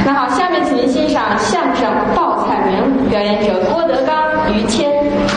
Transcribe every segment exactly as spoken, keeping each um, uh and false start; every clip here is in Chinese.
那好，下面请您欣赏相声《报菜名》，表演者郭德纲、于谦。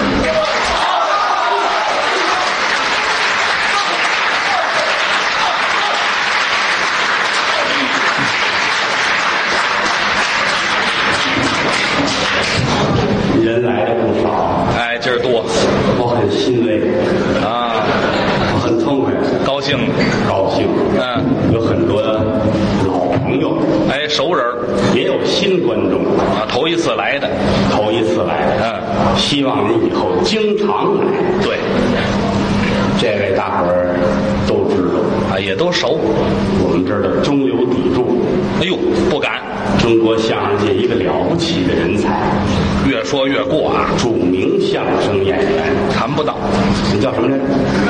人来的不少， 哎，今儿多， 我很欣慰啊， 我很痛快， 高兴， 高兴。 嗯， 有很多老朋友， 哎，熟人也有新观众啊，头一次来的， 头一次来的。 嗯， 希望您以后经常来。 对， 这位大伙儿都知道啊，也都熟。 我们这儿的中流砥柱， 哎呦，不敢， 中国相声界一个了不起的人才， 越说越过啊， 著名相声演员， 谈不到。 你叫什么来着？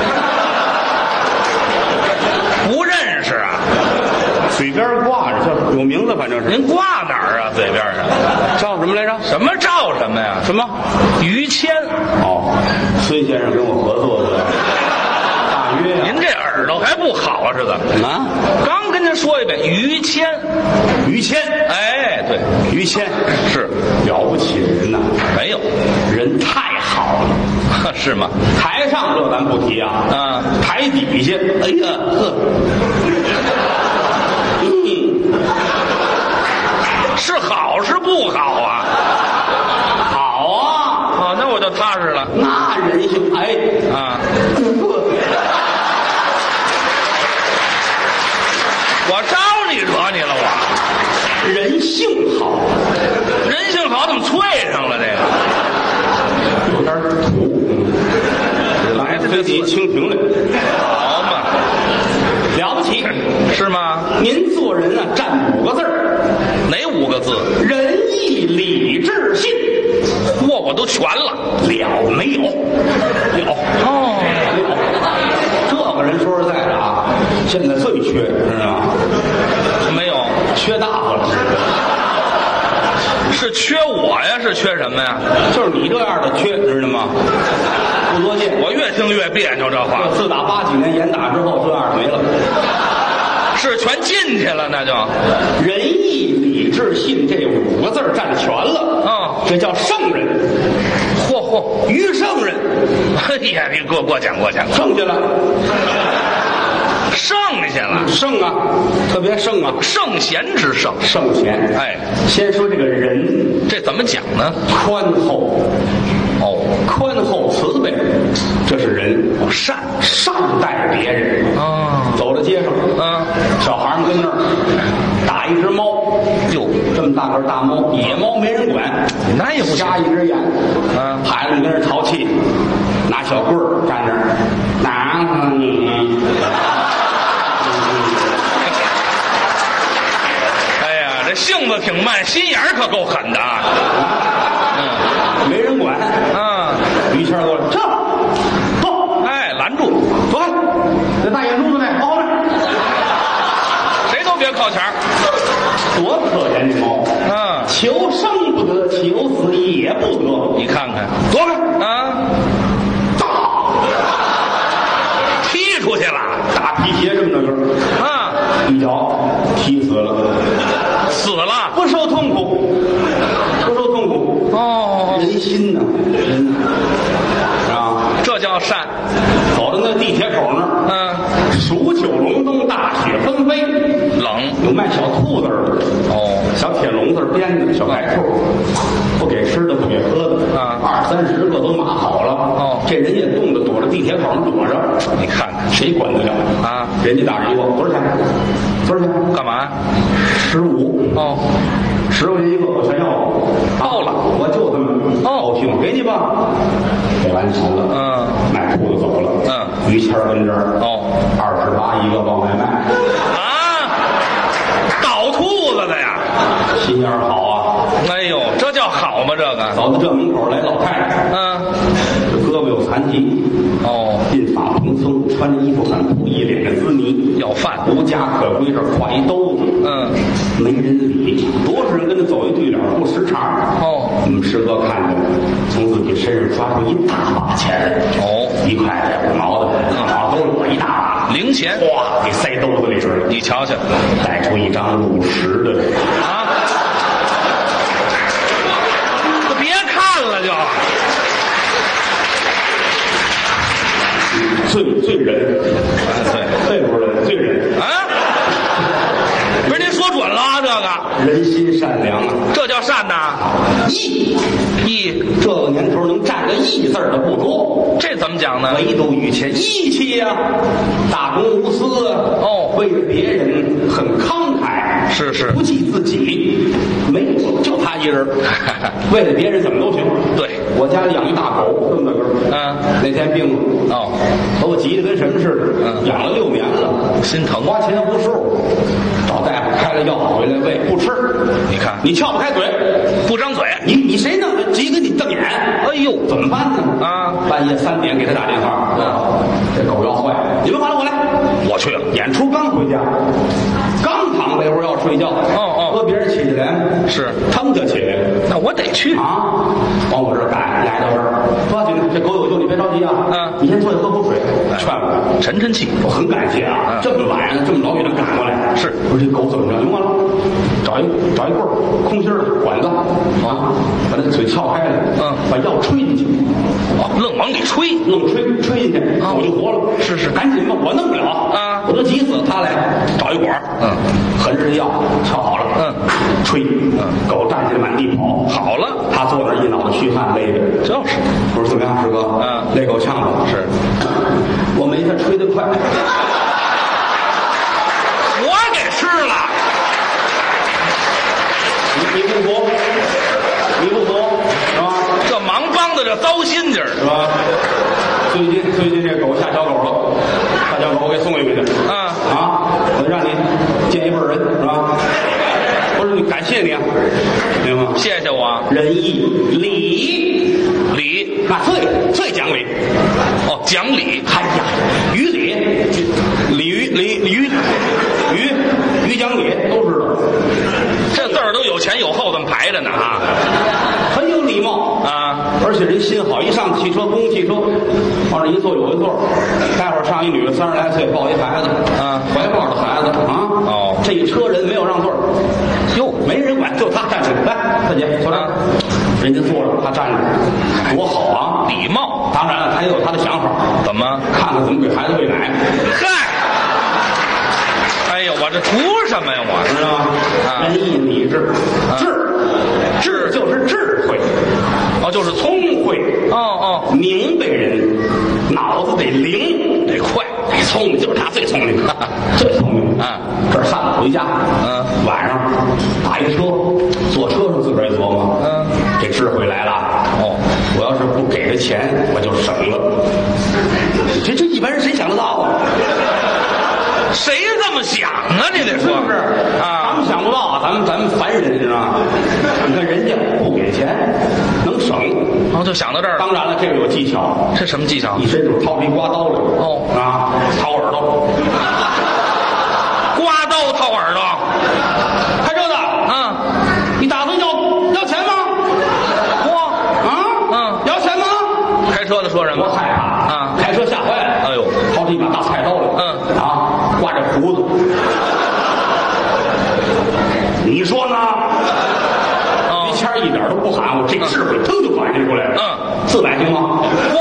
不认识啊？ 嘴边挂着，叫有名字，反正是。 您挂哪儿啊？嘴边上叫什么来着？ 什么照什么呀？ 什么？ 于谦。 哦，孙先生跟我合作的大约、啊。 您这耳朵还不好是怎么啊？ 刚跟您说一遍，于谦。 于谦。 哎，对， 于谦是了不起的人呐。 没有， 人太好了， 是吗？ 台上这咱不提啊， 啊， 台底下，哎呀呵，嗯， 是好是不好啊？ 好啊， 啊，那我就踏实了。 那人性，哎啊，我招你惹你了我？ 人性好， 人性好怎么脆上了这个？ 有点土，来自己清平来， 好嘛， 了不起， 是吗？ 您做人啊，占五个字儿， 哪五个字？ 仁义礼智信。 嚯，我都全了。 了没有？有哦， 有。这个人说实在的啊，现在最缺，知道吗？ 没有， 缺大发了。 是缺我呀？是缺什么呀？ 就是你这样的缺，知道吗？不多见。 我越听越别扭，这话自打八几年严打之后，这样的没了。 是全进去了，那就仁义礼智信这五个字占全了。 哦， 这叫圣人。 嚯嚯， 于圣人。 哎呀，你过过奖过奖， 剩下了。 剩下了， 圣啊，特别圣啊， 圣贤之圣， 圣贤。 哎， 先说这个人， 这怎么讲呢？ 宽厚， 哦， 宽厚慈悲，这是人。 善善待别人啊。 走到街上， 嗯， 小孩们跟那儿打一只猫， 哟， 这么大个大猫，野猫没人管， 那也不行瞎一只眼。 啊， 孩子们跟那儿淘气，拿小棍儿站那儿，拿你。 性子挺慢，心眼儿可够狠的啊！ 嗯，没人管啊。 于谦过来，这走， 哎，拦住， 走开，这大眼珠子呢，好好的， 谁都别靠前儿。 多可怜这猫啊！ 求生不得，求死也不得。 你看看， 走开啊！踢出去了， 大皮鞋这么着根啊， 一脚踢死了。 死了， 不受痛苦，不受痛苦。 哦， 人心呐，人啊， 这叫善。 走到那地铁口那儿， 嗯， 数九隆冬，大雪纷飞， 冷， 有卖小兔子的， 哦， 小铁笼子编的小白兔，不给吃的，不给喝的， 啊， 二三十个都码好了。 哦，这人也冻得躲着地铁口上躲着， 你看看谁管得了啊？ 人家大人说多少钱？多少钱？ 干嘛？ 十五。 哦， 十块钱一个，我全要。 报了， 我就这么高兴，给你吧。给完钱了， 嗯， 卖兔子走了， 嗯， 于谦跟这儿， 哦， 二十八一个往外卖。 啊，倒兔子的呀， 心眼好啊。 哎呦，这叫好吗？这个走到这门口来，老太太， 嗯， 这胳膊有残疾， 哦， 鬓发蓬松，穿着衣服很布，一脸的滋泥， 要饭， 无家可归，这挎一兜子， 嗯， 没人理，多少人跟他走一对脸不识茬。 哦， 我们师哥看着，从自己身上抓出一大把钱来， 哦， 一块的、五毛的，老都有一大把零钱， 哇，给塞兜子里边了。 你瞧瞧， 带出一张五十的来啊。 这个人心善良啊， 这叫善呐。 义义， 这个年头能占个义字的不多， 这怎么讲呢？ 唯独于谦义气呀、啊，大公无私哦， 为了别人很慷慨， 是是， 不计自己，没有就他一人，为了别人怎么都行。 对， 我家里养一大狗，这么大个儿， 嗯， 那天病了， 哦， 把我急得跟什么似的， 嗯， 养了六年了， 心疼， 花钱无数，找大夫开了药回来喂不吃， 你看你撬不开嘴， 不张嘴， 你你谁弄的急得你瞪眼？ 哎呦， 怎么办呢？ 啊， 半夜三点给他打电话，啊，这狗要坏了，你们完了我来， 我去了， 演出刚回家，刚躺那会儿要睡觉， 哦哦， 和别人起来是， 腾就起来了， 那我得去啊，往我这儿赶，来到这儿，抓紧，这狗有救，你别着急啊， 嗯， 你先坐下喝口水，劝我， 沉沉气， 我很感谢啊，这么晚上这么老远赶过来， 是， 我说这狗怎么着？用完了，找一找一棍儿，空心儿的管子，啊，把那嘴撬开了， 嗯， 把药吹进去， 哦，愣往里吹， 愣吹吹进去，狗就活了。 是是， 赶紧吧，我弄不了啊， 我都急死了。他来找一管， 嗯， 横着药撬好了， 嗯， 吹，嗯，狗站起来满地跑， 好了， 他坐那儿一脑袋虚汗勒着， 就是， 我说怎么样，师哥？ 嗯， 勒够呛了， 是， 我没他吹得快， 我给吃了， 你你不服？你不服是吧？ 这忙帮的这糟心劲儿是吧？最近最近这狗下小狗了，下小狗我给送回去的。 啊啊，我让你见一辈儿人是吧？我说你感谢你啊，明白吗？ 谢谢我， 仁义礼礼， 那最最讲理。 哦，讲理。 哎呀，于礼，鲤鱼鲤鱼鱼鱼讲理都知道。 这字儿都有前有后这么排着呢啊， 很有礼貌啊， 而且人心好。一上汽车，公共汽车，往这一坐有一座，待会儿上一女的三十来岁，抱一孩子， 啊， 怀抱的孩子啊， 哦， 这一车人没有让座，哟，没人管，就他站着，来，大姐坐这儿，人家坐着，他站着，多好啊， 礼貌。 当然了，他也有他的想法， 怎么看看怎么给孩子喂奶。 嗨，哎呦，我这图什么呀？我知道吗？ 啊， 仁义礼智，智智就是智慧， 哦，就是聪慧， 哦哦， 明白人，脑子得灵， 得快， 得聪明，就是他最聪明，最聪明啊！ 这儿上午回家， 嗯， 晚上打一车，坐车上自个儿一琢磨， 嗯， 这智慧来了，哦，我要是不给他钱，我就省了。这这一般人谁想得到啊？ 谁这么想啊？你得说是不是啊？咱们想不到啊，咱们咱们凡人知道吗？你看人家不给钱，能省， 哦，就想到这儿了。 当然了，这个有技巧。 这什么技巧？ 一伸手掏出一刮刀来， 哦啊，掏耳朵， 刮刀掏耳朵， 开车的， 啊， 你打算要要钱吗？ 嚯， 啊， 嗯， 要钱吗？ 开车的说什么？ 我害怕啊， 开车吓坏了。 哎呦， 掏出一把大菜刀来， 嗯， 啊，挂着胡子，你说呢？ 哦， 于谦一点都不含糊，这智慧腾就反应过来了。 嗯， 四百行吗？ 嚯，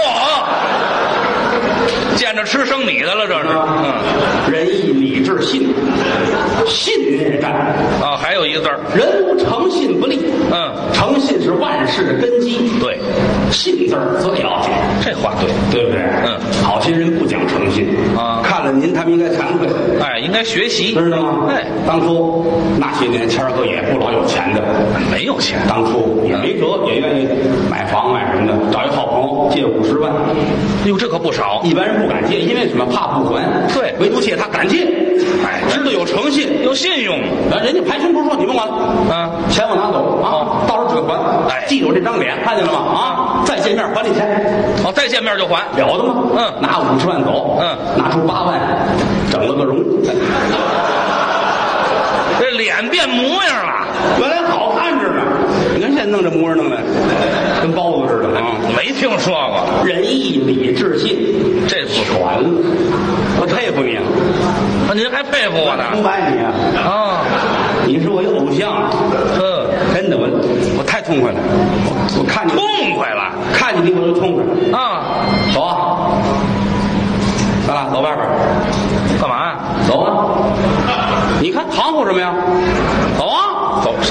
见着吃生米的了，这是。 嗯，仁义礼智信，信您也占啊，还有一个字儿， 人无诚信不立。 嗯， 诚信是万事的根基。 对， 信字儿最要紧。 这话对， 对不对？ 嗯， 好些人不讲诚信啊， 看了您他们应该惭愧。 哎，应该学习， 知道吗？ 哎， 当初那些年谦儿哥也不老有钱的， 没有钱， 当初也没辙，也愿意买房买什么的，找一好朋友借五十万， 哟，这可不少。 一般人不敢借，因为什么？怕不还。 对， 唯独借他敢借， 哎， 知道有诚信， 有信用。 啊，人家排清不说，你们管， 啊， 钱我拿走啊，到时候准还。 哎， 记住我这张脸，看见了吗？啊，再见面还你钱。 哦，再见面就还， 了得吗？ 嗯， 拿五十万走， 嗯， 拿出八万，整了个容， 这脸变模样了。 原来好看着呢，你看现在弄这模样弄的，跟包子似的啊！ 没听说过。 仁义礼智信， 这不全了，我佩服你啊！ 啊，您还佩服我呢？ 崇拜你啊！ 啊， 你是我一偶像， 嗯， 真的，我我太痛快了，我我看你痛快了， 看见你我就痛快啊！ 走啊，咱俩走外边， 干嘛呀？ 走啊！你看含糊什么呀？走啊！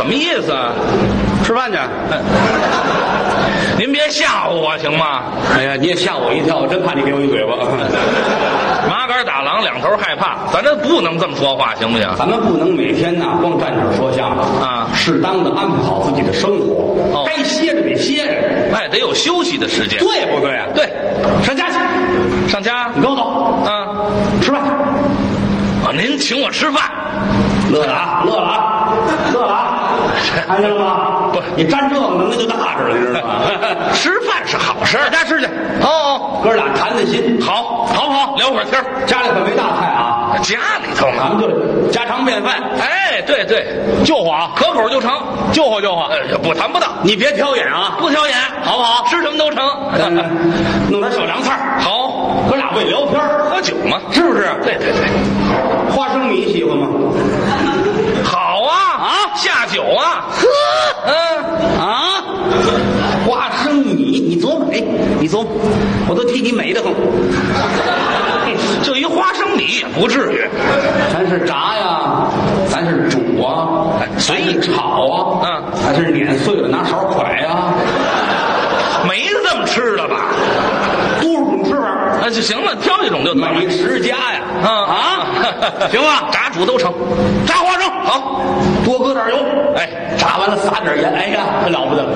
什么意思啊？ 吃饭去。 您别吓唬我行吗？ 哎呀，你也吓我一跳，我真怕你给我一嘴巴。 麻杆打狼，两头害怕，咱这不能这么说话，行不行？ 咱们不能每天呢光站这儿说相声啊， 适当的安排好自己的生活， 哦， 该歇着得歇着， 哎，得有休息的时间， 对不对啊？ 对， 上家去， 上家， 你跟我走， 啊， 吃饭。 啊，您请我吃饭， 乐了啊，乐了啊，乐了啊，看见了吗？ 不， 你沾这个能耐就大着了，你知道吗？ 吃饭是好事， 上家吃去。 哦， 哥俩谈谈心， 好，好不好？聊会儿天儿。 家里可没大菜啊， 家里头咱嘛， 们就家常便饭， 哎，对对， 就火啊， 可口就成， 就火就火。 呃，不谈不到， 你别挑眼啊， 不挑眼， 好不好？ 吃什么都成。 弄点小凉菜， 好， 哥俩为聊天喝酒嘛， 是不是？ 对对对， 花生米喜欢吗？ 好啊啊， 下酒啊， 呵， 嗯， 啊，花生米，你琢磨，哎，你琢磨，我都替你美得很。 就一花生米也不至于， 咱是炸呀，咱是煮啊， 随意咱是炒啊， 嗯， 咱是碾碎了拿勺㧟呀， 没这么吃的吧？ 多少种吃法， 那就行了，挑一种就得了。 美食家呀， 啊啊，行吧， 炸煮都成。 炸花生好， 多搁点油， 哎， 炸完了撒点盐，哎呀，可了不得了。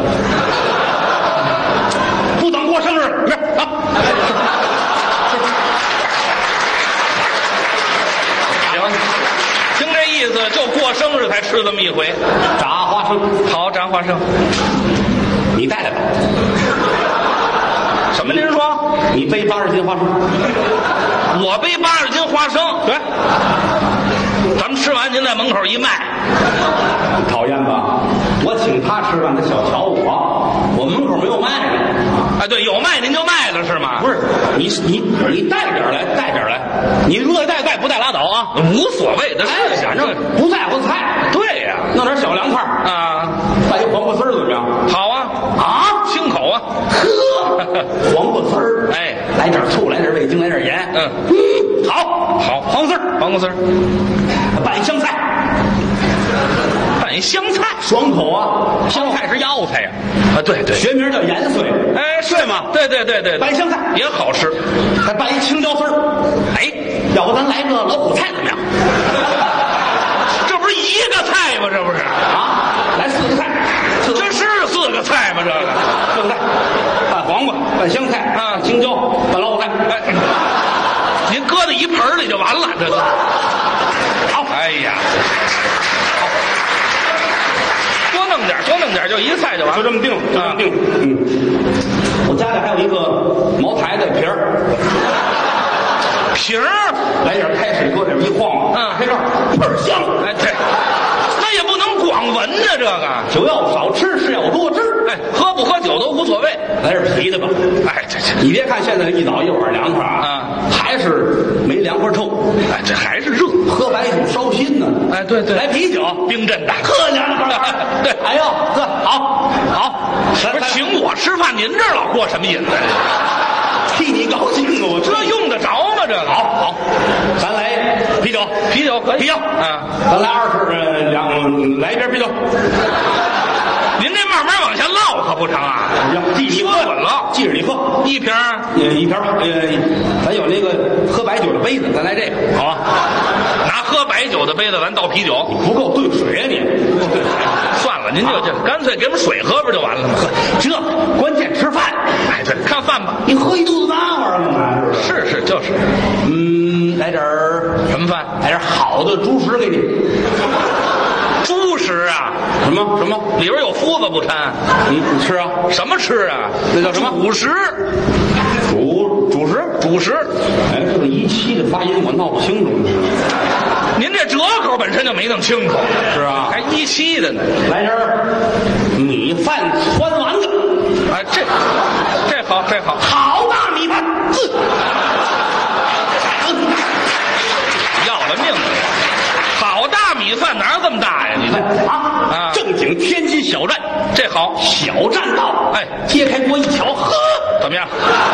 不等过生日，是啊。 行，听这意思，就过生日才吃这么一回。 炸花生， 好，炸花生。 你带来吧。 什么？您说？ 你背八十斤花生， 我背八十斤花生， 对， 咱们吃完您在门口一卖， 讨厌吧？我请他吃饭，他小瞧我，我门口没有卖的。 哎，对，有卖您就卖了是吗？ 不是，你你你带点来，带点来，你乐意带带，不带拉倒啊， 无所谓的事情， 反正不在乎菜。 对呀， 弄点小凉菜啊， 带一黄瓜丝儿怎么样？ 好啊啊， 清口啊， 呵，黄瓜丝儿， 哎， 来点醋，来点味精，来点盐， 嗯， 好， 好， 黄瓜丝儿， 黄瓜丝儿， 拌香菜， 拌香菜， 爽口啊，香菜是药材呀， 啊，对对， 学名叫盐碎， 哎， 对吗？ 对对对对， 拌香菜也好吃， 还拌一青椒丝儿， 哎， 要不咱来个老虎菜怎么样？ 这不是一个菜吗？这不是啊，来四个菜，四个这是四个菜吗？这个四个菜，拌黄瓜，拌香菜啊青椒，拌老虎菜， 哎，您搁在一盆里就完了，这都好。哎呀，好，多弄点，多弄点，就一菜就完了， 就这么定，就这么定。嗯，我家里还有一个茅台的瓶儿， 瓶儿， 来点开水，搁点一晃， 嗯开盖儿，倍儿香。 哎，对，那也不能光闻着这个， 酒要少吃，是要多吃。 哎，喝不喝酒都无所谓。 来点啤的吧。 哎，这这， 你别看现在一早一晚凉快啊， 啊还是没凉快透。 哎，这还是热。 喝白酒烧心呢。 哎，对对， 来啤酒， 冰镇的， 喝凉快儿。 对， 哎呦，呵，好，好， 不是请我吃饭，您这儿老过什么瘾呢？ 替你高兴啊！我这用得着吗？这个好好，咱来啤酒， 啤酒可以， 啤酒啊， 咱来二十呃两，来一瓶啤酒。 您这慢慢往下唠可不成啊？ 记你说准了， 记着你喝一瓶儿呃一瓶吧，呃，咱有那个喝白酒的杯子，咱来这个，好吧？ 拿喝白酒的杯子，咱倒啤酒， 不够兑水啊你，不够兑水。 算了，您就这干脆给我们水喝不就完了吗？ 这关键吃饭， 哎，对，看饭吧。 你喝一肚子那玩意儿干嘛？ 是是就是， 嗯，来点儿什么饭？ 来点好的猪食给你。 猪食啊？ 什么什么？ 里边有麸子不掺？ 你你吃啊？ 什么吃啊？ 那叫什么？ 主食， 主主食主食。 哎，这个一期的发音我闹不清楚。 您这折口本身就没弄清楚， 是啊还一期的呢。 来点儿米饭汆丸子。 哎，这这好，这好， 好大米饭，嗯， 要了命了！好大米饭哪有这么大呀？你这啊啊正经天津小站， 这好， 小站到， 哎揭开锅一瞧，呵， 怎么样？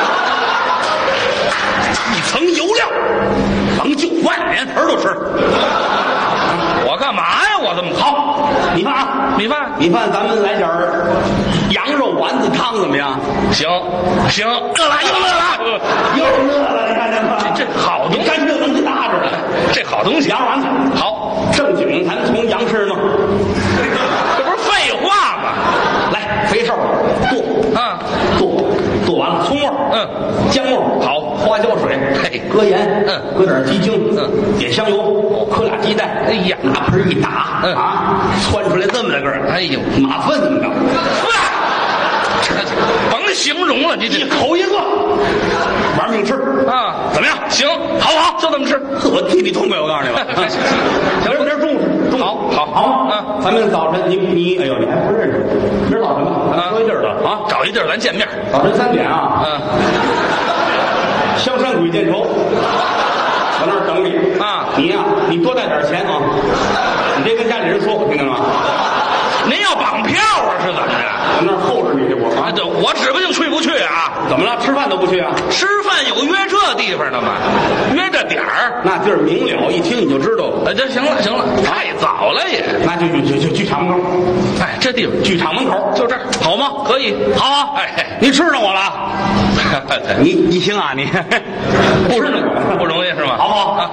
一层油料，能就饭连盆都吃。 我干嘛呀？我这么好， 你看啊， 米饭， 米饭，咱们来点儿羊肉丸子汤怎么样？ 行行，乐了又乐了， 又乐了，你看见吗？ 这这好东西， 干这东西搭着了， 这好东西， 羊肉丸子好， 正经，咱从羊身弄， 这不是废话吗？ 来肥瘦剁啊， 剁剁完了，葱末， 嗯， 姜末，好，花椒水， 嘿， 搁盐， 嗯， 搁点鸡精， 嗯， 点香油，磕俩鸡蛋， 哎呀， 拿盆一打， 嗯啊，窜出来这么大个儿， 哎呦， 马粪怎么着？ 这甭形容了，你这一口一个，玩命吃啊， 怎么样？ 行， 好不好？ 就这么吃。 呵，我替你痛快，我告诉你吧。行，有点重视，重好好好吗？ 啊， 咱们早晨你你，哎呦，你还不认识？明儿早晨吧，咱说一地儿的啊， 找一地儿咱见面。 早晨三点啊， 嗯， 香山鬼见愁，我那儿等你啊。 你呀，你多带点钱啊，你别跟家里人说，听见了吗？ 您要绑票啊？是怎么着？ 我那儿候着你去，我啊， 这我指不定去不去啊？ 怎么了？吃饭都不去啊？ 吃饭有约这地方的吗？约这点儿？ 那地儿明了，一听你就知道。 哎，这行了行了，太早了也。 那就就就就剧场门口， 哎，这地方剧场门口就这儿， 好吗？ 可以。 好啊， 哎， 你吃上我了。你你行啊，你不容易，不容易是吗？ 好不好？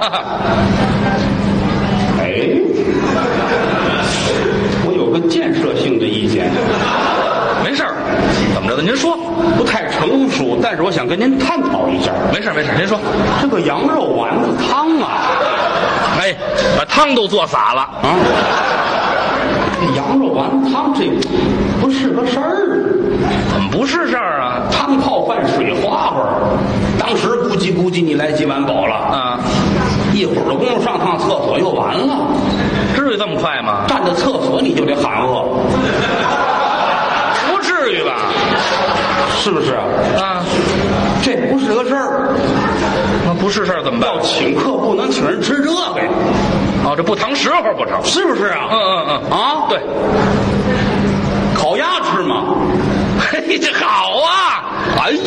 哎，我有个建设性的意见。 没事儿，怎么着的？您说。 不太成熟，但是我想跟您探讨一下。 没事没事，您说。 这个羊肉丸子汤啊， 哎，把汤都做洒了啊！这羊肉丸子汤这不是个事儿， 怎么不是事儿啊？ 汤泡饭水花花，当时咕叽咕叽你来几碗饱了啊！ 一会儿的功夫上趟厕所又完了， 至于这么快吗？ 站在厕所你就得喊饿， 不至于吧？ 是不是啊？ 啊， 这不是个事儿。 那不是事儿怎么办？ 要请客不能请人吃这个呀。 哦，这不糖时候不成？ 是不是啊？ 嗯嗯嗯啊， 对。 烤鸭吃吗？ 嘿，这好啊！ 哎呀，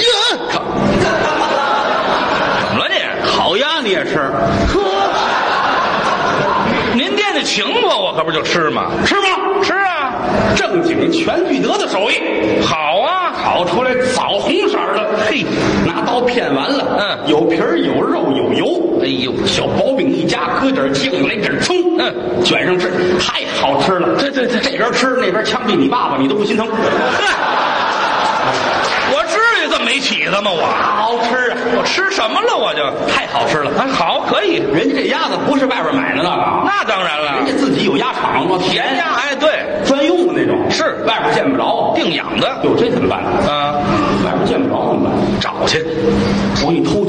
怎么了你？ 烤鸭你也吃？ 呵，您店里请我，我可不就吃吗？ 吃吗？ 吃啊！ 正经全聚德的手艺。 好啊， 烤出来枣红色的，嘿，拿刀片完了， 嗯， 有皮儿有肉有油， 哎呦， 小薄饼一夹，搁点酱，来点葱， 嗯， 卷上吃，太好吃了。 对对对， 这边吃那边枪毙你爸爸，你都不心疼。 我至于这么没起子吗？我好吃啊！ 我吃什么了？我就太好吃了。 啊，好，可以。 人家这鸭子不是外边买的那个， 那当然了， 人家自己有鸭场， 甜鸭，哎，对， 专用的那种， 是外边见不着， 定养的。 哟，这怎么办？ 啊， 外边见不着怎么办？ 找去， 我给你偷去。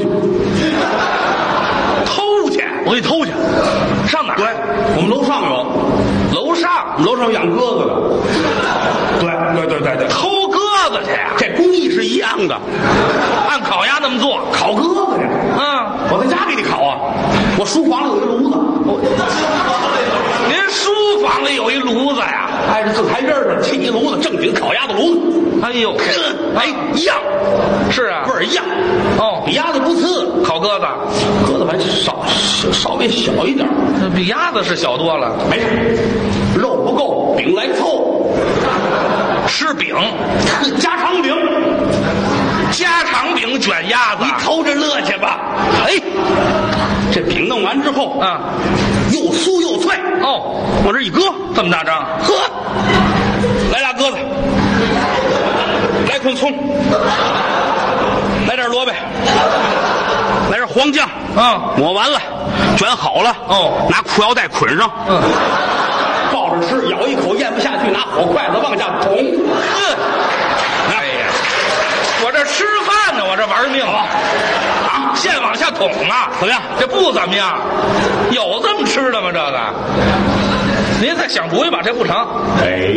偷去， 我给你偷去。 上哪儿？ 对，我们楼上有， 楼上， 楼上有养鸽子的。对对对对对， 偷鸽子去呀？ 这工艺是一样的， 按烤鸭那么做， 烤鸽子呀。 嗯， 我在家给你烤啊，我书房里有一炉子。 您书房里有一炉子呀？ 挨着自台边上砌一炉子，正经烤鸭的炉子。 哎呦， 哎，一样， 是啊， 味儿一样。 哦， 比鸭子不次， 烤鸽子， 鸽子还稍稍微小一点， 那比鸭子是小多了。 没事，肉不够，饼来凑， 吃饼， 家常饼， 家常饼卷鸭子， 你偷着乐去吧。哎，这饼弄完之后啊， 又酥又脆。 哦， 往这一搁， 这么大张， 呵，来俩鸽子，来捆葱，来点萝卜，来点黄酱啊， 抹完了，卷好了， 哦， 拿裤腰带捆上， 嗯， 抱着吃，咬一口咽不下去，拿火筷子往下捅， 嗯，哎呀，我这吃饭呢，我这玩命啊，啊，现往下捅啊， 怎么样？ 这不怎么样，有这么吃的吗？这个，您再想主意吧，这不成。 哎，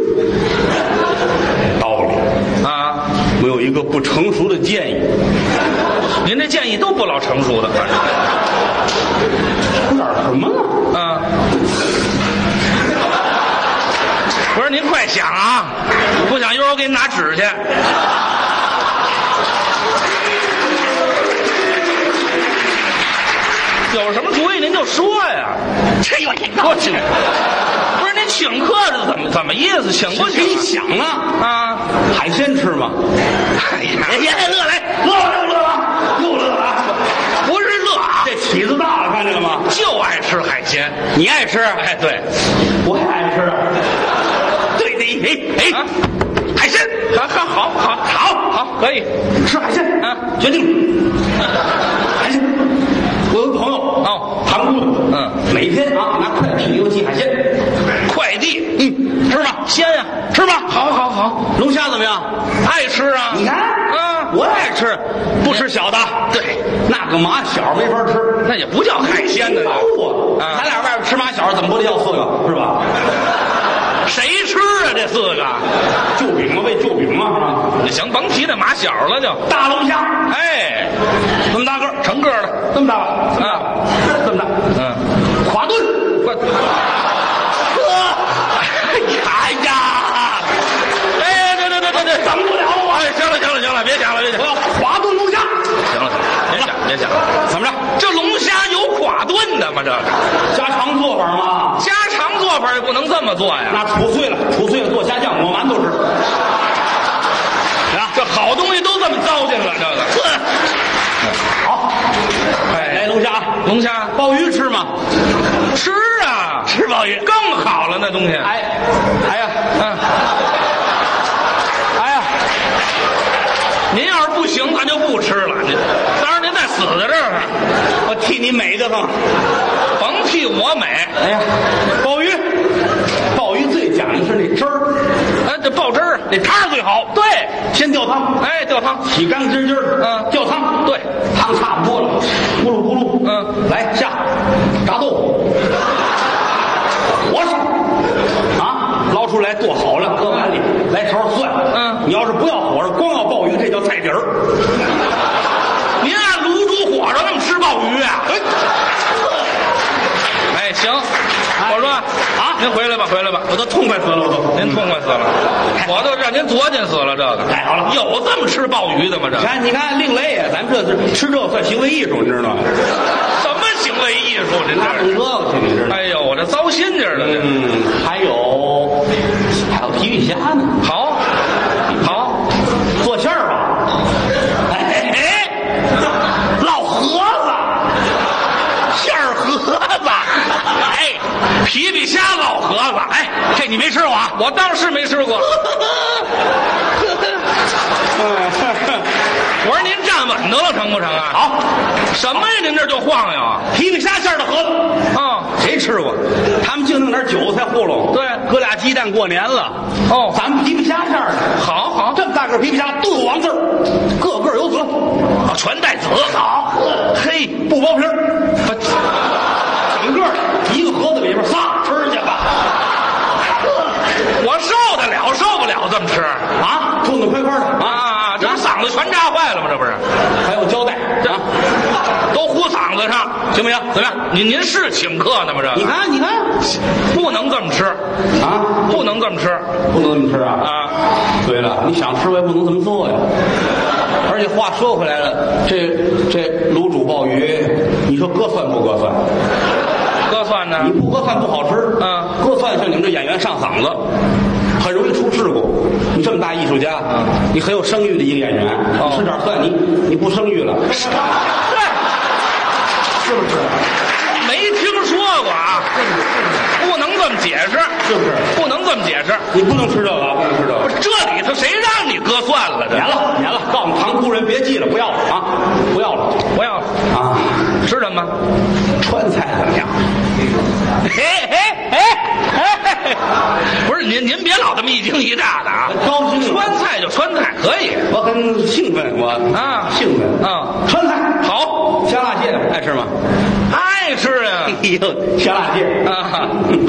道理啊， 我有一个不成熟的建议， 您这建议都不老成熟的，反正出点什么了？ 啊，不是您快想啊，不想一会儿我给你拿纸去。有什么主意您就说呀！ 这有一我去，不是是您请客是怎么怎么意思？请不请？ 你想啊啊， 海鲜吃吗？ 哎呀，哎呀，乐来， 乐了又乐了又乐了， 不是乐啊， 这起子大了，看见了吗？ 就爱吃海鲜。 你爱吃？ 哎，对， 我也爱吃。对对，哎哎， 啊海鲜， 好好好好好好，可以吃海鲜啊， 决定。海鲜，我有个朋友哦， 塘沽的， 嗯， 每天啊拿快递给我寄海鲜， 快递， 嗯，吃吗？ 鲜呀， 吃吗？ 好好好， 龙虾怎么样？ 爱吃啊。 你看， 啊， 我爱吃，不吃小的。 对， 那个马小没法吃， 那也不叫海鲜的呢。 啊， 啊咱俩外边吃马小，怎么不得要四个是吧？ 谁吃啊？这四个？ 旧饼嘛，为旧饼嘛，是吧？ 行，甭提那马小了就。 大龙虾， 哎， 这么大个儿， 成个的， 这么大吧？这么大啊， 这么大， 嗯， 垮炖。 我， 呵，哎呀， 哎，对对对对对， 等不了我。 哎，行了行了行了，别想了别想了， 我要垮炖龙虾。 行了行了，别想别想了， 怎么着？ 这龙虾有垮炖的吗？这个家常做法嘛。 家常做法也不能这么做呀。 那杵碎了，杵碎了做虾酱，抹馒头吃。 啊，这好东西都这么糟践了，这个。 好， 哎， 来龙虾， 龙虾鲍鱼吃吗？ 吃啊， 吃鲍鱼更好了，那东西。 哎，哎呀， 嗯， 哎呀， 您要是不行，咱就不吃了。您，当然您再死在这儿， 我替你美的很。 甭替我美。 哎呀，鲍鱼，鲍鱼最讲究是那汁儿， 哎，这爆汁儿， 那汤儿最好。 对， 先吊汤， 哎，吊汤， 洗干净净儿， 嗯吊汤， 对， 汤差不多了，咕噜咕噜， 嗯， 来下炸豆腐，火烧啊，捞出来剁好了，搁碗里，来勺蒜， 嗯， 你要是不要火烧，光要鲍鱼，这叫菜底儿。 您按卤煮火烧那么吃鲍鱼啊？哎，行，我说啊，您回来吧，回来吧， 我都痛快死了，我都。 您痛快死了，我都让您作践死了。这个太好了， 有这么吃鲍鱼的吗？这你看，你看，另类呀，咱们这是吃这算行为艺术，你知道吗？ 什么行为艺术？您哪懂这是？ 这个去？你知道吗？ 哎呦，我这糟心劲儿了。这嗯，还有还有皮皮虾呢， 好，好， 做馅儿吧。哎哎，烙盒子，馅儿盒子， 哎，皮皮虾烙盒子， 哎，这你没吃过啊？ 我当时没吃过。我说您站稳当了，成不成啊？ 好， 什么呀？您这就晃悠啊？ 皮皮虾馅儿的盒子， 啊， 谁吃过？他们净弄点韭菜糊弄， 对搁俩鸡蛋过年了。 哦咱们皮皮虾馅儿的， 好好， 这么大个皮皮虾，都有王字儿，个个有籽， 啊全带籽。 好，嘿，不剥皮儿，整个一个盒子里边仨，吃去吧。 我受得了，受不了这么吃啊，痛痛快快的啊啊！ 啊！这不嗓子全扎坏了吗？这不是， 还有胶带啊， 都糊嗓子上， 行不行？ 怎么样？您您是请客呢吗？这你看，你看不能这么吃， 啊， 不能这么吃不能这么吃啊！ 啊！ 对了，你想吃我也不能这么做呀。而且话说回来了，这这卤煮鲍鱼，你说搁蒜不搁蒜？ 搁蒜呢你？不搁蒜不好吃。 嗯， 搁蒜像你们这演员上嗓子，很容易出事故。你这么大艺术家， 嗯你很有声誉的一个演员， 哦你吃点蒜，你你不声誉了，是不是？ 没听说过啊，不能这么解释， 是不是？ 不能这么解释。 你不能吃这个啊，不能吃这个。 不是这里头谁让你搁蒜了？这免了，免了，告诉塘沽人别记了，不要了啊，不要了不要了， 啊！ 吃什么？ 川菜怎么样？ 嘿嘿嘿嘿，不是您您别老这么一惊一乍的啊！ 高兴， 川菜就川菜可以我很兴奋，我啊兴奋啊！ 川菜好， 香辣蟹爱吃吗？ 爱吃啊哎呦，香辣蟹啊！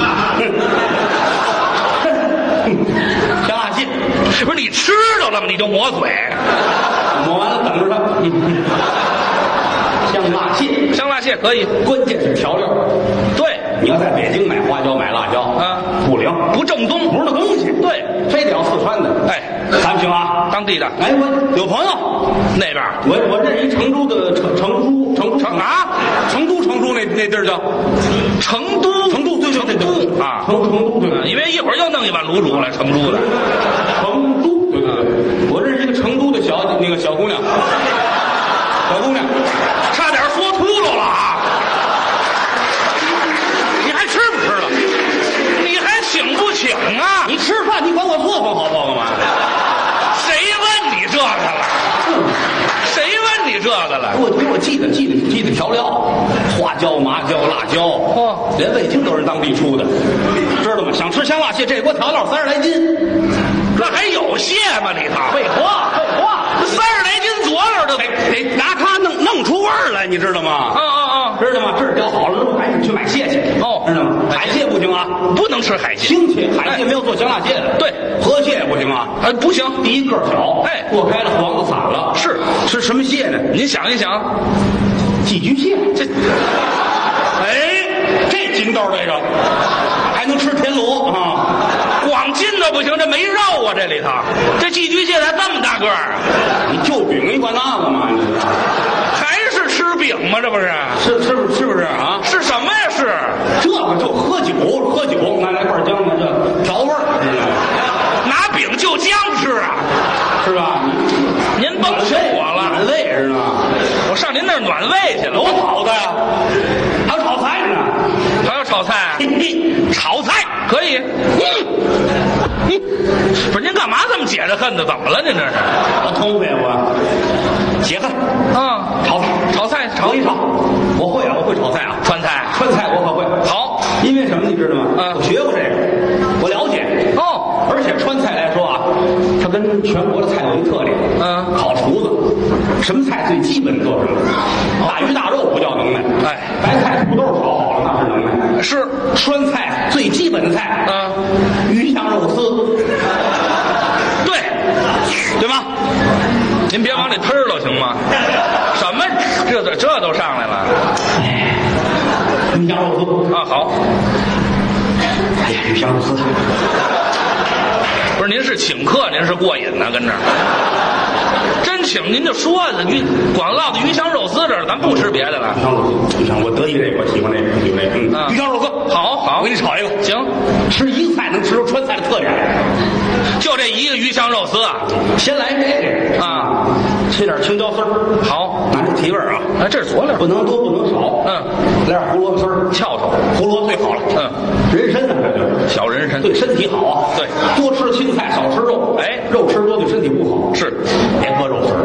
香辣蟹， 不是你吃着了吗？你就抹嘴。 抹完了等着它。香辣蟹， 香辣蟹可以， 关键是调料。 对， 你要在北京买花椒买辣椒啊不灵， 不正宗， 不是那东西。 对， 非得要四川的。 哎， 咱不行啊。 当地的哎，我有朋友， 那边我我认识一成都的成成都成都成啊， 成都成都那那地儿叫成都， 成都，对对对对啊， 成成都对， 因为一会儿又弄一碗卤煮来，成都的。 成都，对对对，我认识一个成都的小那个小姑娘，小姑娘， 差点说秃噜了啊！你还吃不吃了？你还请不请啊？ 你吃饭你管我做饭好不好干嘛？ 谁问你这个了？谁问你这个了？ 我给我记得记得记得调料，花椒、麻椒、辣椒， 哦， 连味精都是当地出的，知道吗？想吃香辣蟹，这锅调料三十来斤， 那还有蟹吗？里头废话废话， 三十来斤佐料都得得拿它弄弄出味儿来，你知道吗？ 啊啊啊！ 知道吗？这儿调好了，赶紧去买蟹去。 哦， 知道吗？海蟹不行啊， 不能吃海鲜。 青蟹、海蟹没有做香辣蟹的。 对， 河蟹也不行啊， 哎，不行， 第一个儿小， 哎过开了黄子惨了。 是吃什么蟹呢？ 您想一想， 寄居蟹， 这哎，这筋道这个，还能吃田螺啊？ 光筋都不行，这没肉啊，这里头这寄居蟹才这么大个儿， 你就饼一块那个嘛，你知道？ 还是吃饼吗？这不是？ 是是不是不是啊？ 是什么呀？是这个就喝酒，喝酒拿来块姜呢，这调味儿， 拿饼就姜吃啊？ 是吧？ 您甭说我了， 暖胃知道吗？ 我上您那儿暖胃去了。 有炒的呀，还有炒菜呢， 还要炒菜？ 嘿嘿，炒菜可以。嗯，不是您干嘛这么解着恨的？怎么了？您这是？ 我通呗，我解恨啊， 炒菜， 炒菜，炒一炒，我会啊，我会炒菜啊， 川菜， 川菜我可会。 好， 因为什么你知道吗？ 嗯我学过这个，我了解。 哦， 而且川菜来说啊，它跟全国的菜有一特点。 嗯， 烤厨子，什么菜最基本做什么？大鱼大肉不叫能耐， 哎， 白菜土豆炒好了那是能耐。 是川菜最基本的菜， 嗯， 鱼香肉丝， 对， 对吗？ 您别往里吞了行吗？什么这这这都上来了鱼香肉丝啊？好， 哎呀，鱼香肉丝， 不是您是请客，您是过瘾呢，跟这儿。真请您就说鱼，光落的鱼香肉丝这儿，咱不吃别的了。 鱼香肉丝，鱼香，我得意这个，我喜欢这个，有这个，嗯， 嗯鱼香肉丝， 好好， 我给你炒一个。 行， 吃一个菜能吃出川菜的特点来。 就这一个鱼香肉丝啊， 先来这个啊， 切点青椒丝儿， 好， 拿着提味儿啊。 哎，这是佐料， 不能多，不能少。 嗯， 来点胡萝卜丝儿， 翘头， 胡萝卜最好了。 嗯， 人参呢，这就是小人参， 对身体好啊。 对， 多吃青菜，少吃肉。 哎， 肉吃多对身体不好。 是， 别搁肉丝儿，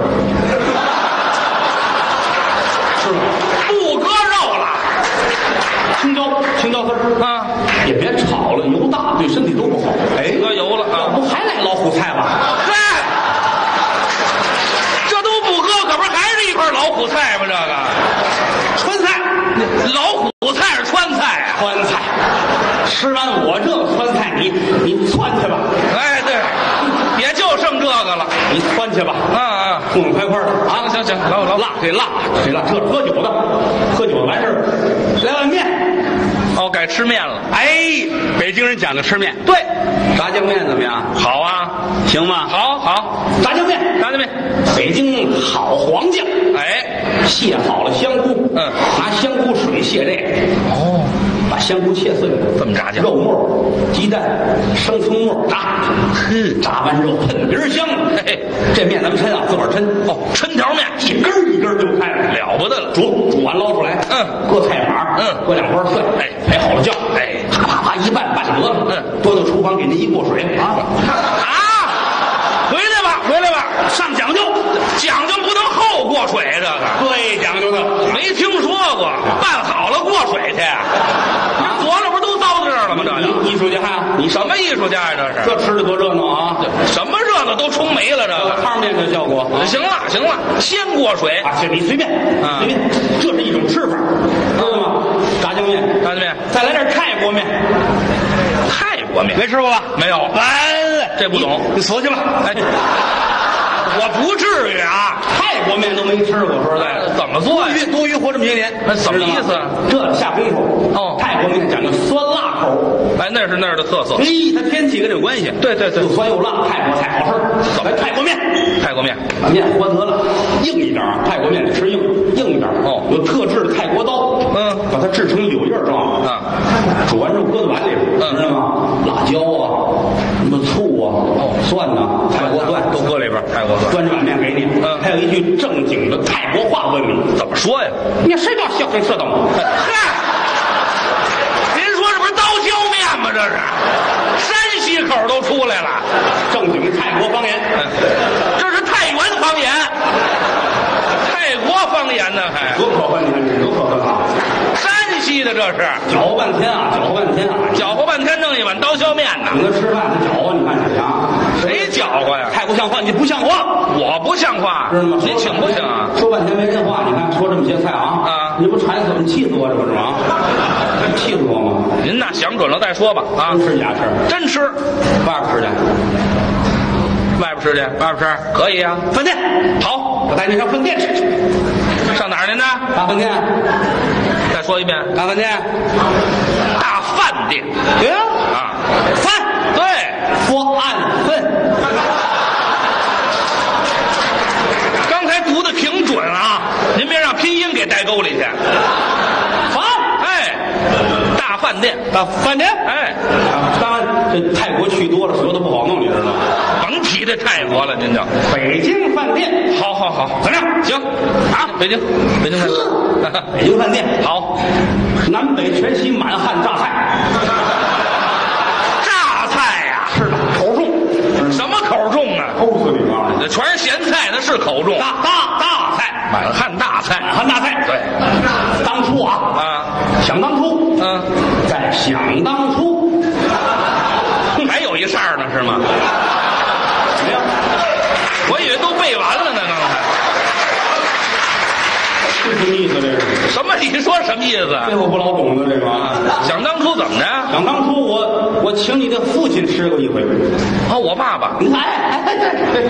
是吧？ 不搁肉了青椒，青椒丝儿啊， 也别炒了，油大对身体都不好。哎， 搁油了啊， 不还来老虎菜吗？ 嗨，这都不搁，可不是还是一块老虎菜吗？这个川菜， 老虎菜是川菜啊？ 川菜，吃完我这个川菜，你你窜去吧。 哎，对，也就剩这个了。 你窜去吧， 啊啊， 痛痛快快的啊！ 行行行，老老辣这辣这辣，这喝酒的，喝酒的完事儿，来碗面。 哦，该吃面了。 哎，北京人讲究吃面， 对， 炸酱面怎么样？ 好啊， 行吗？ 好好， 炸酱面， 炸酱面， 北京好黄酱， 哎， 卸好了香菇， 嗯， 拿香菇水卸这个， 哦， 把香菇切碎了， 这么炸酱肉末、鸡蛋、生葱末炸， 嗯炸完之后喷鼻儿香， 嘿嘿， 这面咱们抻啊，自个儿抻， 哦，抻条面， 一根儿一根儿就开了， 了不得了。 煮煮完捞出来， 嗯， 搁菜码， 嗯， 搁两块蒜， 哎， 配好了酱， 哎， 啪啪啪一拌拌得了， 嗯， 端到厨房给您一过水啊啊，回来吧，回来吧， 上讲究， 讲究不能后过水，这个对讲究的， 没听说过，拌好了过水去，啊，佐料不都糟在这儿了吗？这就艺艺术家啊， 你什么艺术家呀？这是这吃的多热闹啊！ 什么热闹都冲没了，这个汤面的效果啊， 行了行了，先过水， 啊，这你随便， 啊随便，这是一种吃法，知道吗？炸酱面， 炸酱面， 再来点泰国面， 泰国面没吃过吧？ 没有， 完， 这不懂， 你索去吧。 哎，我不至于啊， 泰国面都没吃过，说实在的， 怎么做呀？ 多余多余活这么些年， 那什么意思啊？ 这下功夫哦泰国面讲究酸辣口， 哎，那是那儿的特色， 嘿，它天气跟这有关系。 对对对又酸又辣，泰国菜好吃。 怎么来泰国面， 泰国面， 把面和得了，硬一点啊，泰国面得吃硬，硬一点。 哦有特制的泰国刀， 嗯， 把它制成柳叶状啊， 煮完之后搁在碗里边， 嗯知道吗？辣椒啊，什么醋啊，哦，蒜呐，泰国蒜都搁里边，泰国蒜， 端着碗面给你。 嗯， 还有一句正经的泰国话问你， 怎么说呀？ 你谁叫小黑色的吗？ 嗨，您说这不是刀削面吗？这是山西口都出来了， 正经的泰国方言， 这是太原方言，泰国方言呢还多可恨！你看这多可恨啊！ 山西的这是搅和半天啊，搅和半天啊， 搅和半天弄一碗刀削面呢。 请他吃饭，他搅和，你看谁啊？ 谁搅和呀？ 太不像话，你不像话， 我不像话， 知道吗？ 您请不请啊？ 说半天没人话，你看说这么些菜啊， 啊， 你不馋死我，你气死我，这不是吗？气死我吗？ 您呐想准了再说吧啊！ 真吃假吃？ 真吃， 外边吃去， 外边吃去，外边吃可以啊。 饭店好， 我带你上饭店吃去。 上哪儿您呢？ 大饭店， 再说一遍， 大饭店， 大饭店。 对啊， 啊， 饭对， 说按份。 刚才读的挺准啊，您别让拼音给带沟里去。 饭， 哎，大饭店， 大饭店， 哎， 当然这泰国去多了，舌头不好弄，你知道吗？ 甭提这泰国了，您就北京饭店， 好好好， 怎么样？ 行啊，北京，北京饭店， 北京饭店好， 南北全席满汉榨菜， 榨菜呀， 是的，口重， 什么口重啊？ 齁死你妈！ 这全是咸菜，那是口重。 大大大菜， 满汉大菜， 满汉大菜。 对， 当初啊啊， 想当初， 嗯， 在想当初， 还有一扇儿呢，是吗？ 没有， 我以为都背完了呢，刚才。 这什么意思？这是？ 什么？你说什么意思？ 这我不老懂的这个啊。 想当初怎么着？ 想当初我我请你的父亲吃过一回。 哦，我爸爸。 你看，哎哎哎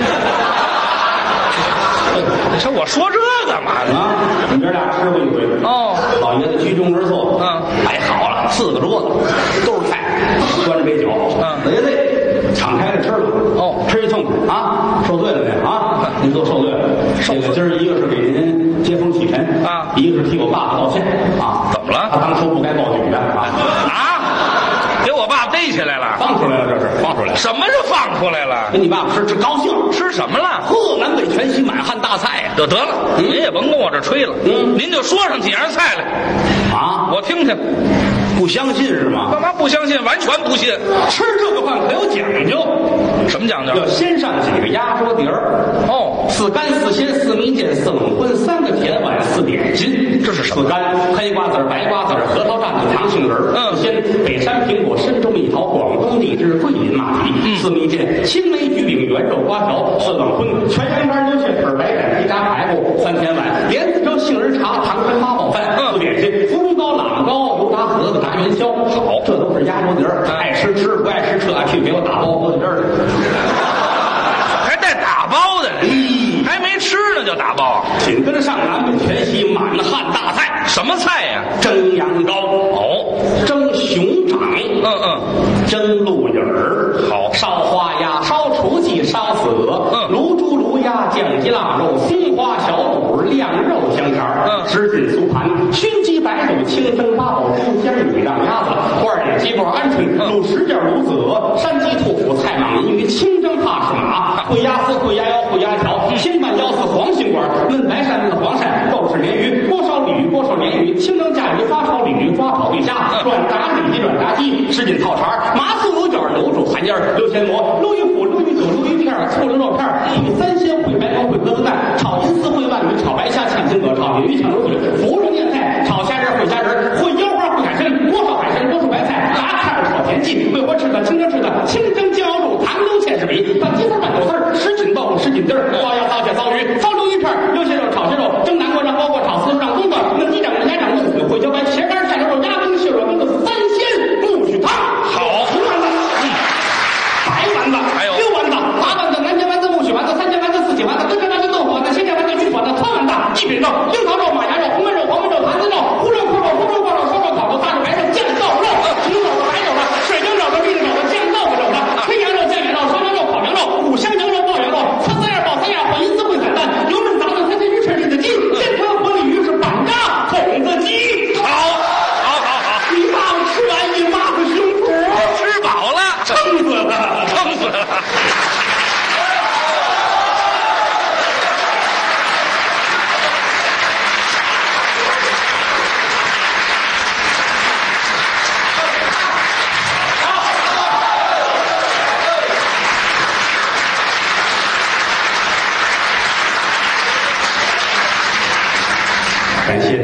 你说我说这干嘛呢？ 啊，你们俩吃过一回。 哦， 老爷子居中而坐， 嗯， 摆好了四个桌子，都是菜，端着杯酒， 嗯， 老爷子敞开了吃了。 哦， 吃一痛快啊，受罪了没啊？您都受罪了。这个今儿一个是给您接风洗尘啊， 一个是替我爸爸道歉啊。 怎么了？ 他当初不该报警的啊。 啊！给我爸逮起来了， 放出来了，这是放出来了。 什么是放出来了？ 跟你爸爸吃吃高兴， 吃什么了？ 呵，南北全席满汉大菜呀、 就得了，您也甭跟我这吹了， 嗯您就说上几样菜来， 啊！ 我听听。 不相信是吗？ 干嘛不相信？完全不信。 吃这个饭可有讲究， 什么讲究？ 要先上几个鸭脖底儿， 哦， 四干四鲜四蜜饯四冷荤三个甜碗四点心， 这是什么四干黑瓜子儿白瓜子儿核桃蘸子糖杏仁儿， 嗯四鲜北山苹果深州蜜桃广东荔枝桂林马蹄， 嗯四蜜饯青梅焗饼圆肉瓜条，四冷荤全羊肝牛血腿白斩鸡炸排骨，三甜碗莲子粥杏仁茶糖羹八宝饭， 嗯四点心芙蓉糕朗糕油炸盒子炸元宵，好，这都是鸭脖底儿，爱吃吃不爱吃撤下去给我打包搁在这儿。 还带打包的呢，还没吃呢就打包。 紧跟着上南北全席满汉大菜， 什么菜呀？ 蒸羊羔， 哦， 蒸熊掌， 嗯嗯， 蒸鹿眼儿， 好烧花鸭，烧雏鸡，烧死鹅， 嗯卤猪卤鸭，酱鸡腊肉，松花小肚，晾肉香肠， 嗯什锦酥盘，熏鸡白肉，清蒸八宝猪，香米让鸭子，罐点鸡脖鹌鹑，卤十件卤子鹅，山鸡兔脯，菜蟒银鱼，清蒸帕式马，烩鸭丝，烩鸭腰，烩鸭条，鲜拌腰丝，黄心管，焖白鳝，焖黄鳝，豆豉鲢鱼，锅烧鲤鱼，锅烧鲢鱼，清蒸甲鱼，抓炒鲤鱼，抓炒对虾，软炸里脊，软炸鸡，什锦套肠，麻酥牛角，卤煮寒烟，溜鲜蘑，鲈鱼脯，鲈鱼肚，鲈鱼片，醋溜肉片，烩三鲜，烩白毛，烩鸽子蛋，炒银丝，烩万鱼，炒白虾，炝青蛤，炒鲫鱼，炝肉嘴，芙蓉燕菜，炒虾仁，烩虾仁，烩腰花，烩海参，锅烧海参，锅烧白菜，炸看炒田鸡，煨锅翅的，清蒸翅的，清蒸酱肉肚，糖溜芡实米，拌鸡丝，拌狗丝，什锦豆腐，什锦丁儿，烧鸭，烧蟹，烧鱼，烧鲈鱼片，溜鲜肉，炒鲜肉，蒸南瓜，让包瓜，炒丝，让冬瓜，焖鸡掌，焖鸭掌，焖笋，烩茭白，茄干，下牛肉，鸭羹，蟹肉，焖个三鲜木须汤， 好红丸子，嗯，白丸子， 还有溜丸子，八丸子，南煎丸子，木须丸子，三煎丸子，四喜丸子，跟着丸子，豆腐丸子，鲜煎丸子，巨丸子，汤丸子，一品肉，樱桃肉，马牙肉，红焖肉，黄焖肉，坛子肉，胡肉，扣肉，红肉，挂肉，烧肉，烤肉，大肉，白肉，酱豆腐肉，红肘子，白肘子，水晶肘子，绿肘子，酱豆腐肘子，黑羊肉，酱羊肉，烧羊肉，烤羊肉，五香羊肉，爆羊肉，三三样，爆三样，烩银丝，烩散蛋，油焖杂子，三鲜鱼翅，栗子鸡，鲜汤火鲤鱼是板鸭，筒子鸡， 好。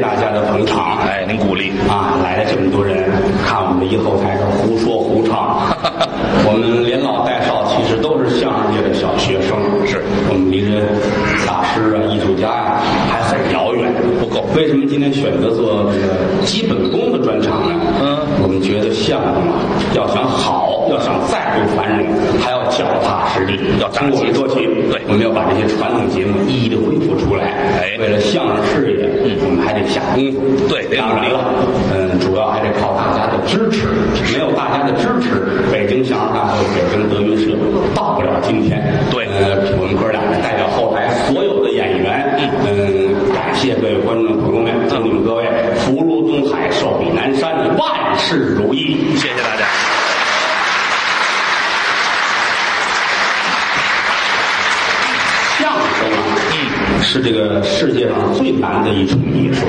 大家的捧场。 哎，您鼓励啊，来了这么多人，看我们的一后台是胡说胡唱。我们连老带少其实都是相声界的小学生， 是我们离这大师啊、艺术家呀、还很遥远， 不够。 为什么今天选择做这个基本功的专场呢？ 嗯， 我们觉得相声啊，要想好，要想再度繁荣，还要脚踏实地， 要从我们做起。 对， 我们要把这些传统节目一一的恢复出来。 哎， 为了相声事业，嗯，我们还得下功夫。 对， 当然了，嗯，主要还得靠大家的支持。没有大家的支持，北京相声大会、北京德云社到不了今天。 对， 呃，我们哥俩代表后台所有的演员，嗯，感谢各位观众朋友们，祝你们各位福如东海，寿比南山，万事如意。 谢谢大家。 相声啊，嗯，是这个世界上最难的一种艺术。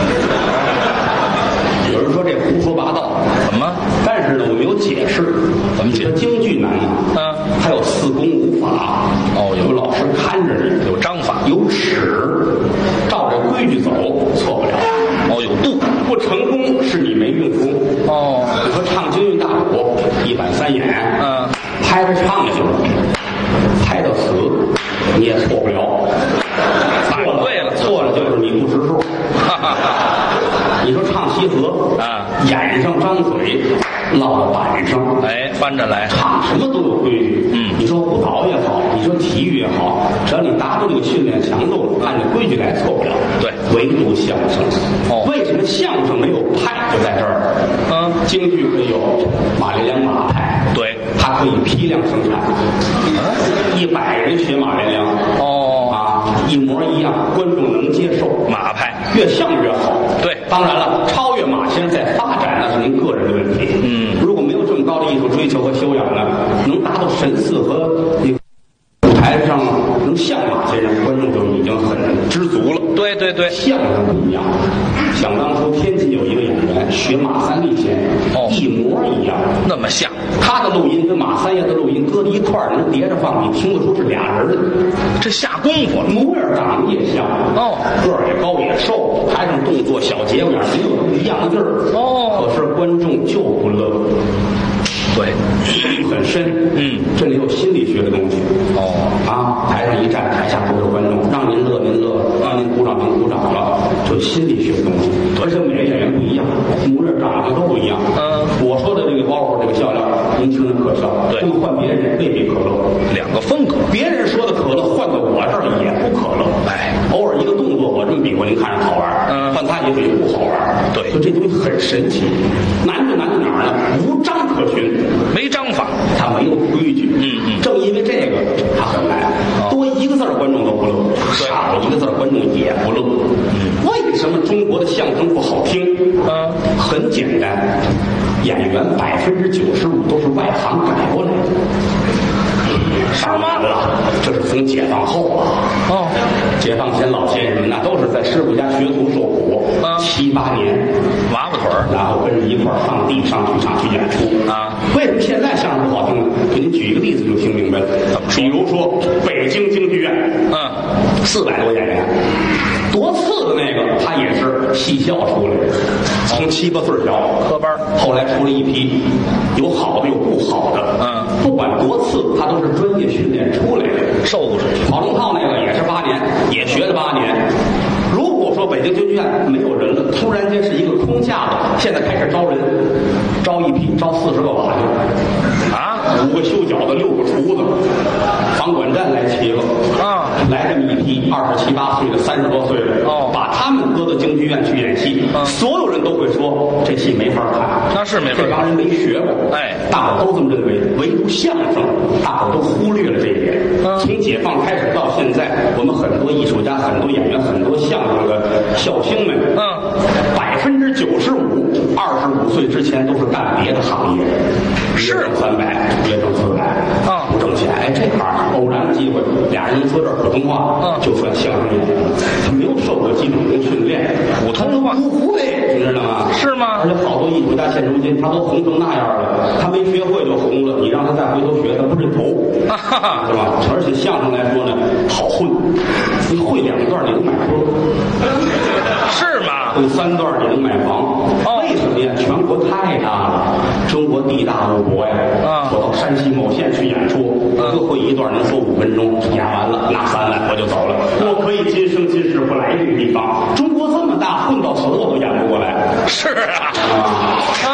有人说这胡说八道， 怎么？ 但是呢，我没有解释。 怎么解释？ 京剧难啊， 嗯， 它有四功五法。 哦， 有老师看着你， 有章法， 有尺，照着规矩走，错不了。 哦，有度， 不成功是你没用功。 哦， 你说唱京韵大鼓，一板三眼， 嗯， 拍着唱下去了，拍到死你也错不了。错了， 对了， 错了就是你不识数。 哈哈哈。 你说唱西河啊， 眼上张嘴，落到板上， 哎，翻着来， 唱什么都有规矩。嗯，你说舞蹈也好，你说体育也好，只要你达到这个训练强度，按照规矩来，错不了。 对， 唯独相声。 哦， 为什么相声没有派就在这儿？ 嗯， 京剧可以有马连良马派， 对， 它可以批量生产，一百人学马连良。 哦， 啊，一模一样，观众能接受。 马派越像越好。 对， 当然了，超越马先生在发展那是您个人的问题。嗯，如果没有这么高的艺术追求和修养呢，能达到神似和那个舞台上能像马先生，观众就已经很知足了。 对对对， 相声不一样。想当初天津有一个演员学马三立先生，哦，一模一样， 那么像。 他的录音跟马三爷的录音搁在一块儿，能叠着放，你听得出是俩人的。 这下功夫了， 模样长得也像，哦，个儿也高也瘦，台上动作小节骨眼没有不一样的地儿，哦，可是观众就不乐。对，很深，嗯，这里有心理学的东西。哦，啊，台上一站，台下都是观众，让您乐您乐，让您鼓掌您鼓掌了，这心理学的东西。而且每个演员不一样，模样长相都不一样。嗯，我说的这个包袱这个笑料，您听着可笑，对，那么换别人未必可乐， 两个风格。 别人说的可乐，换到我这儿也不可乐。哎，偶尔一个动作，我这么比划，您看着好玩，嗯，换他也许不好玩。对，就这东西很神奇，难就难在哪儿呢？无章可循。 没章法， 他没有规矩。嗯嗯，正因为这个，他很难。哦、多一个字观众都不乐，少了一个字观众也不乐。嗯，为什么中国的相声不好听？嗯，很简单，演员百分之九十五都是外行改过来的。当然了，这是从解放后啊。哦，解放前老先生们那都是在师傅家学徒受苦，啊，七八年， 娃娃腿儿， 然后跟着一块儿上地上剧场去演出啊。为什么现在相声不好听呢？给您举一个例子就听明白了。比如说北京京剧院，嗯，四百多演员，多次的那个他也是戏校出来的，从七八岁小科班，后来出了一批，有好的有不好的，嗯，不管多次，他都是专业训练出来的，受过。跑龙套那个也是八年，也学了八年。如果说北京京剧院没有人了，突然间是一个空架子，现在开始招人，招一批，招四十个瓦匠，啊，五个修脚的，六个厨子，房管站来七个，啊，来这么一批二十七八岁的、三十多岁的，哦，把他们搁到京剧院去演戏，嗯，所有人都会说这戏没法看， 那是没法看， 这帮人没学过，哎，大伙都这么认为，唯独相声，大伙都忽略了这一点。嗯，从解放开始到现在，我们很多艺术家、很多演员、很多相声的笑星们，嗯，百分之九十五，二十五岁之前都是干别的行业，是挣三百，月挣四百，啊，不挣钱。哎，这块儿偶然的机会，俩人能说点普通话，嗯，就算相声演员了。他没有受过基本功训练， 普通话不会，你知道吗？ 是吗？ 而且好多艺术家现如今他都红成那样了，他没学会就红了，你让他再回头学，他不认头，是吧？而且相声来说呢，好混，你会两段你能买车， 是吗？ 会三段你能买房。 哦， 为什么呀？全国太大了，中国地大物博呀。 啊， 我到山西某县去演出，我就会一段能说五分钟，演完了拿三万我就走了。我可以今生今世不来这个地方。中国这么大，混到死我都演不过来。 是啊， 啊啊，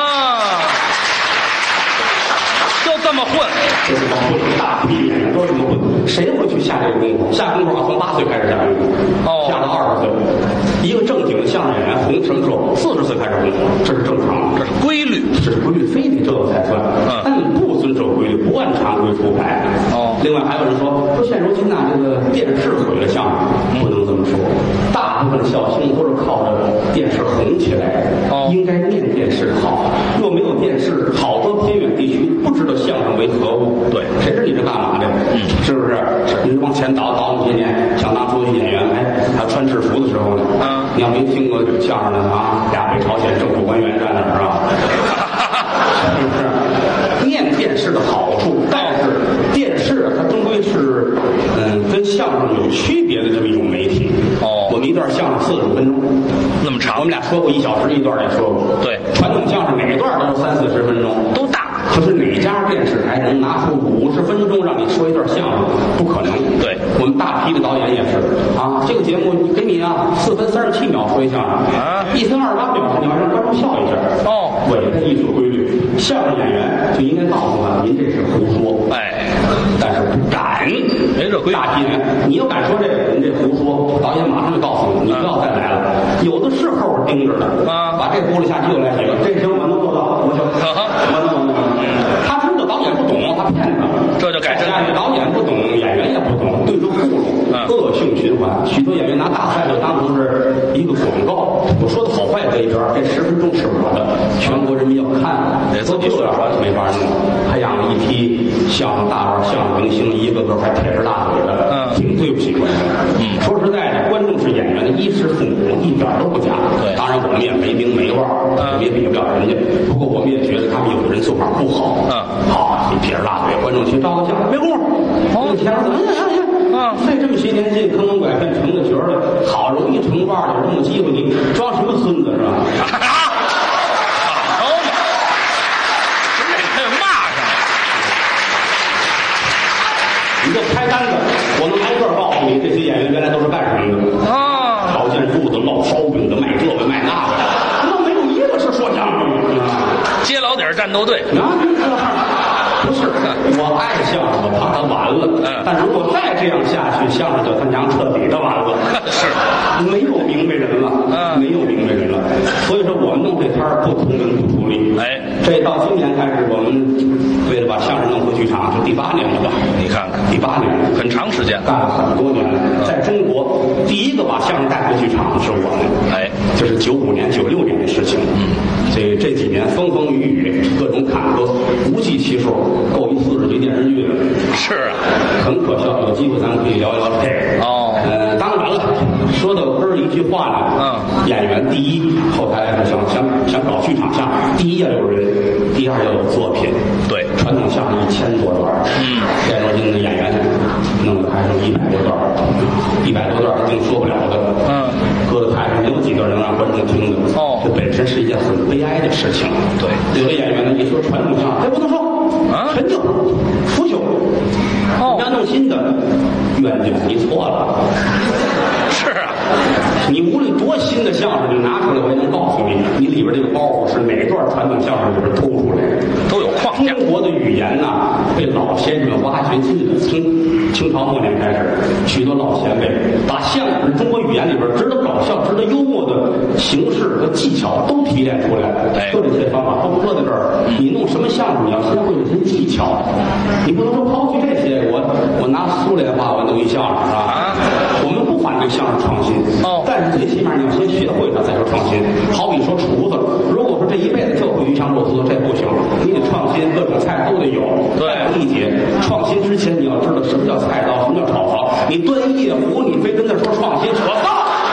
就这么混， 就这么混，大批演员都这么混，谁会去下这个功夫？下功夫啊，从八岁开始下功夫， 哦下到二十岁。一个正经的相声演员红什么时候？四十岁开始红，这是正常， 这是规律。 这是规律，非得这个才算。 嗯但你不遵守规律，不按常规出牌。 哦另外还有人说，说现如今呐、这个电视毁了相声，不能这么说。大部分小星都是靠着电视红起来的。 哦应该念电视好。若没有电视，好多偏远地区不知道相声为何物。 对， 谁知道你这干嘛的？嗯，是不是？是。你往前倒倒那么些年，想当初的演员，哎，他穿制服的时候呢， 嗯， 你要没听过相声的啊，俩北朝鲜政府官员站那儿是吧？是不是？念电视的好处，但是电视它终归是嗯跟相声有区别的这么一种媒体。 哦， 我们一段相声四十五分钟， 那么长， 我们俩说过一小时一段也说过。 对， 传统相声每段都是三四十分钟， 都大。 可是哪家电视台能拿出五十分钟让你说一段相声？不可能。 对， 我们大批的导演也是啊，这个节目给你啊四分三十七秒说一相声啊， 一分二十八秒你要让观众笑一下。 哦， 违背艺术规律，相声演员就应该告诉他，您这是胡说。 哎， 但是不敢， 没这规矩。 大批人，你要敢说这个，您这胡说，导演马上就告诉你，你不要再来了。有的是后边盯着的啊， 把这轱辘下去又来几个，这行我能做到，我行，我能我能。他知道导演不懂，他骗他， 这就改正。 导演不懂，演员也不懂，对着糊弄，恶性循环。许多演员拿大赛就当成是一个广告，我说的好坏搁一边，这十分钟是我的，全国人民要看， 得自己说， 没法弄。培养了一批相声大腕、相声明星，一个个还撇着大腿的， 嗯， 挺对不起观众。嗯，说实在的，观众是演员的衣食父母，一点都不假。 对， 当然我们也没名没望，我们也比不了人家。不过我们也觉得他们有的人做法不好。 嗯， 好，你撇着大腿，观众去照个相，没功夫。哦，前面怎么样样？嗯，费这么些年劲，坑蒙拐骗成个角儿了，好容易成腕儿，有这么机会，你装什么孙子是吧？ 好嘛，这这骂上了。 你就开单子，我能挨个告诉你，这些演员原来都是干什么的啊？ 炒建筑的、烙烧饼的、卖这个卖那个，那没有一个是说相声的。 接老底儿战斗队啊，不是，我爱相声，我怕他完了。嗯，但如果再这样下去，相声就他娘彻底的完了。 是， 没有明白人了。嗯，没有明白人了。所以说，我们弄这摊儿不图文不图利。 哎， 这到今年开始，我们为了把相声弄回剧场，就第八年了吧？ 你看看， 第八年， 很长时间， 干了很多年了。在中国，第一个把相声带回剧场的是我们。 哎， 这是九五年、九六年的事情。嗯，这这几年风风雨雨，各种坎坷，无计其数，够一四十集电视剧了。 是啊， 很可笑。有机会咱们可以聊一聊这个。哦，呃，当然了，说到根儿一句话呢，嗯，演员第一，后台想想想搞剧场相声，第一要有人，第二要有作品。 对， 传统相声一千多段，嗯，现如今的演员弄得还剩一百多段，一百多段一定说不了的。嗯，搁在台上没有几个人让观众听的。哦，这本身是一件很悲哀的事情。对，有的演员呢，一说传统相声，这不能说，啊，陈旧、腐朽。哦，要弄新的，冤家，你错了。 是啊， 你无论多新的相声，你拿出来，我也能告诉你，你里边这个包袱是哪段传统相声里边偷出来的， 都有框架。 中国的语言呐，被老先生们挖掘进来。从清朝末年开始，许多老前辈把相声中国语言里边值得搞笑、值得幽默的形式和技巧都提炼出来。哎，就这些方法都搁在这儿。你弄什么相声，你要先会这些技巧，你不能说抛弃这些。我我拿苏联话我弄一相声是吧？啊，我们不反对相声创新。哦，但是最起码你要先学会它，再说创新。好比说厨子，如果说这一辈子就会鱼香肉丝，这不行，你得创新，各种菜都得有。对，理解创新之前，你要知道什么叫菜刀，什么叫炒勺。你端一夜壶，你非跟他说创新，扯淡。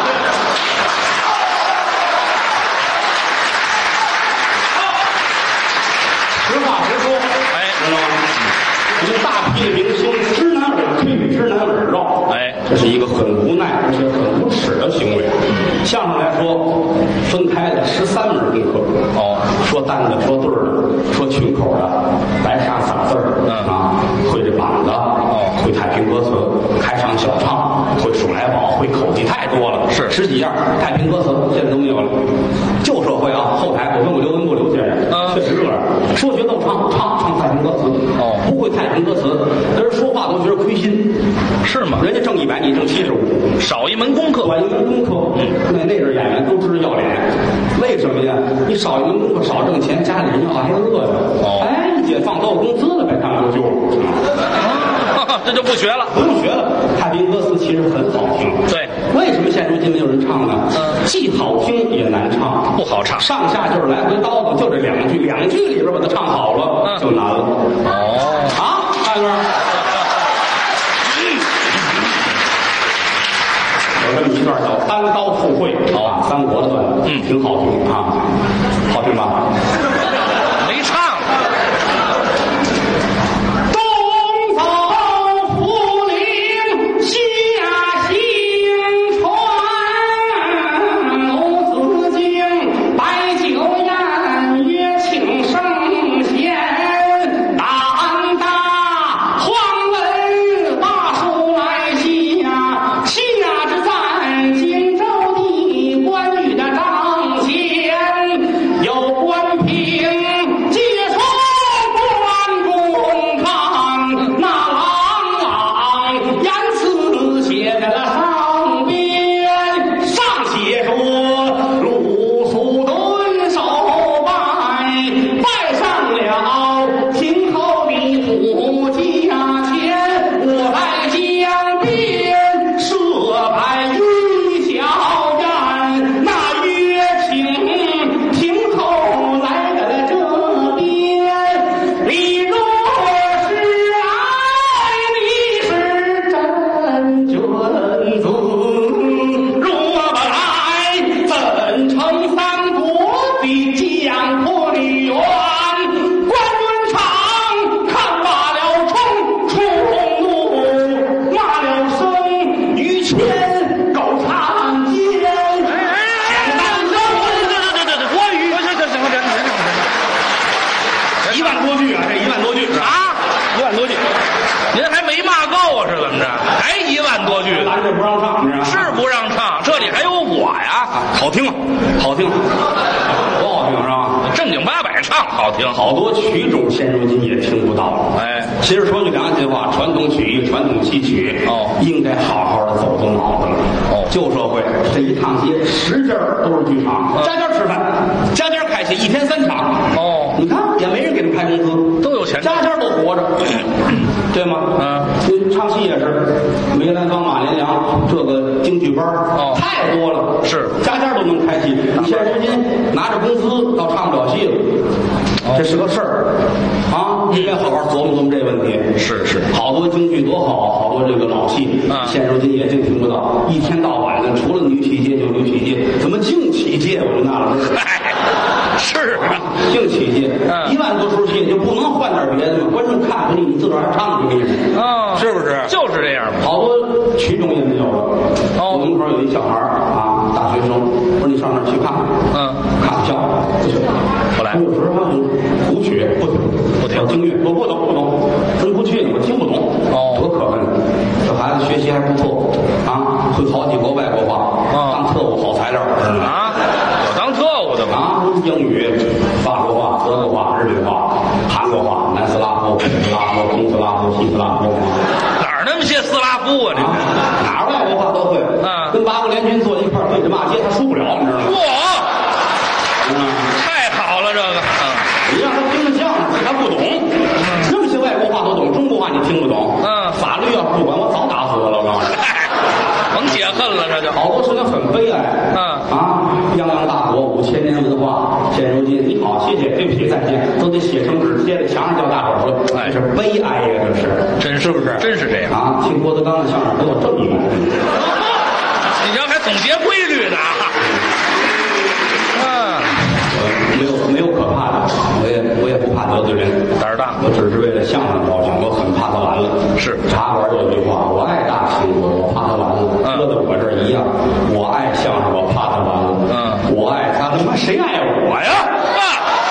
实话实说，哎，知道吗？我们大批的明星知难而退，知难而绕，哎，这是一个很无奈而且很无耻的行为。 相声来说，分开了十三门功课。 哦， 说单的，说对儿的，说群口的，白沙撒字儿、 嗯、 啊，会这膀子，哦，会太平歌词，开场小唱，会数来宝，会口技，太多了， 是十几样。太平歌词现在都没有了。旧社会啊，后台我问过刘文步刘先生，嗯，确实这样，说学逗唱，唱唱太平歌词，哦，不会太平歌词，人说话都觉得亏心， 是吗？ 人家挣一百，你挣七十五， 少一门功课， 少一门功课。嗯，那那阵演员都知道要脸，为什么呀？你少一门功课，少挣钱，家里人要挨饿的。哦，哎，一解放都有工资了，该他们就救了。 啊，这就不学了， 不用学了。太平歌词其实很好听。 对， 为什么现如今没有人唱呢？嗯，既好听也难唱， 不好唱，上下就是来回叨叨，就这两句，两句里边把它唱好了，嗯、就难了。哦，啊，大哥。有这么一段叫《单刀赴会》，啊，三国的段子，嗯，挺好听啊，好听吧？ 没唱。 东走福陵西下行船，五子敬白酒宴约请圣贤，胆大荒文大书来下，下之在荆州地关羽的帐前，有关平解说关公看，那朗朗言辞写在了上边，上写说鲁肃蹲守拜，拜上了亭后的虎驾前，我在江边设摆一小宴，那约请亭后来到了这边，你若是爱，你是真君子，若不来，怎成三国的江湖里缘？关云长看罢了冲，冲怒骂了声于谦，狗长奸。简单说， 国语，行行行行行， 一万多句啊，这一万多句啊， 一万多句， 您还没骂够啊？是怎么着？还一万多句？ 咱这不让唱，你知道吗？ 是不让唱，这里还有我呀， 好听吗？好听，多好听是吧？ 正经八百唱好听， 好多曲种现如今也听不到了。 哎， 其实说句良心话，传统曲艺、传统戏曲哦， 应该好好的走动脑子了。哦，旧社会这一趟街十家都是剧场，家家吃饭，家家开戏，一天三场。哦，你看也没人给他们开工资， 都有钱， 家家都活着，对吗？嗯，唱戏也是，梅兰芳、马连良这个京剧班哦，太多了，是家家都能开戏。你现如今拿着工资倒唱不了戏了。这是个事儿啊，应该好好琢磨琢磨这个问题。 是是， 好多京剧多好，好多这个老戏，啊，现如今也净听不到。一天到晚的，除了女曲界就女曲界，怎么净曲界？我就纳了闷儿。 是啊， 净曲界，一万多出戏就不能换点别的吗？观众看不腻，你自个儿还唱去，你啊， 是不是？ 就是这样。 好多曲种也没有了。哦，我门口有一小孩啊，大学生，我说你上那儿去看看，嗯，看票不去。后来我有时候还有胡曲，不听不听京剧，我不懂不懂，真不去我听不懂。哦，多可恨！这孩子学习还不错啊，会好几国外国话，当特务好材料啊，有当特务的吗？ 啊，英语、法国话、德国话、日本话、韩国话、南斯拉夫、斯拉夫、东斯拉夫、西斯拉夫。 哪儿那么些斯拉夫啊？这哪儿外国话都会。嗯，跟八国联军坐一块儿对着骂街，他输不了，你知道吗？ 哇，嗯，太好了，这个。嗯， 你让他听着相声，他不懂。那么些外国话都懂，中国话你听不懂。嗯，法律要不管我早打死我了，我告诉你。 甭解恨了，这就好多事情很悲哀。嗯啊，泱泱大国五千年文化，现如今你好，谢谢，对不起，再见，都得写成纸贴在墙上叫大伙儿说，哎，这是悲哀呀，这是， 真是不是？ 真是这样啊！听郭德纲的相声都有这么一个， 你要还总结规律呢。嗯， 没有没有可怕的，我也我也不怕得罪人， 胆儿大， 我只是为了相声高兴，我很怕他完了。 是茶馆有句话，我爱大清歌，我怕它完了。搁在我这儿一样，我爱相声，我怕它完了。嗯，我爱他，他妈谁爱我呀？啊！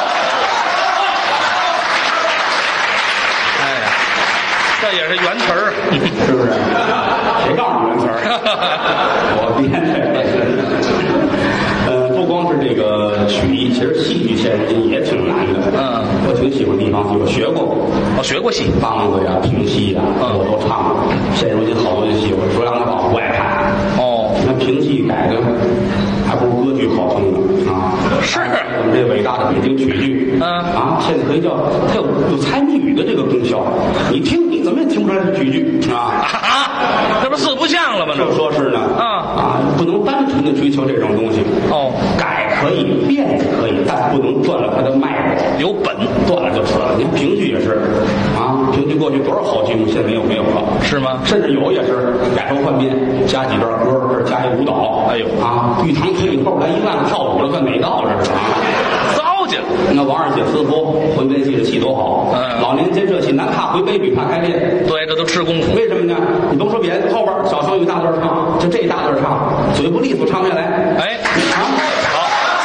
哎呀，这也是原词儿， 是不是？谁告诉你原词儿？我编的。呃，不光是这个曲艺，其实戏剧现如今也挺难的。嗯，我挺喜欢地方戏，我学过。 我学过戏， 梆子呀、评戏呀，嗯、我都唱过。现如今好多的戏，我说让他老不爱看。哦，那评戏改的还不如歌剧好听呢啊！ 是我们这伟大的北京曲剧，嗯啊，现在可以叫它有有猜谜语的这个功效。你听，你怎么也听不出来是曲剧啊？ 啊，这不四不像了吗？ 就说是呢，啊啊，不能单纯的追求这种东西。哦，改可以，变也可以，但不能断了它的脉络。 有本， 断了就死了。你看评剧也是，啊，评剧过去多少好剧目，现在没有没有了， 是吗？ 甚至有也是改头换面，加几段歌，这加一舞蹈。哎呦啊，玉堂推以后来一万个跳舞了，算哪道这是啊？ 糟践了。 那王二姐私服回杯戏的戏多好，嗯，老年间这戏难怕回杯，比怕开练。 对，这都吃功夫。 为什么呢？你甭说别的，后边小生一大段唱，就这一大段唱，嘴不利索唱不下来。哎，啊，好，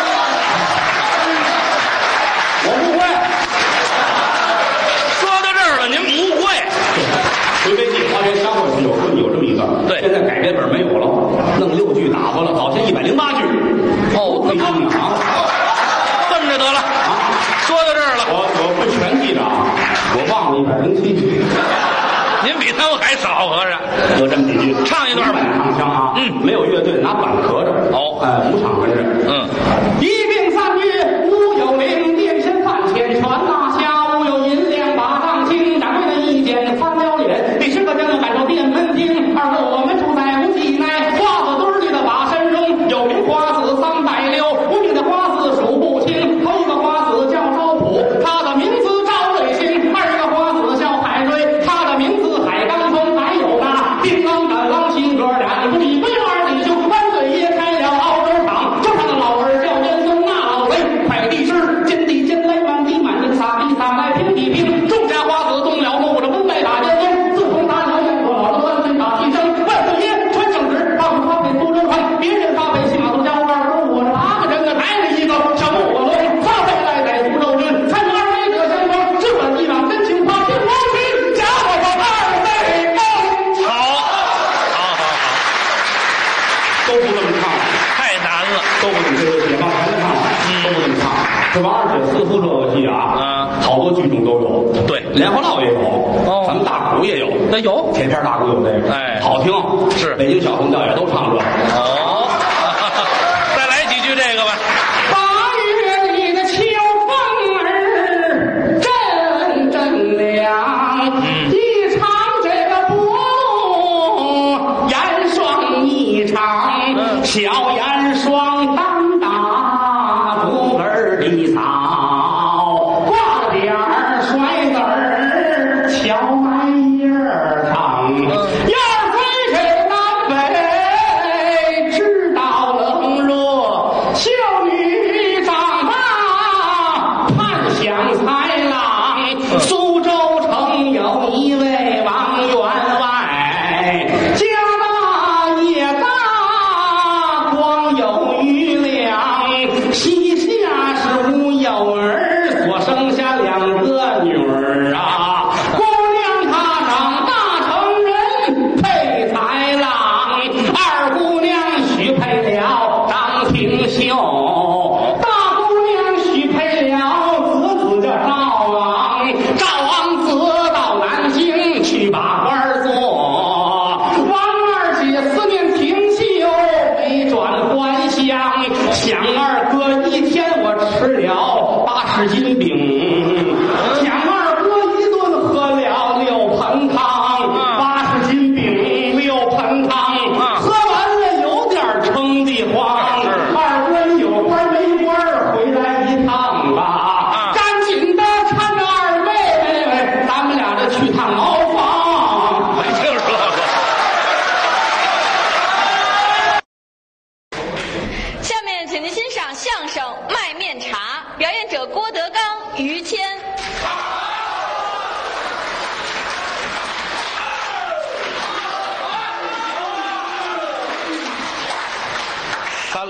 我不会。 说到这儿了，您不会。 回杯戏花园相会是有有这么一段，对，现在改编本没有了，弄六句打发了，早先一百零八句。哦，你看啊， 这么着得了啊！说到这儿了， 我我不全记着啊，我忘了一百零七句。 您比他们还少，合着有这么几句， 唱一段吧。 唱腔啊，嗯，没有乐队，拿板壳着。哦，哎，武场跟着。嗯，一并三月无有灵，殿前饭前全拿下，无有银两把账清，掌柜的一见翻了脸，第十个将要赶到殿门厅，二哥我们住在无忌内花子堆里的瓦山中，有名花子三百六，无名的花子数不清，头一个花子叫周普，他的名字赵瑞兴，二个花子叫海瑞，他的名字海刚峰，还有那叮当胆狼心哥俩，不比不有二弟兄，万岁爷开了奥尔场，就上的老儿叫严嵩，那老贼快地师，见地见来满地满人撒地撒来平地平，众家花子动了怒，这门外打尖锋，自从打了燕国老了万岁打提升，万岁爷传圣旨，他们发配苏州城，别人发配新马都交二哥，我这八个人呢抬着一个小木火龙，发配来在苏州人，才能二位得相逢，只管一往真情话，听我去，家伙我二位公。 好，好好好， 都不这么唱， 太难了， 都不这么这个解放前的唱，都不这么唱。这王二姐私服这个戏啊，啊，好多剧种都有，对，莲花落也有，哦，咱们大鼓也有， 那有铁片大鼓有这个，哎，好听，是北京小红调也都唱这个。 哦，再来几句这个吧。 八月里的秋风儿阵阵凉，嗯，一场这个薄露严霜一场，嗯，小严霜当打不根的草，挂了点儿甩子儿荞麦叶儿长，燕儿飞水南北直到冷热，秀女长大盼想才郎，苏州城有一位王员外，家大业大光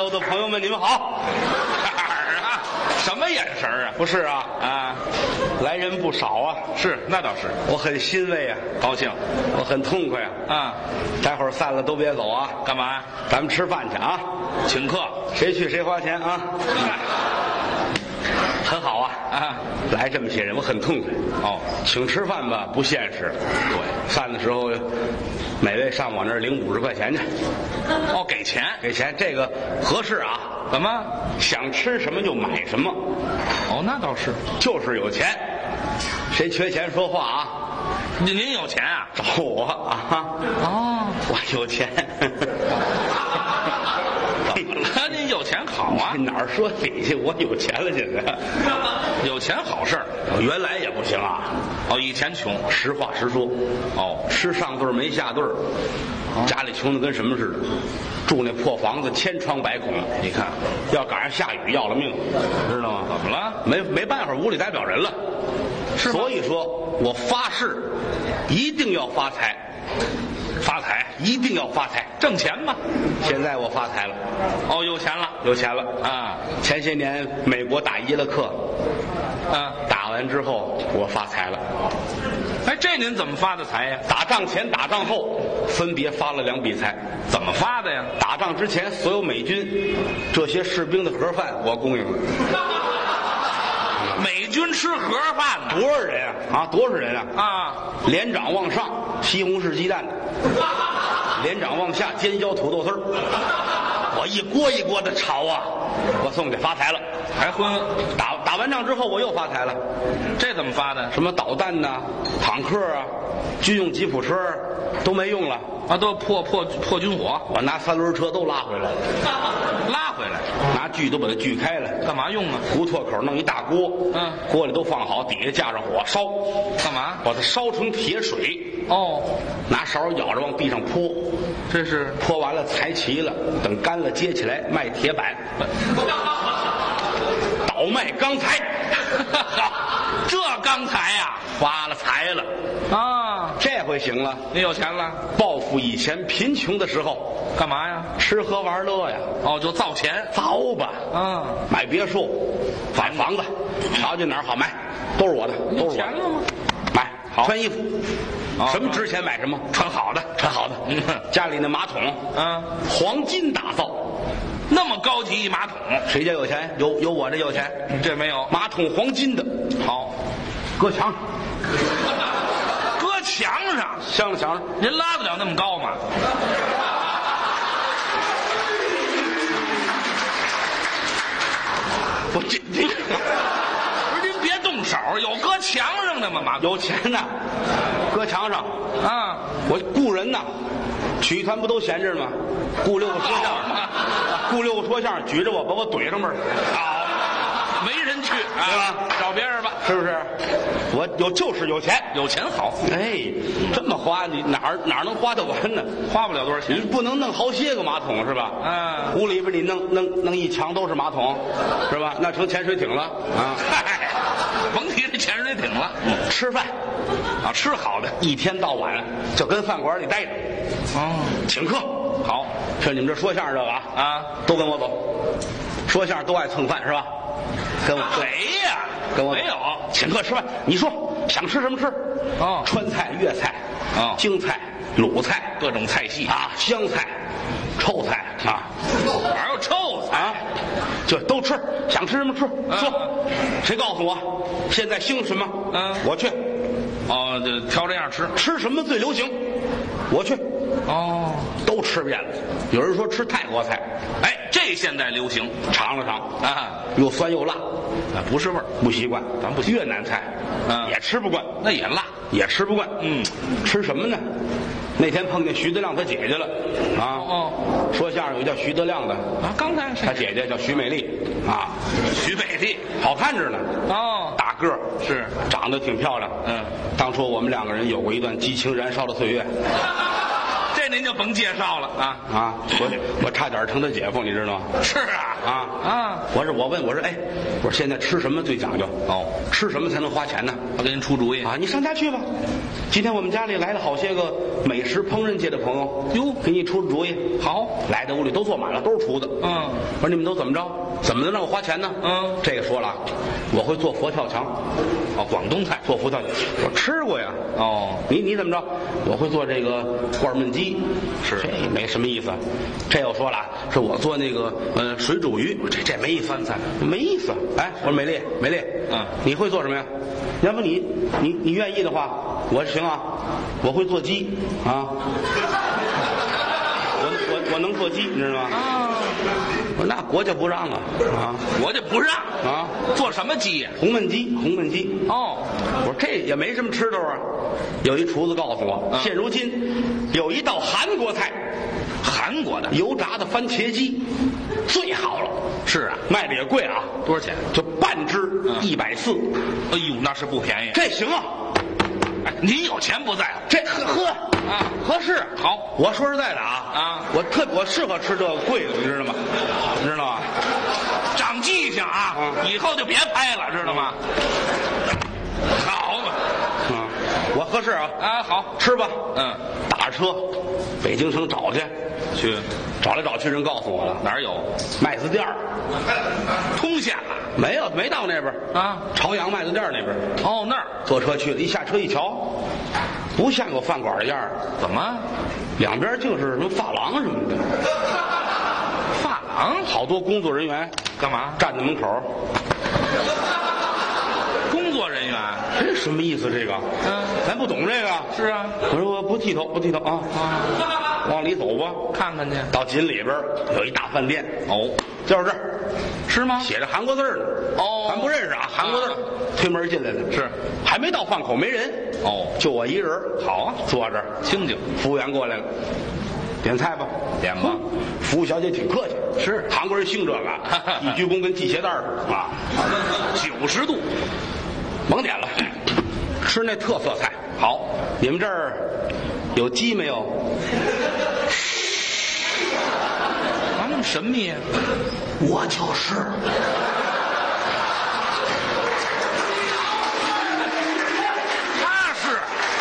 有的朋友们，你们好。 啊，什么眼神啊？ 不是啊， 啊， 来人不少啊。 是，那倒是， 我很欣慰啊， 高兴我很痛快啊。 啊。 待会儿散了都别走啊， 干嘛？ 咱们吃饭去啊， 请客。 谁去谁花钱啊。很好啊啊！ 来这么些人，我很痛快。 哦， 请吃饭吧，不现实。 对， 饭的时候，每位上我那儿领五十块钱去。 哦，给钱， 给钱，这个合适啊。 怎么？ 想吃什么就买什么。 哦，那倒是， 就是有钱。谁缺钱说话啊？ 您您有钱啊？ 找我啊！ 哦， 我有钱。 怎么了？您有钱好啊？ 哪儿说理去？我有钱了，现在。 有钱好事儿， 原来也不行啊。 哦，以前穷， 实话实说。 哦， 吃上顿没下顿，家里穷的跟什么似的，住那破房子，千疮百孔。你看，要赶上下雨，要了命，知道吗？ 怎么了？ 没没办法，屋里待不了人了。 是吗？ 所以说我发誓，一定要发财。发财一定要发财， 挣钱嘛。 现在我发财了。 哦，有钱了， 有钱了啊！ 前些年美国打伊拉克， 啊， 打完之后我发财了。 哎，这您怎么发的财呀？ 打仗前、打仗后分别发了两笔财。 怎么发的呀？ 打仗之前，所有美军这些士兵的盒饭我供应了。 美军吃盒饭呢？ 多少人啊？啊，多少人啊？ 啊， 连长往上西红柿鸡蛋的，连长往下尖椒土豆丝儿，我一锅一锅的炒啊，我送去发财了。 还荤？ 打打完仗之后我又发财了。 这怎么发的？ 什么导弹呐、坦克啊、军用吉普车都没用了啊，都破破破军火， 我拿三轮车都拉回来， 拉回来， 拿锯都把它锯开了。 干嘛用啊？ 胡拓口弄一大锅， 嗯， 锅里都放好，底下架上火烧， 干嘛？ 把它烧成铁水。 哦， 拿勺舀着往地上泼， 这是泼完了裁齐了，等干了接起来卖铁板，倒卖钢材。 这钢材呀、啊， 发了财了啊！ 这回行了， 你有钱了， 报复以前贫穷的时候干嘛呀？ 吃喝玩乐呀。 哦，就造钱， 造吧， 嗯， 买别墅，买房子，条件哪儿好买，都是我的，都是我的。 钱了吗？ 买好穿衣服， 哦、 什么值钱买什么， 穿好的， 穿好的。 嗯， 家里那马桶， 嗯， 黄金打造， 那么高级一马桶， 谁家有钱？有有我这有钱， 这没有。 马桶黄金的， 好， 搁墙， 搁墙上， 镶了墙上。 您拉得了那么高吗？ 我这这。 不是您别动手，有搁墙上的吗？马有钱呐，搁墙上啊！ 我雇人呐，曲艺团不都闲着吗？雇六个说相声，雇六个说相声，举着我把我怼上面好，没人去， 对吧？ 找别人吧， 是不是？我有就是有钱， 有钱好。 哎，这么花你哪儿哪儿能花得完呢？ 花不了多少钱， 你不能弄好些个马桶是吧？ 嗯， 屋里边你弄弄弄一墙都是马桶，是吧？那成潜水艇了啊！ 嗨，甭提这潜水艇了。 吃饭啊，吃好的， 一天到晚就跟饭馆里待着。 哦， 请客好， 像你们这说相声这个啊， 啊， 都跟我走。说相声都爱蹭饭是吧？跟我谁呀？ 跟我没有， 请客吃饭。你说想吃什么吃？ 哦， 川菜、粤菜， 哦， 京菜、鲁菜， 各种菜系啊，湘菜、臭菜啊， 哪有臭菜啊？就都吃，想吃什么吃。 嗯、 说，谁告诉我现在兴什么？ 嗯， 我去。 哦，就挑这样吃。 吃什么最流行？我去。 哦， 都吃遍了。有人说吃泰国菜， 哎，这现在流行， 尝了尝啊， 又酸又辣， 啊，不是味儿， 不习惯。 咱不习惯越南菜， 嗯， 也吃不惯， 那也辣， 也吃不惯。 嗯， 吃什么呢？那天碰见徐德亮他姐姐了，啊， 哦， 说相声有叫徐德亮的啊，刚才他姐姐叫徐美丽，啊， 徐美丽好看着呢， 哦， 大个儿是， 长得挺漂亮， 嗯， 当初我们两个人有过一段激情燃烧的岁月。 这您就甭介绍了啊啊！我我差点成他姐夫，你知道吗？ 是啊啊啊！ 我是我问我说，哎，我说现在吃什么最讲究？ 哦， 吃什么才能花钱呢？ 我给您出主意啊！你上家去吧， 今天我们家里来了好些个美食烹饪界的朋友， 哟， 给你出出主意。 好， 来的屋里都坐满了，都是厨子。 嗯， 我说你们都怎么着？怎么能让我花钱呢？ 嗯， 这个说了，我会做佛跳墙。 哦，广东菜做佛跳墙，我吃过呀。 哦， 你你怎么着？我会做这个罐焖鸡， 是这没什么意思。这又说了，是我做那个呃水煮鱼，这这没意思， 饭菜没意思。哎，我说美丽，美丽， 嗯， 你会做什么呀？要不你你你愿意的话，我行啊，我会做鸡啊，我我我能做鸡，你知道吗？ 啊， 我说那国家不让啊啊， 我就不让啊， 做什么鸡呀？ 红焖鸡，红焖鸡。 哦， 我说这也没什么吃头啊。有一厨子告诉我， 嗯现如今有一道韩国菜， 韩国的油炸的番茄鸡，最好了。 是啊， 卖的也贵啊， 多少钱？ 就半只嗯一百四。 哎呦，那是不便宜。 这行啊， 哎，你有钱不在乎？ 这呵呵啊合适。 好， 我说实在的啊啊， 我特我适合吃这个贵的，你知道吗？你知道吗？ 长记性啊！ 啊以后就别拍了，知道吗？好嘛， 啊，我合适啊。 啊好， 吃吧。 嗯， 打车，北京城找去， 去找来找去，人告诉我了， 哪儿有？ 麦子店儿通县了没有，没到那边儿啊？ 朝阳麦子店儿那边儿哦，那儿坐车去了，一下车一瞧，不像个饭馆的样儿， 怎么？ 两边就是什么发廊什么的， 发廊？ 好多工作人员干嘛？ 站在门口。 工作人员？ 这什么意思？这个， 嗯， 咱不懂这个。 是啊。 我说我不剃头，不剃头啊， 啊， 往里走吧。 看看去。 到紧里边儿有一大饭店， 哦， 就是这儿， 是吗？ 写着韩国字儿呢。 哦咱不认识啊，韩国字儿。推门进来了， 是， 还没到饭口，没人。 哦， 就我一人儿。 好啊， 坐这儿， 清静。 服务员过来了，点菜吧， 点吧哼服务小姐挺客气， 是韩国人兴这个，一鞠躬跟系鞋带儿似的啊。 九十度， 甭点了，吃那特色菜。 好， 你们这儿有鸡没有？ 啊，那么神秘啊？ 我就是。 他是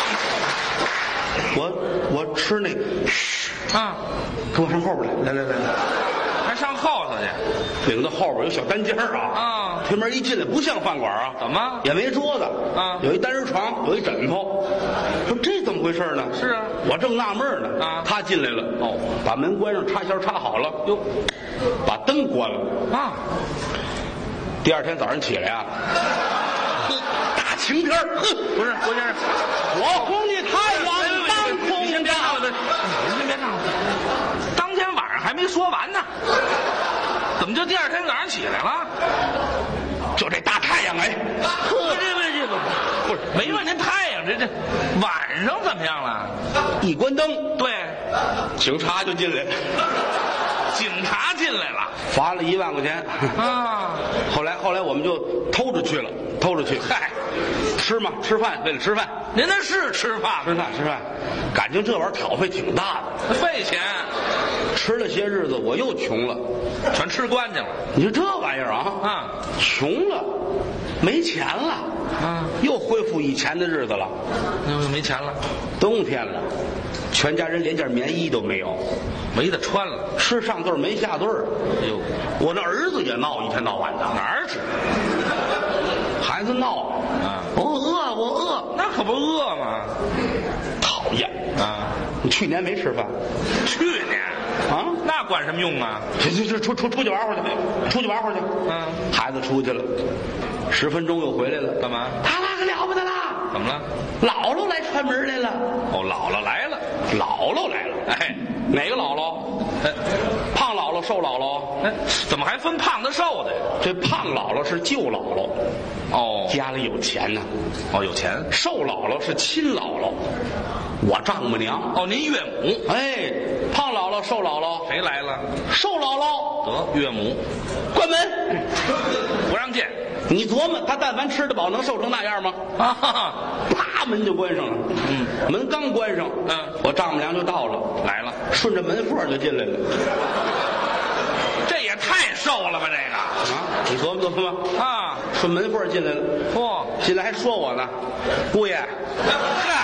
我我吃那， 啊， 给我上后边来，来来来来， 还上后头去？ 领到后边有小单间儿啊。 啊推门一进来不像饭馆啊， 怎么也没桌子啊有一单人床，有一枕头。说这怎么回事呢？ 是啊， 我正纳闷呢啊他进来了， 哦， 把门关上，插销插好了， 哟， 把灯关了。 啊， 第二天早上起来啊，大晴天儿，哼， 不是郭先生， 我红的太阳当空你先别唱了，这你先别唱了。当天晚上还没说完呢，怎么就第二天早上起来了？ 就这大太阳哎， 不是不是不是，没问您太阳，这这晚上怎么样了？ 一关灯， 对， 警察就进来了， 警察进来了罚了一万块钱。 啊！ 后来后来我们就偷着去了，偷着去。嗨，吃嘛，吃饭为了吃饭， 您那是吃饭吃吗？ 饭吃饭，感情这玩意儿挑费挺大的。 费钱， 吃了些日子，我又穷了。 全吃光去了你说这玩意儿啊， 啊！ 穷了，没钱了， 啊， 又恢复以前的日子了。 那又没钱了， 冬天了，全家人连件棉衣都没有， 没得穿了。 吃上顿儿没下顿儿。 哎呦， 我那儿子也闹，一天到晚的， 哪儿吃？ 孩子闹啊我饿，我饿， 那可不饿吗？ 讨厌啊！ 你去年没吃饭去年啊？ 那管什么用啊？ 去去去，出出出去玩会儿去，出去玩会儿去。 嗯， 孩子出去了，十分钟又回来了。 干嘛？ 他那个了不得啦！ 怎么了？ 姥姥来串门来了。 哦，姥姥来了。 姥姥来了。 哎， 哪个姥姥？ 哎胖姥姥、瘦姥姥？ 哎，怎么还分胖的瘦的呀？ 这胖姥姥是舅姥姥， 哦家里有钱呢。 哦，有钱。 瘦姥姥是亲姥姥，我丈母娘。 哦，您岳母。 哎，胖姥姥、瘦姥姥， 谁来了？ 瘦姥姥得岳母， 关门， 不让见。 你琢磨，他但凡吃得饱，能瘦成那样吗？ 啊哈哈， 啪，门就关上了。 嗯， 门刚关上， 嗯， 我丈母娘就到了， 来了。 顺着门缝就进来了。 这也太瘦了吧，这个啊，你琢磨琢磨， 啊， 顺门缝进来了。 嚯， 进来还说我呢，姑爷， 嗨，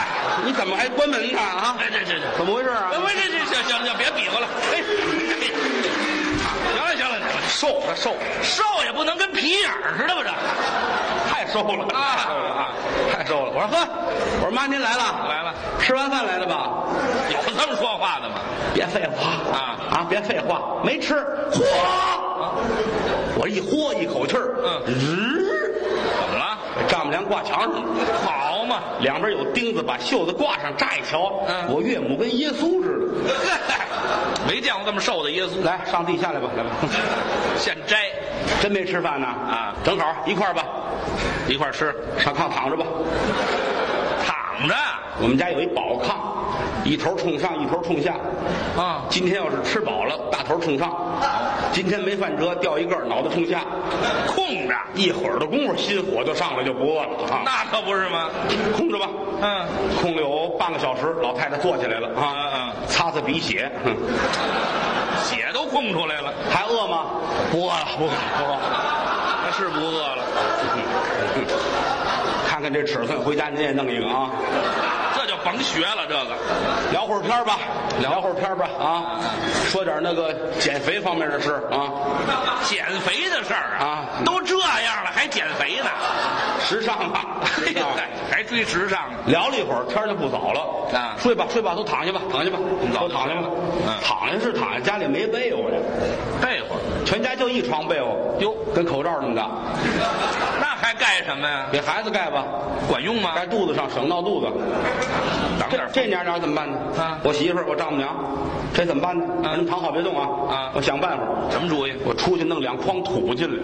你怎么还关门呢？啊， 哎，这这这， 怎么回事啊？ 不是这这行行行，别比划了。哎，行了行了， 瘦他瘦瘦也不能跟皮影似的吧？这太瘦了啊太瘦了啊！太瘦了！我说呵，我说妈您来了来了， 吃完饭来的吧？ 有这么说话的吗？ 别废话啊啊！别废话，没吃，嚯！我一豁一口气儿， 嗯日， 怎么了？ 丈母娘挂墙上了， 好嘛， 两边有钉子，把袖子挂上，乍一瞧， 嗯我岳母跟耶稣似的。 没见过这么瘦的耶稣， 来，上地下来吧，来吧。 现摘， 真没吃饭呢啊正好一块儿吧， 一块儿吃， 上炕躺着吧。 躺着我们家有一宝炕，一头冲上，一头冲下。 啊， 今天要是吃饱了，大头冲上；今天没饭辙，掉一个脑袋冲下。 空着， 一会儿的功夫，心火就上来，就不饿了啊！ 那可不是吗？ 空着吧， 嗯， 空了有半个小时，老太太坐起来了啊， 嗯嗯擦擦鼻血，哼， 血都空出来了， 还饿吗？不饿了，不饿了，不饿了。 那是不饿了， 看看这尺寸，回家您也弄一个啊。 这就甭学了，这个聊会儿天吧，聊会儿天吧啊，说点那个减肥方面的事啊。 减肥的事儿啊都这样了还减肥呢？ 时尚啊， 嘿还追时尚呢？ 聊了一会儿，天就不早了啊睡吧睡吧，都躺下吧，躺下吧， 早都躺下吧。 嗯躺下是躺下，家里没被窝呀， 被窝全家就一床被窝， 哟， 跟口罩那么大， 那还盖什么呀？ 给孩子盖吧， 管用吗？ 盖肚子上省闹肚子。这长点这娘俩怎么办呢？ 啊我媳妇儿，我丈母娘，这怎么办呢？ 啊你们躺好别动啊！ 啊我想办法。 什么主意？ 我出去弄两筐土进来，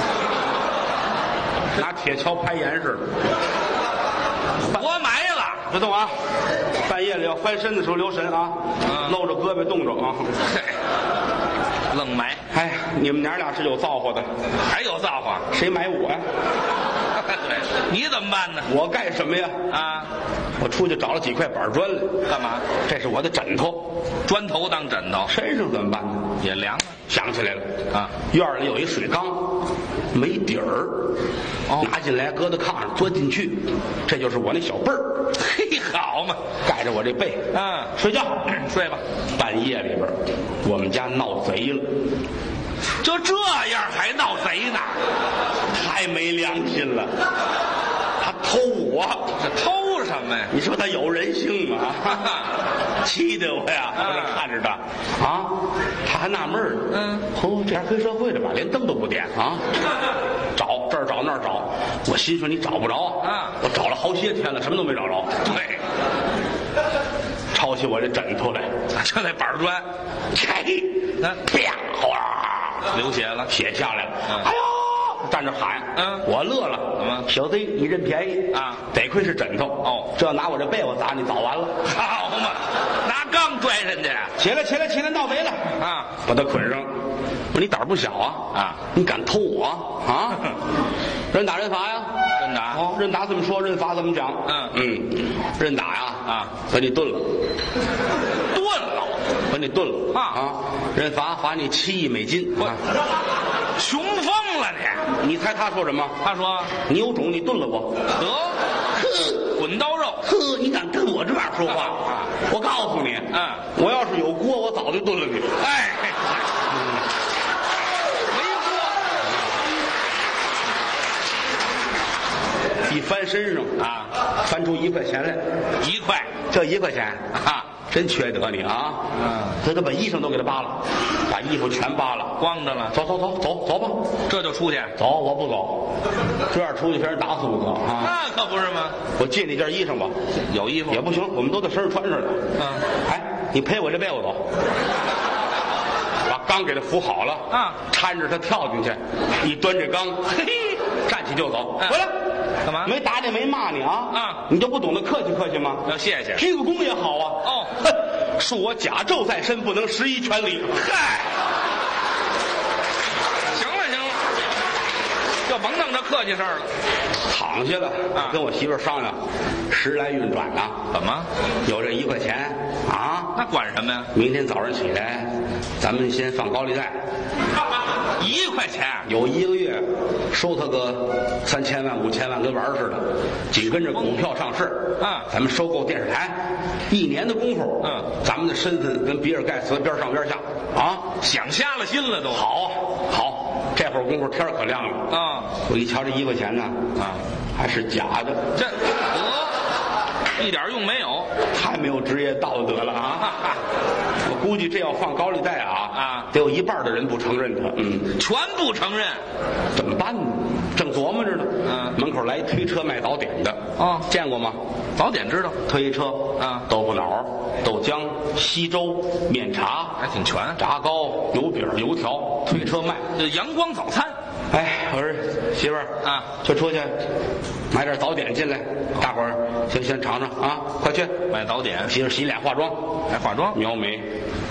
拿铁锹拍岩似的。 活埋了， 别动啊！半夜里要翻身的时候留神啊！ 嗯露着胳膊冻着啊！ 嘿，愣埋， 哎呀，你们娘俩是有造化的， 还有造化？ 谁买我呀？ 对，你怎么办呢？ 我干什么呀？ 啊， 我出去找了几块板砖来， 干嘛？ 这是我的枕头， 砖头当枕头身上怎么办呢？ 也凉啊。 想起来了啊， 院里有一水缸，没底儿， 哦拿进来搁到炕上，钻进去，这就是我那小被儿， 嘿，好嘛， 盖着我这被， 嗯， 睡觉， 睡吧。 半夜里边，我们家闹贼了， 就这样还闹贼呢？ 太没良心了，他偷我， 这偷什么呀？ 你说他有人性吗？气得我呀！我这看着他啊，他还纳闷儿呢。 嗯， 哦，这样黑社会的吧，连灯都不点啊，找这儿找那儿找。我心说你找不着啊， 我找了好些天了，什么都没找着。 对， 抄起我这枕头来， 就那板砖， 嘿， 嗯啪，哗， 流血了。 血下来了。 嗯哎呦！站着喊， 嗯我乐了， 怎么小子，你认便宜啊？ 得亏是枕头哦， 这要拿我这被窝砸你，早完了。 好嘛，拿缸拽人家起来，起来，起来，闹贼了！ 啊！ 把他捆上。我说你胆儿不小啊！ 啊， 你敢偷我啊？认打认罚呀？ 真打哦，认打怎么说？认罚怎么讲？ 嗯嗯，认打呀啊， 把你炖了， 炖了， 把你炖了啊啊！认罚罚你七亿美金。啊穷疯了你！ 你猜他说什么？ 他说你有种，你炖了我。 得呵， 滚刀肉， 呵，你敢跟我这样说话？我告诉你， 嗯我要是有锅，我早就炖了你。 哎，没锅一翻身上啊， 翻出一块钱来， 一块这一块钱啊， 真缺德你啊！ 嗯， 他他把衣裳都给他扒了，把衣服全扒了。 光着了， 走走走走走吧， 这就出去？ 走，我不走，这样出去被人打死我可啊！ 那可不是吗？ 我借你件衣裳吧， 有衣服也不行，我们都在身上穿上了。 嗯， 哎，你陪我这被窝走，把缸给他扶好了啊， 搀着他跳进去，一端这缸，嘿，站起就走， 嗯回来。 干嘛？ 没打你，没骂你啊！ 啊， 你就不懂得客气客气吗？ 要谢谢。 鞠个躬也好啊。 哦， 哼，恕我甲胄在身，不能十一全礼。 嗨，行了行了，就甭弄这客气事儿了。 躺下了啊跟我媳妇儿商量，时来运转呐。 怎么？ 有这一块钱啊， 那管什么呀？ 明天早上起来，咱们先放高利贷。 一块钱有一个月收他个三千万、五千万，跟玩儿似的，紧跟着股票上市， 啊咱们收购电视台，一年的功夫， 嗯， 咱们的身份跟比尔盖茨边上边下啊， 想瞎了心了都。 好，好，这会儿功夫天儿可亮了啊！ 我一瞧这一块钱呢， 啊， 还是假的， 这得一点用没有， 太没有职业道德了啊！我估计这要放高利贷啊啊， 得有一半的人不承认他，嗯， 全不承认。 怎么办呢？正琢磨着呢， 嗯， 门口来一推车卖早点的， 哦， 见过吗？ 早点知道， 推车啊， 豆腐脑、豆浆、稀粥、面茶， 还挺全。 炸糕、油饼、油条，推车卖。 这阳光早餐， 哎，我说媳妇儿啊， 就出去买点早点进来，大伙儿先先尝尝啊，快去买早点。 媳妇儿洗脸化妆， 还化妆， 描眉，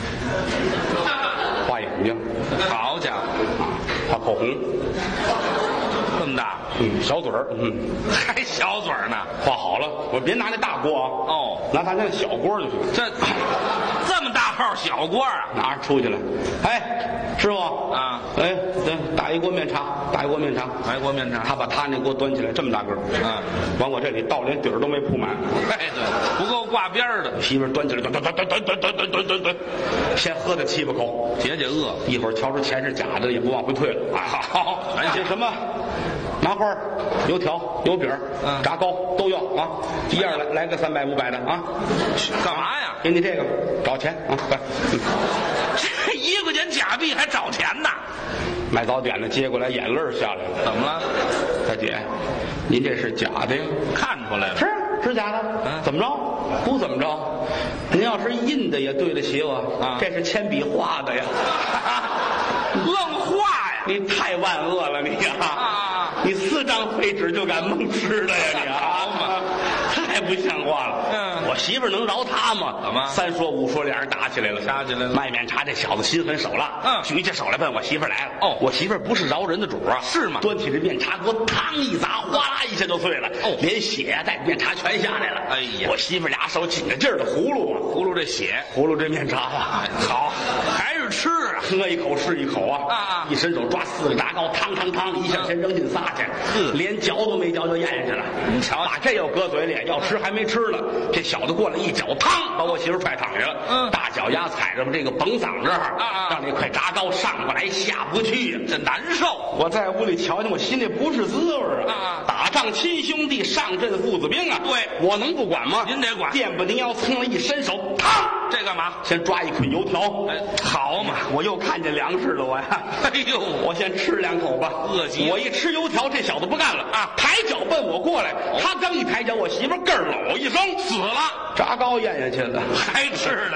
画眼睛， 好家伙， 啊，画口红， 这么大， 嗯，小嘴儿，嗯， 还小嘴儿呢。 画好了，我别拿那大锅啊， 哦， 拿咱那小锅就行。 这这么大号小锅啊， 拿着出去了，哎，师傅啊， 哎，对，打一锅面茶，打一锅面茶， 来锅面茶。 他把他那锅端起来，这么大个儿， 啊， 往我这里倒，连底儿都没铺满。 哎，对，不够挂边儿的。 媳妇儿端起来，端端端端端端端端端端，先喝了七八口， 解解饿。 一会儿瞧出钱是假的，也不往回退了。啊，好， 哎这什么麻花、油条、油饼、 嗯炸糕都要啊，一样来来个三百五百的啊。 干嘛呀？ 给你这个，找钱啊，快。嗯这一块钱假币还找钱呢？ 卖早点的接过来，眼泪儿下来了。 怎么了？ 大姐，您这是假的呀？ 看出来了。 是是假的。 嗯怎么着？不怎么着。您要是印的也对得起我啊这是铅笔画的呀。 愣画呀！ 你太万恶了你呀！ 啊你四张废纸就敢蒙吃的呀你啊！ 好嘛太不像话了。 嗯我媳妇儿能饶他吗？ 怎么三说五说，俩人打起来了。 打起来了卖面茶这小子心狠手辣， 嗯举起手来奔我媳妇儿来了。 哦我媳妇儿不是饶人的主啊， 是吗端起这面茶锅，嘡一砸，哗啦一下就碎了。 哦连血带面茶全下来了。 哎呀我媳妇儿俩手紧着劲儿的葫芦啊， 葫芦这血， 葫芦这面茶呀， 好，还是吃啊？ 喝一口是一口啊！ 啊啊一伸手抓四个炸糕，嘡嘡嘡，一下先扔进仨去， 嗯连嚼都没嚼就咽下去了。 你瞧把这又搁嘴里，要吃还没吃呢。这小子过来一脚，嘡，把我媳妇踹躺下了。 嗯大脚丫踩着这个绷嗓这儿， 啊啊让那块炸糕上不来下不去呀。 这难受。 我在屋里瞧见，我心里不是滋味啊！ 啊啊打仗亲兄弟，上阵父子兵啊！ 对我能不管吗？ 您得管电不灵腰，噌一伸手，嘡， 这干嘛？ 先抓一捆油条。 哎，好嘛！ 我又看见粮食了，我呀！ 哎呦， 我先吃两口吧， 饿极了我一吃油条，这小子不干了啊！抬脚奔我过来，他刚一抬脚，我媳妇儿咯儿搂一声死了，炸糕咽下去了， 还吃呢。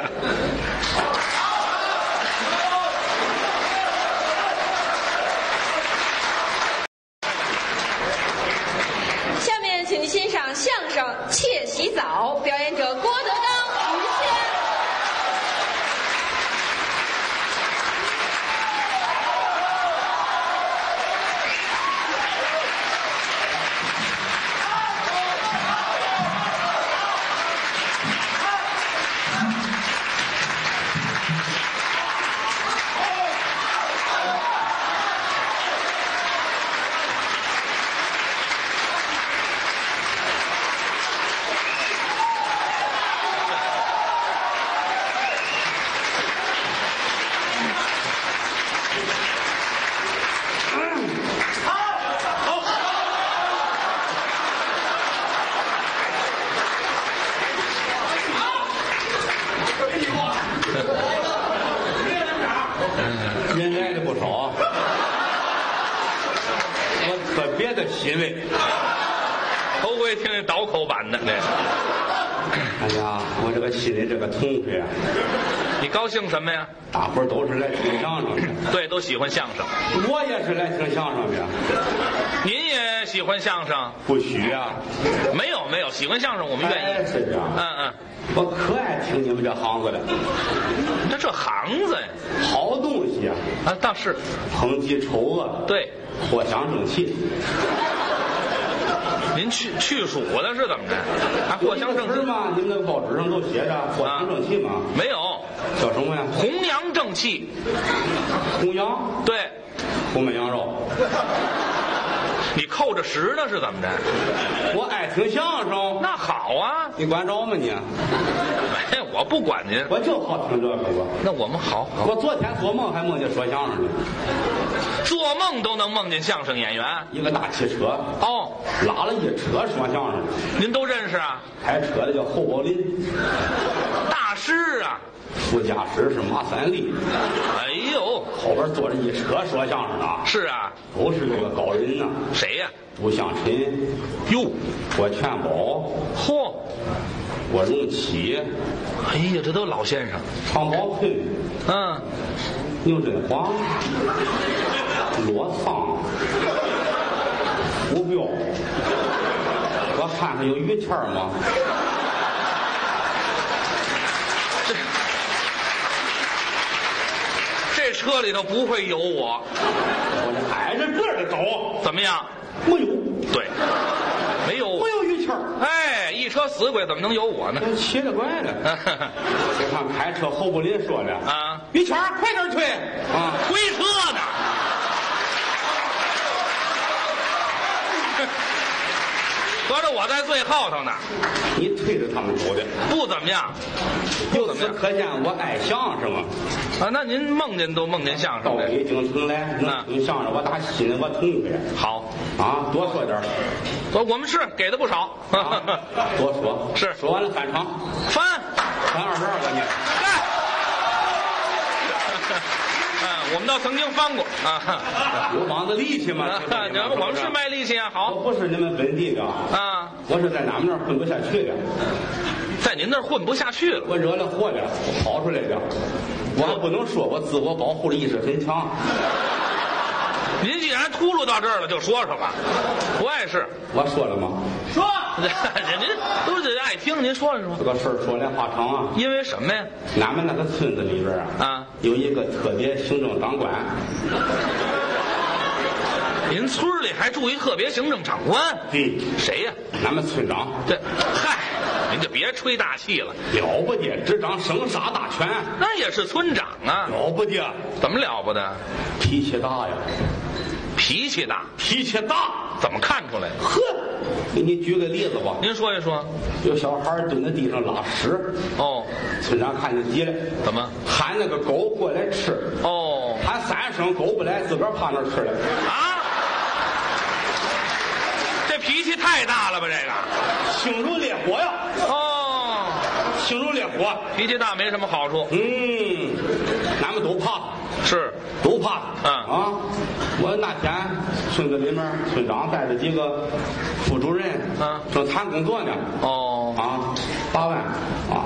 下面，请您欣赏相声《妾洗澡》，表演者郭德纲、于谦。 人来的不少啊，我特别的欣慰。 头回听这倒口版的，这哎呀，我这个心里这个痛快啊！ 你高兴什么呀？ 大伙儿都是来听相声的， 对，都喜欢相声。 我也是来听相声的， 您也喜欢相声？ 不许啊！ 没有没有，喜欢相声我们愿哎， 意。 是这样。 嗯嗯， 我可爱听你们这行子了， 这这行子呀， 好东西啊！ 啊倒是， 抨击丑恶， 对， 藿香正气。 您去去暑的是怎么着？还藿香正气是吗？你们那个报纸上都写着藿香正气吗？ 没有， 叫什么呀？ 弘扬正气。 弘扬。 对， 红焖羊肉。 你扣着食呢是怎么着？ 我爱听相声。 那好啊， 你管着吗你？ 哎，我不管您， 我就好听这个。 那我们好好。 我昨天做梦还梦见说相声呢。 做梦都能梦见相声演员。 一个大汽车哦， 拉了一车说相声。 您都认识啊？ 开车的叫侯宝林， 大师啊。 副驾驶是马三立。 哎呦， 后边坐着一车说相声的。 是啊， 都是这个高人呐。 谁呀、啊？ 杜向臣。 哟， 郭全宝。 嚯， 郭荣启。 哎呀，这都老先生。 常宝坤。 嗯。 牛振华。罗苍。吴彪。我看看有于谦吗？ 这车里头不会有我， 我这挨着个的走， 怎么样？ 没有， 对，没有， 没有于谦。 哎，一车死鬼怎么能有我呢？ 奇了怪了。我看开车侯宝林说的啊， 于谦快点推啊， 推车呢。合着我在最后头呢， 你推着他们走的， 不怎么样， 由此可见我爱相声啊！ 啊，那您梦见都梦见相声到北京城来，能听相声，我打心里我痛快。 好啊，多说点。 我我们是给的不少， 啊、多说是说完了翻场， 翻翻二十二个你。 嗯，我们倒曾经翻过啊， 有帮子力气嘛。 你们我们是卖力气啊，好。 我不是你们本地的啊， 我是在俺们那儿混不下去的， 在您那儿混不下去了。 我惹了祸了，我跑出来的，我还不能说，我自我保护的意识很强。 您既然秃噜到这儿了，就说说吧。不碍事。 我说了吗？ 说，您都是爱听，您说说。 这个事儿说来话长啊。 因为什么呀？ 俺们那个村子里边啊， 啊， 有一个特别行政长官。 您村里还住一特别行政长官？ 对， 谁呀？ 俺们村长。 这，嗨，您就别吹大气了。 了不得，执掌生杀大权。 那也是村长啊。 了不得。 怎么了不得？ 脾气大呀。 脾气大， 脾气大， 怎么看出来？ 呵，给你举个例子吧。 您说一说。 有小孩蹲在地上拉屎。 哦。 村长看见急了。 怎么？ 喊那个狗过来吃。 哦。 喊三声狗不来，自个儿趴那儿吃了。 啊！这脾气太大了吧？这个。 心如烈火呀。 哦。 心如烈火。 脾气大没什么好处。 嗯，咱们都怕。 是。 都怕。 嗯啊。我那天村子里面，村长带着几个副主任， 嗯， 正谈工作呢。 哦， 啊，八万啊，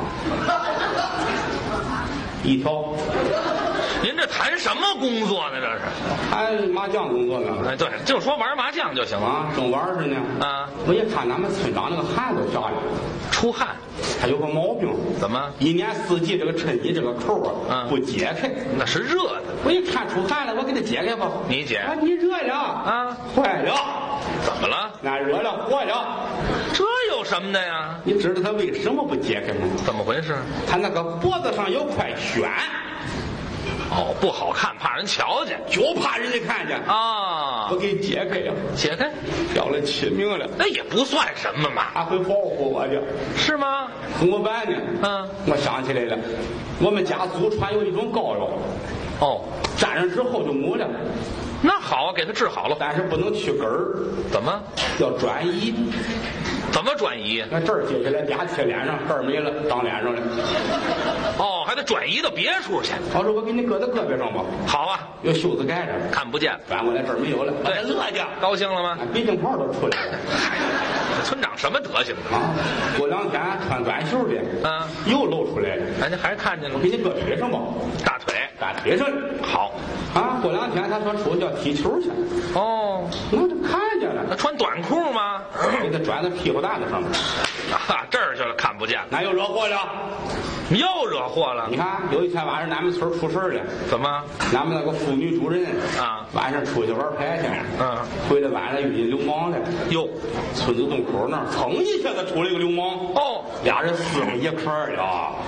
一条。 您这谈什么工作呢？这是谈麻将工作呢。 哎，对，就说玩麻将就行了。 啊，正玩着呢。 啊， 我一看咱们村长那个汗都下来了， 出汗。 他有个毛病。 怎么？ 一年四季这个衬衣这个扣啊， 嗯， 不解开。 那是热的。 我一看出汗了，我给他解开吧。 你解？ 啊，你热了啊？ 坏了。 怎么了？ 俺热了，坏了。 这有什么的呀？ 你知道他为什么不解开吗？ 怎么回事？ 他那个脖子上有块癣。 哦，不好看，怕人瞧见， 就怕人家看见啊！ 我给解开呀， 解开， 要了亲命了。 那也不算什么嘛， 还会保护我的， 是吗？ 怎么办呢？ 嗯， 我想起来了，我们家祖传有一种膏药， 哦， 沾上之后就没了。 那好，给他治好了， 但是不能去根儿。 怎么？ 要转移。 怎么转移？ 那这儿接下来俩贴脸上，这儿没了，长脸上了。 哦，还得转移到别处去。 我说我给你搁在胳膊上吧。 好啊， 有袖子盖着， 看不见。 转过来这儿没有了， 对， 乐去， 高兴了吗？ 鼻涕泡都出来了。 村长什么德行啊？过两天穿短袖的， 嗯， 又露出来了。 人家还看见了， 我给你搁腿上吧， 大腿， 大腿上。 好啊，过两天他说出去要踢球去。 哦， 那就看见了。 那穿短裤吗？ 给他转到屁股蛋子上面。 啊，这儿去了，看不见。 那又惹祸了， 又惹祸了。 你看，有一天晚上，咱们村出事了。 怎么？ 咱们那个妇女主任啊， 晚上出去玩牌去， 嗯， 回来晚上遇见流氓了。 哟， 村子洞口那儿，噌一下子出来个流氓。 哦， 俩人撕上一块儿了。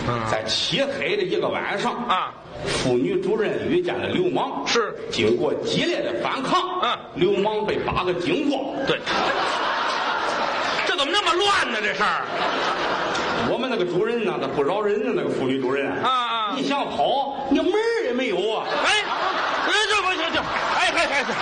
嗯，在漆黑的一个晚上啊， 妇女主任遇见了流氓， 是经过激烈的反抗， 嗯， 流氓被扒个精光。 对，这怎么那么乱呢？这事儿， 我们那个主任呢，他不饶人的那个妇女主任啊啊， 你想跑，你门儿也没有啊！ 哎，哎，这不行这，哎哎哎，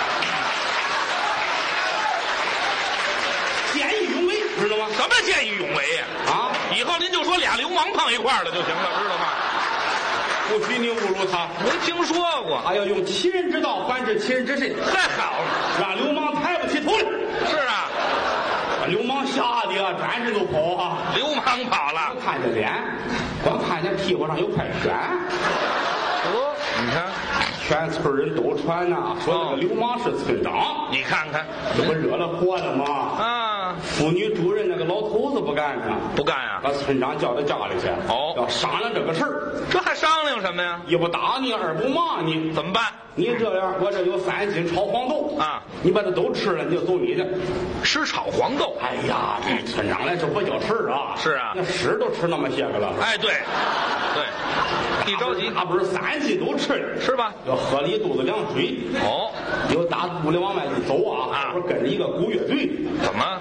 见义勇为，知道吗？ 什么见义勇为呀？ 啊， 以后您就说俩流氓碰一块儿了就行了，知道吗？ 不许你侮辱他， 没听说过。 还要用其人之道还治其人之身， 太好了， 让流氓抬不起头来。 是啊， 把流氓吓得啊，转身就跑啊！ 流氓跑了， 不看见脸，光看见屁股上有块癣。 哦，你看， 全村人都传呐、说那个流氓是村长。 你看看， 这不惹了祸了吗？ 啊， 妇女主任那个老头子不干呢， 不干啊？ 把村长叫到家里去， 哦要商量这个事儿。 这还商量什么呀？ 一不打你，二不骂你， 怎么办？ 你这样，我这有三斤炒黄豆啊， 你把它都吃了，你就走你的。 吃炒黄豆？ 哎呀，对村长来说不叫事儿啊。 是啊， 那屎都吃那么些个了。 哎，对，对，一着急， 他不是三斤都吃了， 是吧？ 要喝了一肚子凉水。 哦， 有打肚里往外一走啊， 啊我跟着一个鼓乐队， 怎么？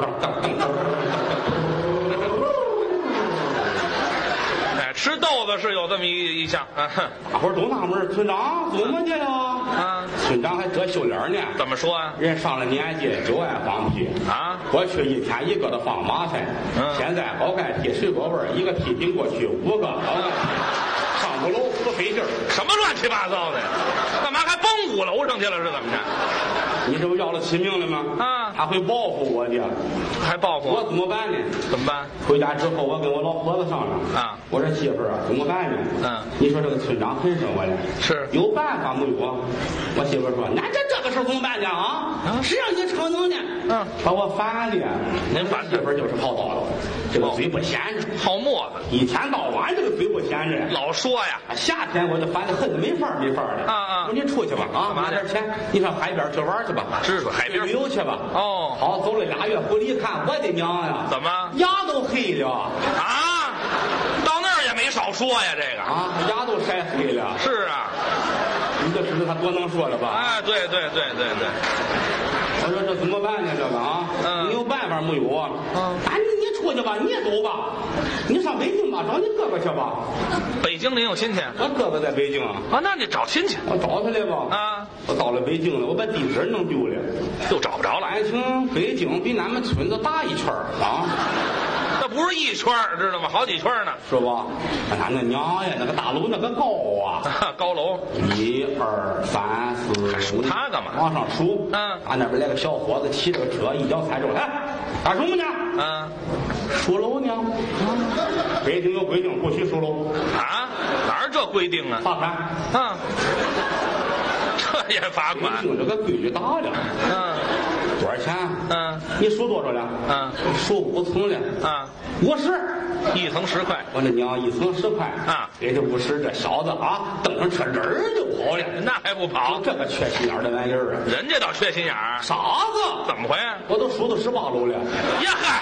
哎，吃豆子是有这么一一项啊。 大伙儿都纳闷，村长怎么的呀？ 啊， 村长还遮羞脸呢。 怎么说啊？ 人上了年纪就爱放屁啊！ 过去一天一个的放马菜， 嗯现在高钙屁、水果味儿，一个屁顶过去五个高钙屁，上五楼不费劲儿。 什么乱七八糟的呀？干嘛还蹦五楼上去了？是怎么着？ 你这不要了亲命了吗？ 啊他会报复我的， 还报复我怎么办呢？ 怎么办？ 回家之后，我跟我老婆子商量啊， 我说媳妇儿啊，怎么办呢？ 嗯， 你说这个村长很生我了， 是有办法没有啊？我媳妇儿说，那这这个事儿怎么办呢？啊， 啊谁让你逞能呢？ 嗯， 把我烦的， 您烦媳妇儿就是好叨叨，这个嘴不闲着， 好沫子， 一天到晚这个嘴不闲着。 老说呀。 夏天我就烦得很，没法儿没法儿的。 啊啊我说你出去吧，啊， 干嘛去拿点钱，你上海边去玩去吧， 知识海边旅游去吧。 哦好，走了俩月回来一看，我的娘呀！ 怎么牙都黑了啊？到那儿也没少说呀，这个啊，牙都晒黑了。 是啊， 你就知道他多能说了吧？ 哎，对对对对对， 我说这怎么办呢？这个啊， 嗯你有办法没有啊？ 嗯啊，你你出去吧，你也走吧，你上北京吧，找你哥哥去吧。 北京您有亲戚我哥哥在北京啊， 啊？那你找亲戚我找他来吧。 啊？ 我到了北京了，我把地址弄丢了。 又找不着了， 感情北京比俺们村子大一圈儿啊， 那不是一圈儿知道吗？好几圈儿呢。 是吧？俺那娘呀，那个大楼那个高啊， 高楼一二三四， 还数它干嘛往上数。 嗯俺那边来个小伙子骑着个车，一脚踩着，哎，干什么呢？ 啊数楼呢？北京有规定，不许数楼， 啊？哪儿这规定啊？ 罚款。 啊，这也罚款？ 北京这个规矩大了。 嗯多少钱？ 嗯你数多少了？ 嗯数五层了。 啊， 五十。 一层十块， 我那娘一层十块啊， 给这五十，这小子啊，蹬上车人儿就跑了。 那还不跑？ 这个缺心眼儿的玩意儿啊！ 人家倒缺心眼儿， 傻子， 怎么回？ 我都数到十八楼了。 呀嗨！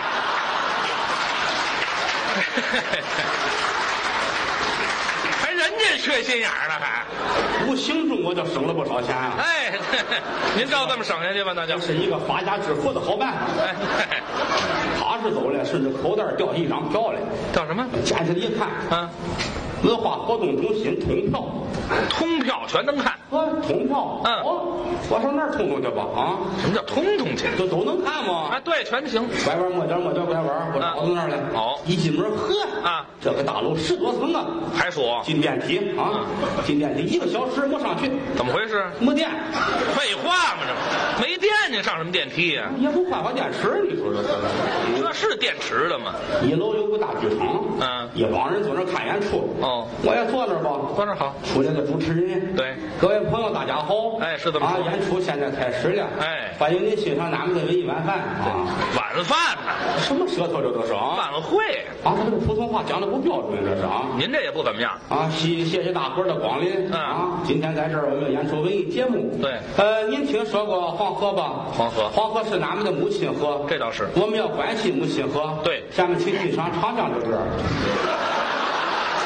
还人家缺心眼儿呢，还无形中我就省了不少钱啊！ 哎，您照这么省下去吧，那就这是一个发家致富的好办法。 哎， 他是走了，顺着口袋掉一张票来， 叫什么？ 捡起来一看， 啊， 文化活动中心通票。 通票全能看。 啊，通票。 嗯哦，我上那儿通通去吧啊！ 什么叫通通去？ 都都能看吗？ 啊，对，全行。 拐弯抹角抹角拐弯，我找到那儿来。 哦一进门，呵啊， 这个大楼十多层啊！ 还数进电梯啊，进电梯一个小时没上去， 怎么回事？ 没电， 废话嘛，这没电你上什么电梯呀？ 也不换换电池，你说这是？ 这是电池的吗？ 一楼有个大剧场， 嗯一帮人坐那儿看演出。 哦， 我也坐那儿吧。 坐那儿好。 出来个主持人， 对， 各位朋友大家好。 哎是这么啊， 说演出现在开始了。 哎欢迎您欣赏咱们的文艺晚饭啊。 晚饭呢？ 什么舌头这都是啊？ 晚会。 啊，他这个普通话讲的不标准，这是啊。 您这也不怎么样。 啊，谢谢谢大伙儿的光临。 嗯啊，今天在这儿我们演出文艺节目。 对呃，您听说过黄河吧？ 黄河黄河是咱们的母亲河。 这倒是我们要关心母亲河。 对下面请欣赏唱这样的歌。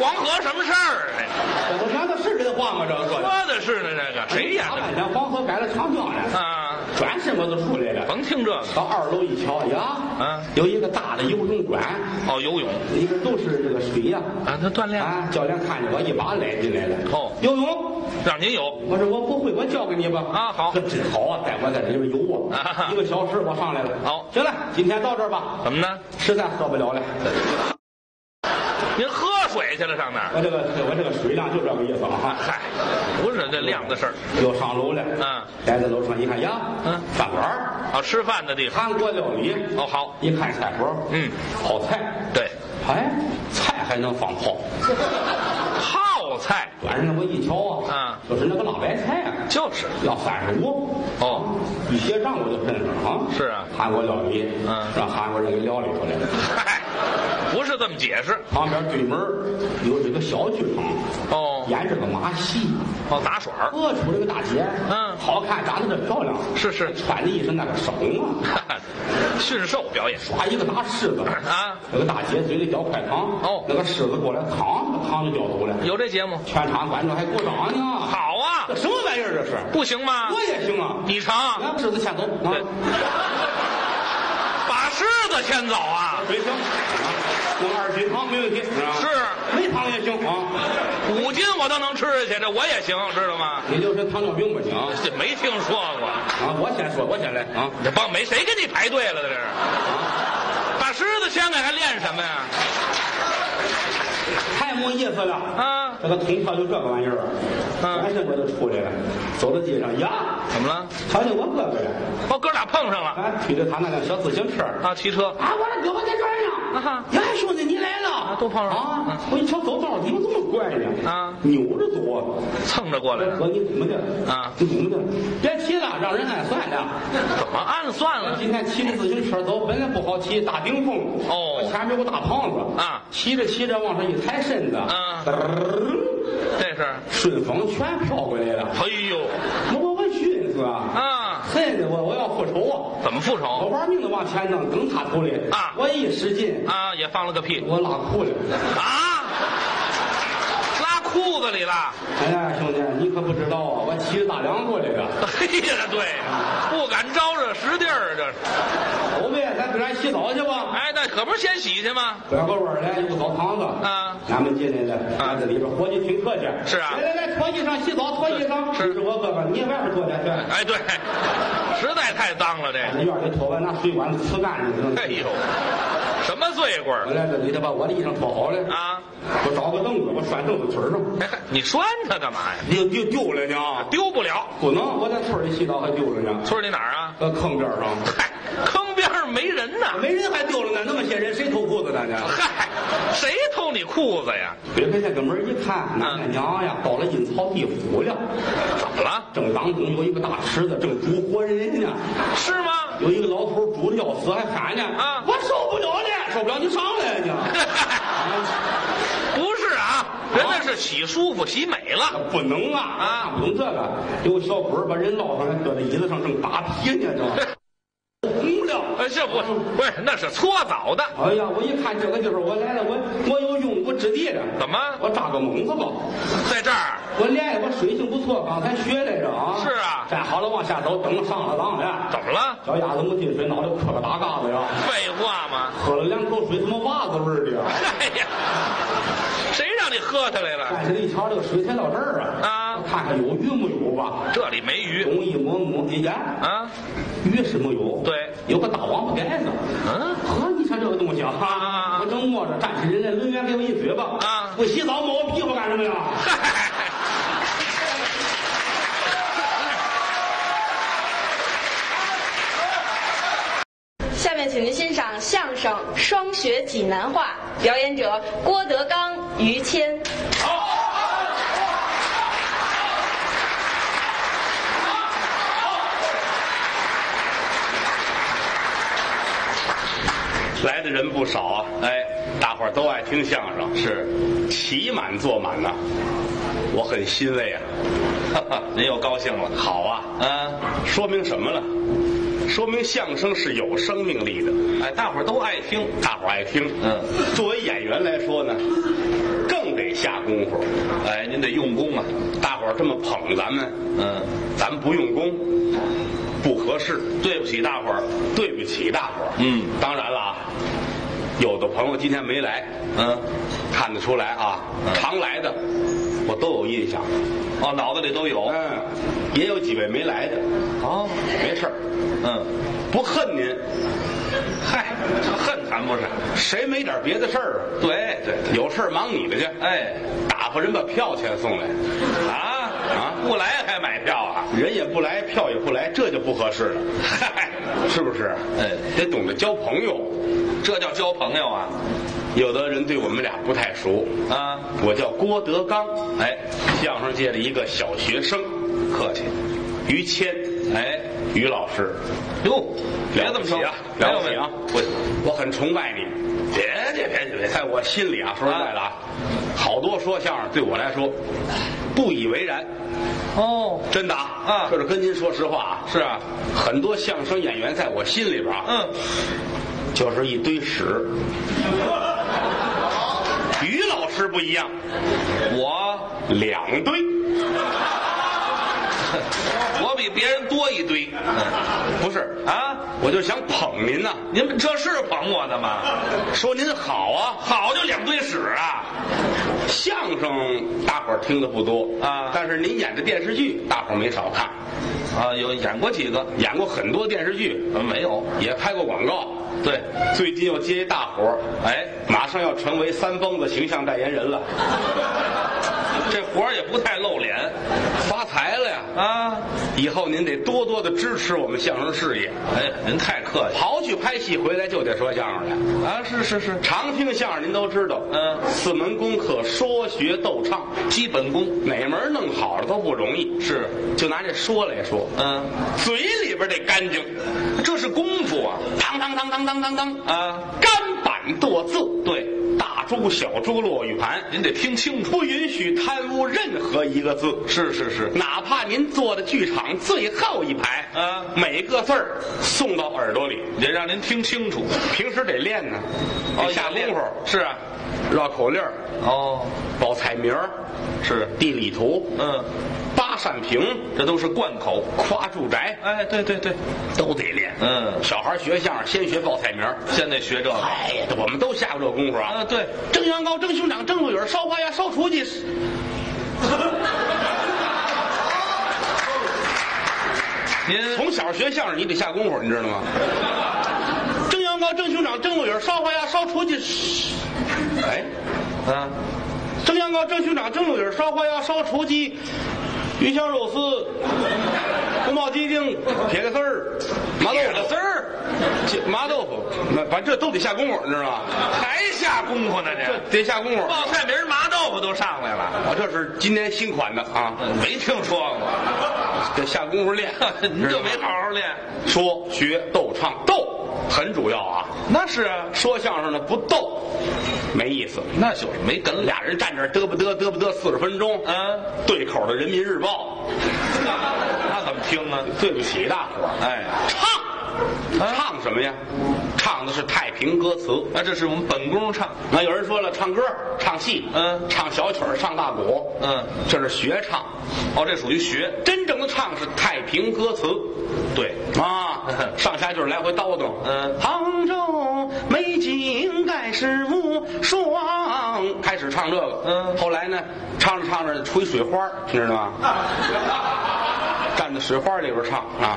黄河什么事儿？ 这都讲的是这话吗？这个说说的是呢，这个谁演的？ 半天黄河改了长江了啊！ 转身我就出来了， 甭听这个。 到二楼一瞧呀， 啊， 有一个大的游泳馆， 哦，游泳， 里边都是这个水呀。 啊，他锻炼啊，教练看见我一把来进来了。 哦， 游泳让您有。 我说我不会，我教给你吧。 啊，好， 这真好啊，带我在这里边游啊，一个小时我上来了。 好， 行了，今天到这儿吧。 怎么呢？ 实在喝不了了。 您喝水去了上哪儿？ 我这个我这个水量就这个意思啊。 嗨，不是这量的事儿。 又上楼了。 嗯， 来到楼上一看呀，嗯，饭馆儿啊，吃饭的地方， 韩国料理。 哦，好， 一看菜谱， 嗯， 泡菜。 对， 哎，菜还能放泡。 泡菜。 晚上我一瞧啊， 啊， 就是那个辣白菜啊， 就是要三十五。 哦， 一结账我就认识了啊。 是啊， 韩国料理， 嗯， 让韩国人给撩里头来了。 嗨，不是这么解释。 旁边对门有这个小剧场， 哦， 演这个马戏， 哦，打耍儿。 各处这个大姐， 嗯， 好看，长得这漂亮， 是是， 穿的一身那个绳啊， 驯兽表演， 耍一个大狮子啊， 那个大姐嘴里嚼块糖， 哦， 那个狮子过来糖，糖就掉走了。 有这节目， 全场观众还鼓掌呢。 好啊， 这什么玩意儿这是？ 不行吗？ 我也行啊， 你成， 让狮子牵走，啊， 把狮子牵走啊？ 对，行，弄二斤糖没问题，是吧？ 是， 没糖也行啊， 五斤我都能吃下去，这我也行，知道吗？ 你就是糖尿病不行， 这没听说过啊！我先说，我先来啊！ 这帮没谁跟你排队了，这是？把狮子牵来还练什么呀？ 太没意思了啊！ 这个通票就这个玩意儿，转身我就出来了，走到街上呀， 怎么了？ 瞧见我哥哥了， 哦，哥俩碰上了， 啊，推着他那辆小自行车啊，骑车啊，我的胳膊在这儿呢，啊，呀，兄弟你来了， 啊，都碰上了啊！我一瞧走道怎么这么怪呢？ 啊， 扭着走， 蹭着过来哥你怎么的？ 啊， 你怎么的？别骑了，让人按算的。 怎么按算了？ 今天骑着自行车走，本来不好骑，大顶风。 哦， 前面有个大胖子啊， 骑着骑着往上一抬身子， 啊，这是顺风全飘过来了。 哎呦， 我我寻思啊， 啊， 恨的我我要复仇啊！ 怎么复仇？ 我玩命的往前弄，蹬他头里啊！ 我一使劲啊，也放了个屁， 我拉裤了啊！拉裤子里了！ 哎呀，兄弟，你可不知道啊，我骑着大梁过来的。 嘿呀，对，不敢招惹实地儿，这是。 走呗，咱跟咱洗澡去吧。 哎，那可不是先洗去吗？ 拐个弯来有个澡堂子啊， 俺们进来了，啊，这里边伙计挺客气。 是啊， 来来来，脱衣裳洗澡，脱衣裳。 是， 是我哥哥，你也外边脱点去。 哎，对，实在太脏了，这在院里脱完，拿水管子呲干净。 哎呦，什么罪过？ 我来这里头把我的衣裳脱好了啊， 我找个凳子，我拴凳子腿上。 哎，你拴它干嘛呀？ 丢丢丢了呢？ 丢不了， 不能，我在村里洗澡还丢了呢。 村里哪儿啊？ 呃，坑边上。 嗨，坑边上没人呢， 没人还丢了呢。那么些人，谁偷裤子呢？ 嗨，谁偷你裤子呀？ 推开这个门一看，俺娘娘呀，到了阴曹地府了。 怎么了？ 正当中有一个大池子，正煮活人呢。 是吗？ 有一个老头煮的要死，还喊呢。 啊， 我受不了了，受不了，你上来呢。 不是啊，人家是洗舒服、洗美了。 不能啊啊！不懂这个，有个小鬼把人捞上来，搁在椅子上正打屁呢，这。红了， 哎，这不不是，那是搓澡的。 哎呀，我一看这个地方，我来了，我我有用武之地了。 怎么？ 我扎个猛子吧， 在这儿。 我练我水性不错，刚才学来着啊。 是啊。 站好了往下走，蹬上了浪了。 怎么了？ 脚丫子没进水，脑袋磕个大嘎子呀。 废话吗？ 喝了两口水，怎么袜子味儿的呀？ 哎呀，谁让你喝下来了？ 但是一瞧这个水才到这儿啊。 啊。 我看看有鱼没有吧？ 这里没鱼。 东一摸摸，哎呀， 啊， 鱼是没有。 对。 有个大王八盖子。 嗯。 呵，你看这个东西啊！ 啊， 我正摸着，站起人来，轮圆给我一嘴巴。 啊。 不洗澡摸我屁股干什么呀？ 下面请您欣赏相声《双学济南话》，表演者郭德纲、于谦。 来的人不少啊，哎，大伙儿都爱听相声，是起满坐满呐、啊，我很欣慰啊。 哈哈，您又高兴了？ 好啊， 嗯， 说明什么了？说明相声是有生命力的， 哎，大伙儿都爱听， 大伙儿爱听。 嗯， 作为演员来说呢，更得下功夫。 哎，您得用功啊！ 大伙儿这么捧咱们， 嗯， 咱们不用功，不合适， 对不起大伙儿。 对不起大伙儿。 嗯， 当然了啊，有的朋友今天没来， 嗯， 看得出来啊， 嗯常来的我都有印象。 哦，脑子里都有。 嗯，也有几位没来的。 哦， 没事儿， 嗯， 不恨您。 嗨，恨谈不上。 谁没点别的事儿啊？ 对对对， 有事儿忙你的去。 哎， 打发人把票钱送来， 啊啊不来还买票啊？ 人也不来，票也不来，这就不合适了， 嗨， 是不是？ 哎， 得懂得交朋友。 这叫交朋友啊！ 有的人对我们俩不太熟啊， 我叫郭德纲， 哎， 相声界的一个小学生。 客气。 于谦， 哎， 于老师， 哟，别这么说啊， 没有没有了不起啊！我我很崇拜你。别别别别，在我心里啊，说实在的啊，好多说相声对我来说不以为然。 哦， 真的啊这是跟您说实话啊。 是啊， 很多相声演员在我心里边啊， 嗯， 就是一堆屎。于老师不一样， 我两堆。 我比别人多一堆。 不是啊， 我就想捧您呐、 您们这是捧我的吗？ 说您好啊。 好就两堆屎啊！ 相声大伙儿听的不多啊但是您演的电视剧大伙儿没少看， 啊，有演过几个？ 演过很多电视剧， 呃没有。 也拍过广告。 对， 最近又接一大活儿， 哎， 马上要成为三蹦子形象代言人了， 这活儿也不太露脸发财了呀！ 啊。 以后您得多多的支持我们相声事业， 哎，您太客气刨去拍戏回来就得说相声来。 啊！是是是， 常听相声您都知道， 嗯四门功课说学逗唱， 基本功哪门弄好了都不容易。 是， 就拿这说来说， 嗯， 嘴里边得干净， 这是功夫啊当当当当当当当， 啊！ 干板剁字， 对， 大珠小珠落玉盘， 您得听清楚。 不允许贪污任何一个字。 是是是， 哪怕您坐的剧场最后一排， 啊每个字儿送到耳朵里， 得让您听清楚。 平时得练呢，得下功夫。 是啊， 绕口令儿、 哦， 报菜名儿、 是， 地理图、 嗯， 八扇屏、 这都是贯口。 夸住宅， 哎，对对对， 都得练。 嗯， 小孩学相声先学报菜名儿。 现在学这个。 哎呀，我们都下过这功夫啊。 啊，对， 蒸羊羔、蒸熊掌、蒸鹿尾儿、烧花鸭、烧雏鸡。 您从小学相声你得下功夫，你知道吗？蒸羊羔、蒸熊掌、蒸鹿尾儿、烧花鸭、烧雏鸡。哎， 啊， 蒸羊羔、蒸熊掌、蒸鹿尾儿、烧花鸭、烧雏鸡。鱼香肉丝、宫保鸡丁、铁了丝儿、麻豆腐丝儿， 麻豆腐，那反正这都得下功夫，你知道吗？ 还下功夫呢这这。 得下功夫。 报菜名麻豆腐都上来了， 啊，这是今年新款的啊， 没听说过。 得下功夫练。 您就没好好练？ 说学逗唱，逗很主要啊。 那是啊， 说相声的不逗，没意思。 那就是没梗了。 俩人站这儿嘚不嘚嘚不嘚四十分钟， 嗯， 对口的《人民日报》， 那怎么听啊？ 对不起大伙儿。 哎， 唱，唱什么呀？唱的是太平歌词。 那这是我们本宫唱。 那有人说了，唱歌、唱戏， 嗯唱小曲儿、唱大鼓， 嗯， 这是学唱。 哦，这属于学。 真正的唱是太平歌词。 对， 啊，上下句来回叨叨。 嗯杭州美景盖世无双，开始唱这个。 嗯后来呢，唱着唱着吹水花，你知道吗？站在水花里边唱啊。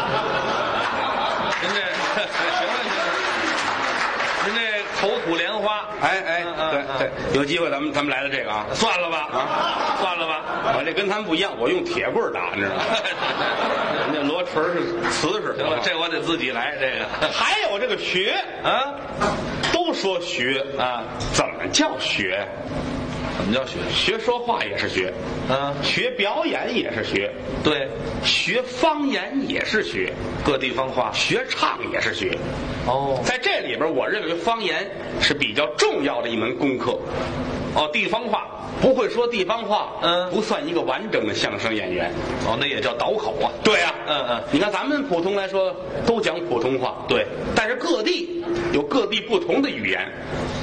您这行了行了，您这口吐莲花。 哎哎， 嗯嗯对对，有机会咱们咱们来了这个啊。 算了吧啊， 算了吧。 我这跟他们不一样，我用铁棍打，你知道吗？人家罗锤是瓷实。 行了，这我得自己来。这个还有这个学啊， 都说学啊， 怎么叫学？ 怎么叫学？ 学说话也是学， 啊， 学表演也是学， 对， 学方言也是学， 各地方话。 学唱也是学。 哦在这里边，我认为方言是比较重要的一门功课。 哦，地方话。 不会说地方话， 嗯不算一个完整的相声演员。 哦，那也叫倒口啊。 对啊， 嗯嗯， 你看咱们普通来说都讲普通话， 对， 但是各地有各地不同的语言。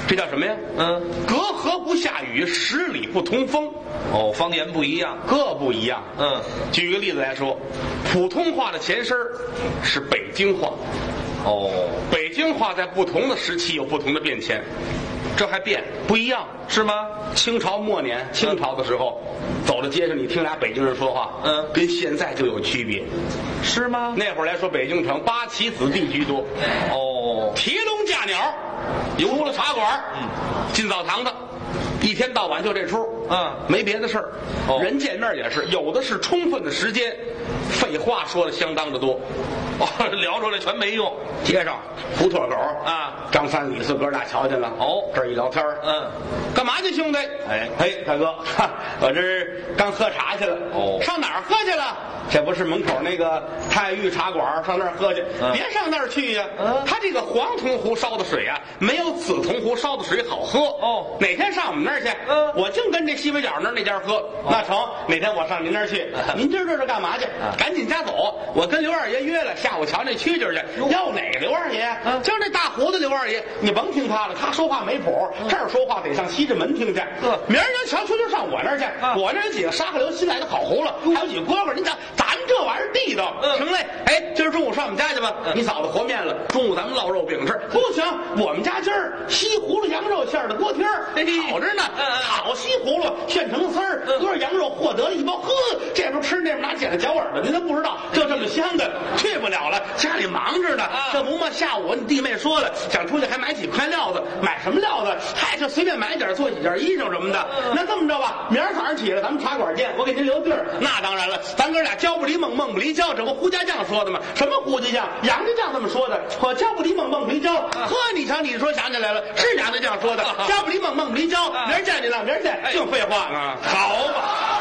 这叫什么呀？ 嗯， 隔河不下雨，十里不同风。 哦，方言不一样， 各不一样。 嗯， 举个例子来说，普通话的前身是北京话。 哦， 北京话在不同的时期有不同的变迁， 这还变不一样是吗？ 清朝末年，清朝的时候，嗯、走到街上，你听俩北京人说话， 嗯， 跟现在就有区别， 是吗？ 那会儿来说，北京城八旗子弟居多。 哦， 提笼架鸟，出了茶馆， 嗯， 进澡堂的。一天到晚就这出， 嗯， 没别的事儿。 哦， 人见面也是有的是充分的时间，废话说的相当的多。 哦，聊出来全没用。 街上胡同口啊， 张三李四哥俩瞧见了。 哦， 这儿一聊天， 嗯， 干嘛去兄弟？ 哎嘿，大哥，哈，我这儿刚喝茶去了。 哦， 上哪儿喝去了？这不是门口那个太玉茶馆，上那儿喝去。 嗯、 别上那儿去呀、啊。 嗯， 他这个黄铜壶烧的水啊，没有紫铜壶烧的水好喝。 哦， 哪天上我们那儿去？ 嗯， 我净跟这西北角那儿那家喝。哦、那成，哪天我上您那儿去？嗯、您今儿这是干嘛去？嗯、赶紧家走，我跟刘二爷约了，下午瞧那蛐蛐去。要哪个刘二爷？嗯，就是那大胡子刘二爷。你甭听他的，他说话没谱。嗯、这儿说话得上西直门听去。 嗯， 明儿要瞧蛐蛐上我那儿去。嗯、我那有几个沙河流新来的好葫芦，还有几个蝈蝈。您瞧，咱这玩意儿地道。 嗯， 行嘞。哎，今儿中午上我们家去吧。嗯、你嫂子和面了，中午咱们烙肉饼吃。不行，我们家今儿西葫芦羊肉馅的锅贴儿，好着呢。 嗯嗯， 好西葫芦炫成丝儿，搁着羊肉获得了一包。呵，这边吃那边拿剪子嚼耳朵，您都不知道，就这么香的，去不了了。家里忙着呢，啊、这不嘛，下午你弟妹说了，想出去还买几块料子，买什么料子？嗨，就随便买点，做几件衣裳什么的。嗯、那这么着吧，明儿早上起来咱们茶馆见，我给您留地儿。那当然了，咱哥俩交不离梦，梦不离交，这不胡家将说的吗？什么胡家将？杨家将这么说的。我交不离梦，梦不离交。呵，你瞧，你说想起来了，是杨家将说的，交不离梦，梦不离交。明儿见你了，明儿见，净废话呢。 好吧。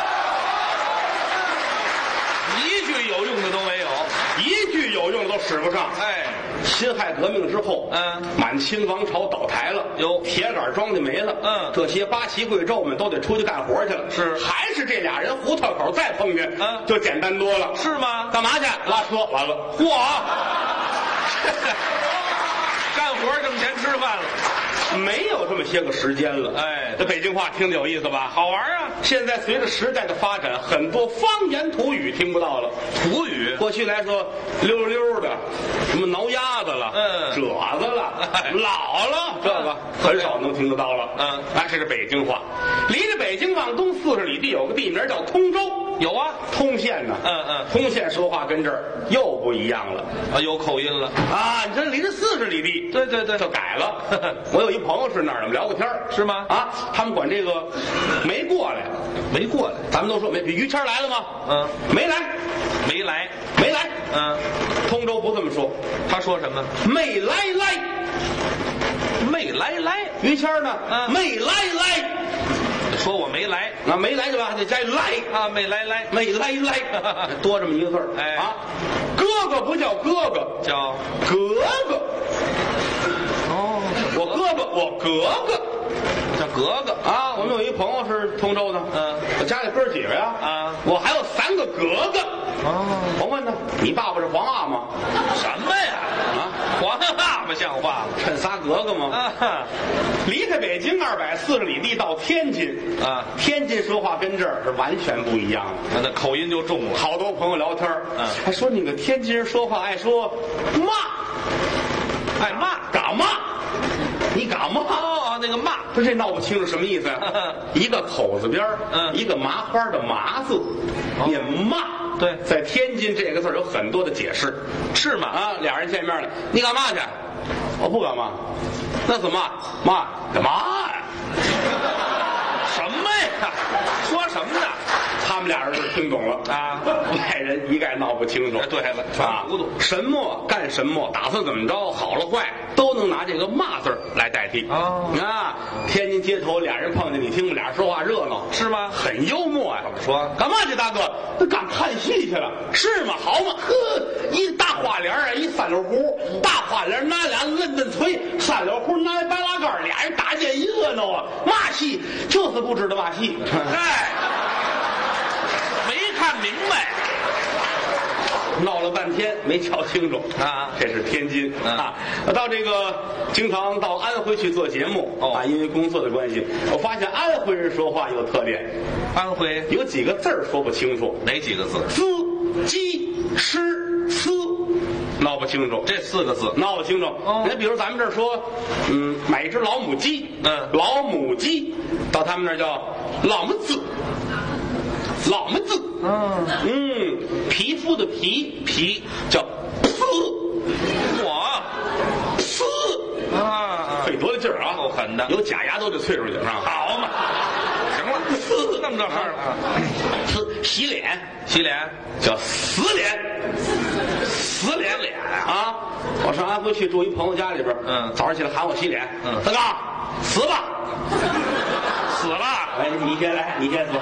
一句有用的都没有， 一句有用的都使不上。 哎， 辛亥革命之后， 嗯， 满清王朝倒台了， 有铁杆庄稼没了， 嗯， 这些八旗贵胄们都得出去干活去了。 是， 还是这俩人胡同口再碰见， 嗯， 就简单多了。 是吗？ 干嘛去？拉车。完了，嚯！ 干活挣钱吃饭了。 没有这么些个时间了。 哎， 这北京话听着有意思吧？ 好玩啊！ 现在随着时代的发展，很多方言土语听不到了。 土语过去来说，溜溜的，什么挠鸭子了， 嗯， 褶子了， 哎、 老了，这个很少能听得到了。 嗯， 那这是北京话。离着北京往东四十里地有个地名叫通州。 有啊， 通县呢。 嗯嗯， 通县说话跟这儿又不一样了啊，有口音了啊！你这离着四十里地， 对对对， 就改了。我有一朋友是那儿的，我们聊过天是吗？ 啊，他们管这个没过来， 没过来， 咱们都说没。于谦来了吗？ 嗯， 没来， 没来， 没来。 嗯， 通州不这么说， 他说什么？ 没来来， 没来来。 于谦呢？ 嗯， 没来来。 说我没来， 那没来就吧，得加一来啊，没来来， 没来来，多这么一个字儿。 哎啊，哥哥不叫哥哥， 叫格格。 哦， 我哥哥，我格格， 叫格格啊。我们有一朋友是通州的， 嗯， 我家里哥几个呀？ 啊， 我还有三个格格。 哦， 我问他，你爸爸是皇阿玛？ 什么呀？啊，皇阿玛像话吗？ 趁仨格格吗？ 啊，离开北京二百四十里地到天津啊， 天津说话跟这儿是完全不一样的， 那口音就重了。 好多朋友聊天， 嗯， 还说那个天津人说话爱说骂， 爱骂， 敢骂。你敢骂？ 哦，那个骂， 不是这闹不清楚什么意思、啊？一个口字边嗯， 一个麻花的麻字， 哦、 念骂。 对， 在天津这个字有很多的解释， 是吗？ 啊，俩人见面了，你干嘛去？我不干嘛。那怎么骂？干嘛呀？ 什么呀？说什么呢？ 他们俩人就听懂了啊， 外人一概闹不清楚。 对了，全糊涂。 什么干什么，打算怎么着，好了坏，都能拿这个骂字来代替。 哦， 啊，天津街头俩人碰见你，听俩人说话热闹， 是吗？ 很幽默啊。 怎么说？ 干嘛去，大哥？他赶看戏去了，是吗？好嘛，呵，一大花脸啊，一三绺胡，大花脸拿俩嫩嫩锤，三绺胡拿一白拉杆，俩人打见热闹啊。骂戏就是不知道骂戏， 哎。没看明白， 闹了半天没瞧清楚啊， 这是天津啊。到这个经常到安徽去做节目啊，因为工作的关系，我发现安徽人说话有特点。 安徽有几个字儿说不清楚， 哪几个字？ 滋、鸡、吃、丝，闹不清楚。 这四个字闹不清楚。 哦， 你比如咱们这儿说，嗯，买一只老母鸡， 嗯， 老母鸡，到他们那儿叫老母子，老母子， 嗯嗯，皮肤的皮皮叫丝， 我丝啊， 费多大劲儿啊， 够狠的， 有假牙都得啐出去，是吧？ 好嘛，行了，丝那么这事儿了。 丝洗脸， 洗脸叫死脸，死脸脸啊！我上安徽去住一朋友家里边， 嗯， 早上起来喊我洗脸， 嗯， 大哥死吧， 死了， 哎，你先来，你先死，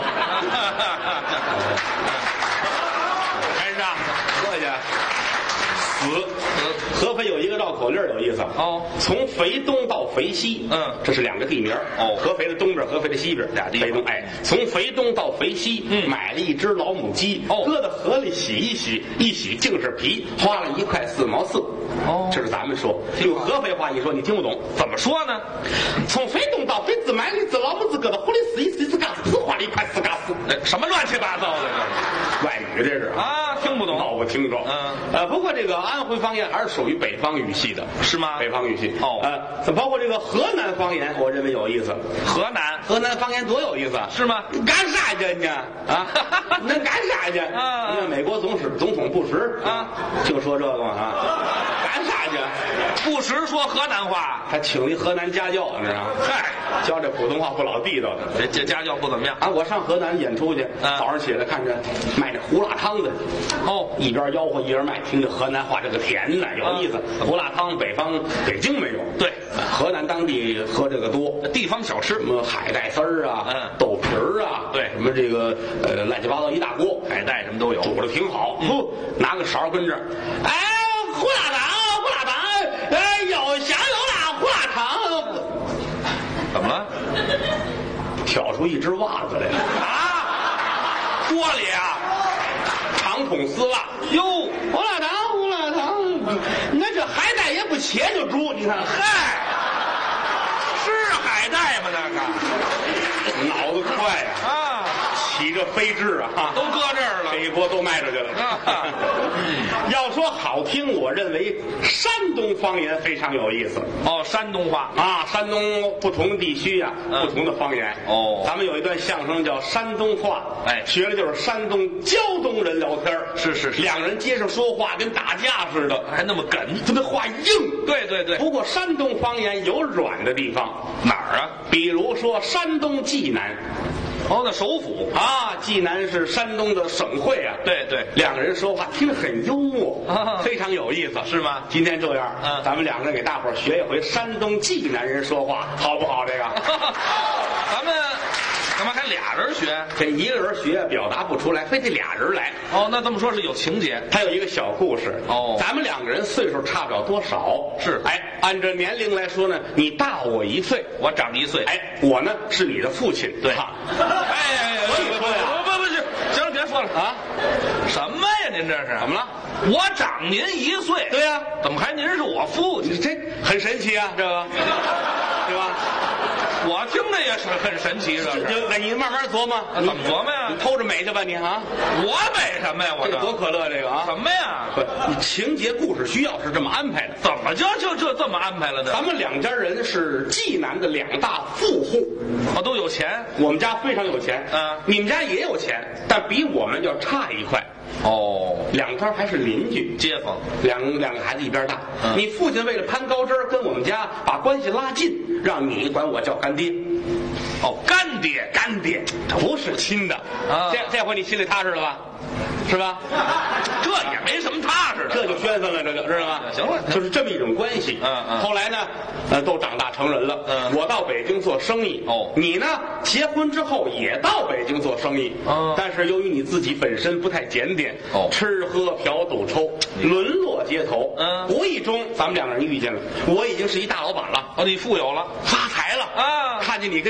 还是啊，过去。死，合肥有一个绕口令有意思哦， 从肥东到肥西， 嗯， 这是两个地名哦， 合肥的东边，合肥的西边， 俩地肥东，哎，从肥东到肥西， 嗯， 买了一只老母鸡， 哦， 搁到河里洗一洗，一洗净是皮，花了一块四毛四， 哦， 这是咱们说，用合肥话一说你听不懂， 怎么说呢？ 从肥东到肥子买了一只老母鸡，搁到河里洗一洗，自嘎子花了一块四嘎四， 哎，什么乱七八糟的这外语这是啊，听不懂， 闹不清楚， 嗯， 呃，不过这个安徽方言还是属于北方语系的， 是吗？ 北方语系哦， 呃，包括这个河南方言，我认为有意思。 河南， 河南方言多有意思， 是吗？ 干啥去你啊？能干啥去？ 啊， 你看美国总使总统布什啊， 就说这个嘛啊，干啥去？ 布什说河南话， 还请一河南家教，你知道吗？ 嗨， 教这普通话不老地道的。 这家教不怎么样啊！我上河南演出去，早上起来看着卖那胡辣汤的， 哦， 一边吆喝一边卖，听着河南话这个甜呐，有意思。胡辣汤北方北京没有， 对， 河南当地喝这个多， 地方小吃， 什么海带丝儿啊， 嗯， 豆皮儿啊， 对， 什么这个呃乱七八糟一大锅， 海带什么都有， 煮的挺好。不，拿个勺跟这儿，哎，胡辣汤，胡辣汤，哎，有香有辣胡辣汤。 怎么了？ 挑出一只袜子来了啊！锅里啊， 长筒丝袜。 哟， 胡辣汤，胡辣汤，那这海带也不切就煮，你看， 嗨，是海带吗？那个脑子快呀！ 啊， 起着飞智啊， 都搁这儿了， 这一锅都卖出去了。 啊、 要说好听，我认为山东方言非常有意思。 哦，山东话啊，山东不同地区呀、啊，嗯、不同的方言。 哦， 咱们有一段相声叫山东话， 哎， 学的就是山东胶东人聊天。 是是是， 两人接着说话跟打架似的， 还那么梗， 他那话硬。 对对对。 不过山东方言有软的地方， 哪儿啊？ 比如说山东济南。 哦，那首府啊，济南是山东的省会啊。 对对， 两个人说话听着很幽默， 啊、 非常有意思， 是吗？ 今天这样， 嗯， 咱们两个人给大伙儿学一回山东济南人说话，好不好？这个， 咱们干嘛还俩人学？ 这一个人学表达不出来，非得俩人来。 哦，那这么说是有情节。 他有一个小故事。 哦， 咱们两个人岁数差不了多少。 是， 哎，按照年龄来说呢，你大我一岁， 我长一岁。 哎，我呢是你的父亲。 对。 哎哎， 所以说呀， 不不不是，行了，别说了啊。 什么呀？您这是怎么了？ 我长您一岁。 对呀、啊， 怎么还您是我父亲？ 这很神奇啊，这个，对吧？ 我听着也是很神奇，这是。 就那你慢慢琢磨， 怎么琢磨呀？ 你偷着美去吧，你啊！ 我美什么呀？我这多可乐，这个啊！ 什么呀？ 不，你情节故事需要是这么安排的。 怎么就就就这么安排了呢？ 咱们两家人是济南的两大富户， 哦，都有钱。 我们家非常有钱， 嗯， 你们家也有钱，但比我们要差一块。 哦， 两家还是邻居街坊， 两两个孩子一边大。 嗯、 你父亲为了攀高枝儿，跟我们家把关系拉近，让你管我叫干爹。 哦，干爹， 干爹，不是亲的。 啊， 这这回你心里踏实了吧？是吧？ 这也没什么踏实的， 这就宣愤了，这个知道吗？ 行了， 就是这么一种关系。 嗯嗯。 后来呢，呃，都长大成人了。 嗯。 我到北京做生意。 哦。 你呢，结婚之后也到北京做生意。 嗯。 但是由于你自己本身不太检点， 哦， 吃喝嫖赌抽，沦落街头。 嗯。 无意中，咱们两个人遇见了。我已经是一大老板了。 哦，你富有了， 发财了啊！ 看见你跟街上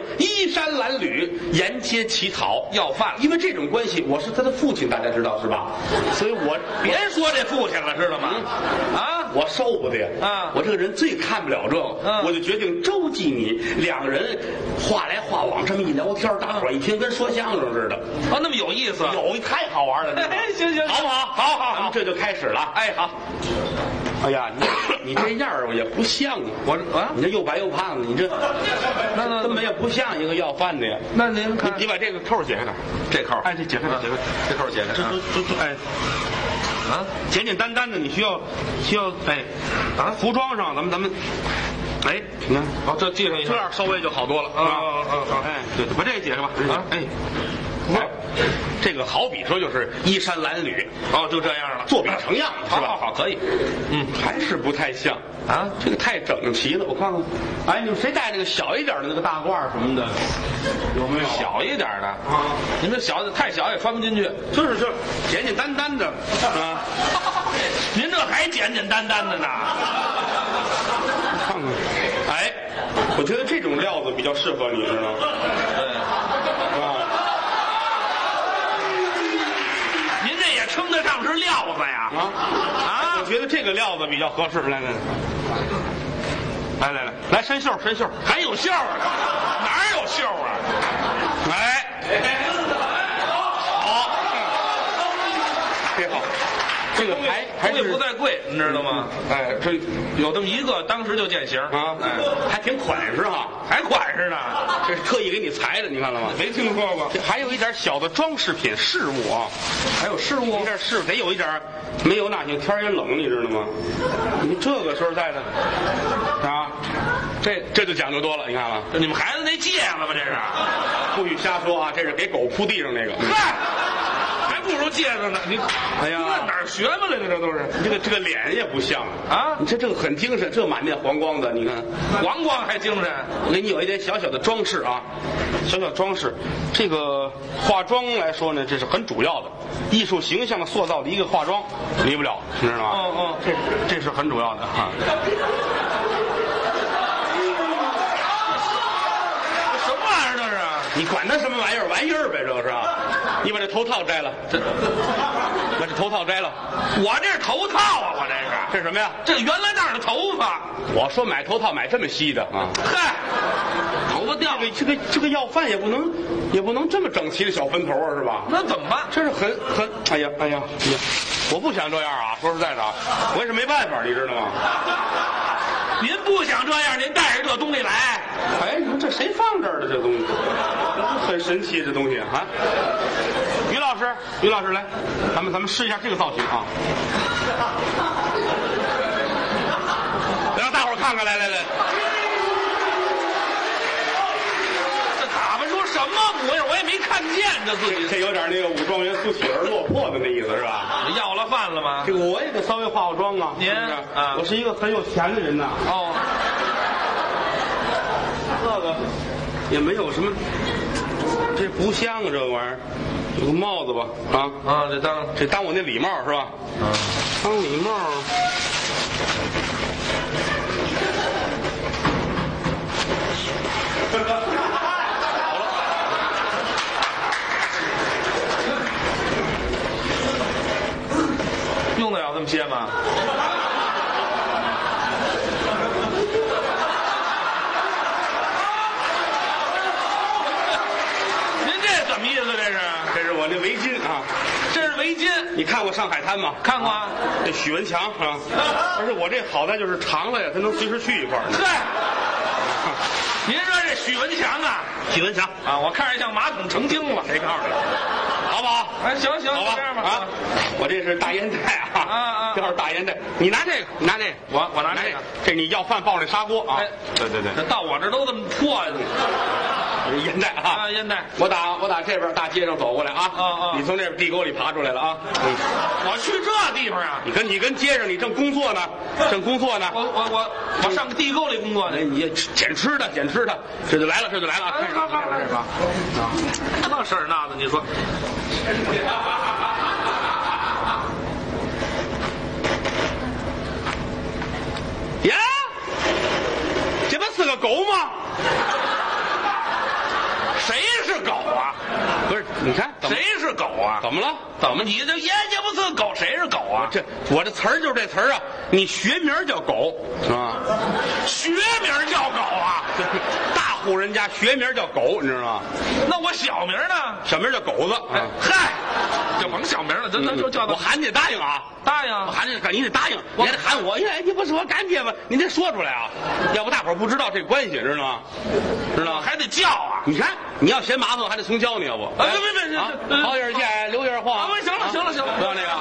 衣衫褴褛，沿街乞讨要饭了。 因为这种关系，我是他的父亲，大家知道是吧？所以我别说这父亲了，知道吗？ 嗯、 啊， 我收不得啊！ 我这个人最看不了这个， 嗯、 我就决定周济你。两人话来话往，这么一聊天，大伙儿一听跟说相声似的。 哦，那么有意思， 有太好玩了。 行行， 好不好？好好好，这就开始了。 哎，好。 哎呀，你你这样儿也不像啊！ 我啊， 你这又白又胖的，你这那那根本也不像一个要饭的呀。 那您看， 你把这个扣解开点， 这扣， 哎，这解开点，解开， 这扣解开， 这这这哎，啊，简简单单的，你需要需要哎，打在服装上，咱们咱们，哎，你看， 好，这系上一下， 这样稍微就好多了， 啊啊啊啊！ 哎，对，把这个解开吧，啊，哎。哎，这个好比说就是衣衫褴褛， 哦，就这样了， 作比成样，是吧？ 好好，可以。 嗯，还是不太像啊， 这个太整齐了。我看看，哎，你们谁戴那个小一点的那个大褂什么的，有没有小一点的啊？ 您这小的太小也穿不进去， 就是就是简简单单的啊。 您这还简简单单的呢？ 看看，哎，我觉得这种料子比较适合你，知道吗？ 对。称得上是料子呀！ 啊啊！我觉得这个料子比较合适。来来来，来来来，来伸袖伸袖， 还有袖啊？哪有袖啊？ 哎，好，这好，这个还还贵不在贵，你知道吗？ 哎，这有这么一个，当时就见形啊！哎，还挺款式哈， 还款式呢。 这是特意给你裁的，你看了吗？ 没听说过。 这还有一点小的装饰品饰物啊， 还有饰物， 一点饰物得有一点，没有那些天也冷，你知道吗？你这个说实在的，啊，这这就讲究多了，你看了？ 你们孩子那戒指吧？这是， 不许瞎说啊！这是给狗铺地上那个。 嗨。还不如戒指呢！你， 哎呀， 哪儿学过来的？这都是， 这个这个脸也不像啊！ 你这这个很精神，这满面黄光的，你看， 黄光还精神。 我给你有一点小小的装饰啊，小小装饰。这个化妆来说呢，这是很主要的，艺术形象塑造的一个化妆，离不了，你知道吗？ 嗯嗯， 这这是很主要的哈。 什么玩意儿这是？ 你管它什么玩意儿？玩意儿呗，这个是吧？你把这头套摘了，这把这头套摘了。 我这是头套啊，我这是。 这是什么呀？ 这原来那儿的头发。 我说买头套买这么稀的啊？ 嗨，头发掉。 这个这个这个要饭也不能也不能这么整齐的小分头啊，是吧？ 那怎么办？ 这是很很哎呀哎呀哎呀！我不想这样啊，说实在的啊，我也是没办法，你知道吗？ 您不想这样，您带着这东西来。 哎，你说这谁放这儿的这东西？很神奇这东西啊！于老师，于老师来，咱们咱们试一下这个造型啊！让大伙儿看看，来来来， 这打扮出什么模样？我也没看见这自己。 这有点那个武状元苏乞儿落魄的那意思是吧？ 要了饭了吗？ 这个我也得稍微化化妆啊！ 您啊，我是一个很有钱的人呐。 哦， 这个也没有什么，这不像啊，这个玩意儿。有个帽子吧，啊啊，这当这当我那礼帽是吧？ 嗯， 当礼帽。 用得了这么些吗？您这怎么意思？这是？ 这是我那围巾啊， 这是围巾。 你看过《上海滩》吗？ 看过啊。 这许文强啊，而且我这好在就是长了呀，他能随时去一块儿。 嗨，您说这许文强啊？ 许文强啊，我看着像马桶成精了。 谁告诉你？好不好？ 哎，行行， 好吧， 这样吧啊，我这是大烟袋啊， 啊啊， 这是大烟袋，你拿这个，你拿这个， 我我拿这个， 这你要饭抱那砂锅啊， 哎， 对对对， 这到我这都这么破呀， 烟袋啊， 啊，烟袋， 我打我打这边大街上走过来啊， 啊啊， 你从这边地沟里爬出来了啊， 嗯，我去这地方啊， 你跟你跟街上你正工作呢，正工作呢， 我我我我上个地沟里工作呢， 你捡吃的捡吃的，这就来了这就来了， 哎，好好好，是吧？那事儿那的，你说。 呀，这不是个狗吗？ 你看谁是狗啊？ 怎么了？ 怎么你这爷爷不是狗，谁是狗啊？ 这我这词儿就是这词儿啊，你学名叫狗啊， 学名叫狗啊？ 大户人家学名叫狗，你知道吗？ 那我小名呢？ 小名叫狗子。 哎，嗨，就甭小名了，咱咱就叫他。 我喊你得答应啊， 答应。 我喊你，你得答应，你还得喊我。哎，你不是我干爹吗？你得说出来啊，要不大伙儿不知道这关系，知道吗？知道吗？ 还得叫啊！ 你看，你要嫌麻烦，还得重教你，要不？ 啊，别别别， 啊，好眼见，留眼晃。 啊，行了行了行了， 不要那个。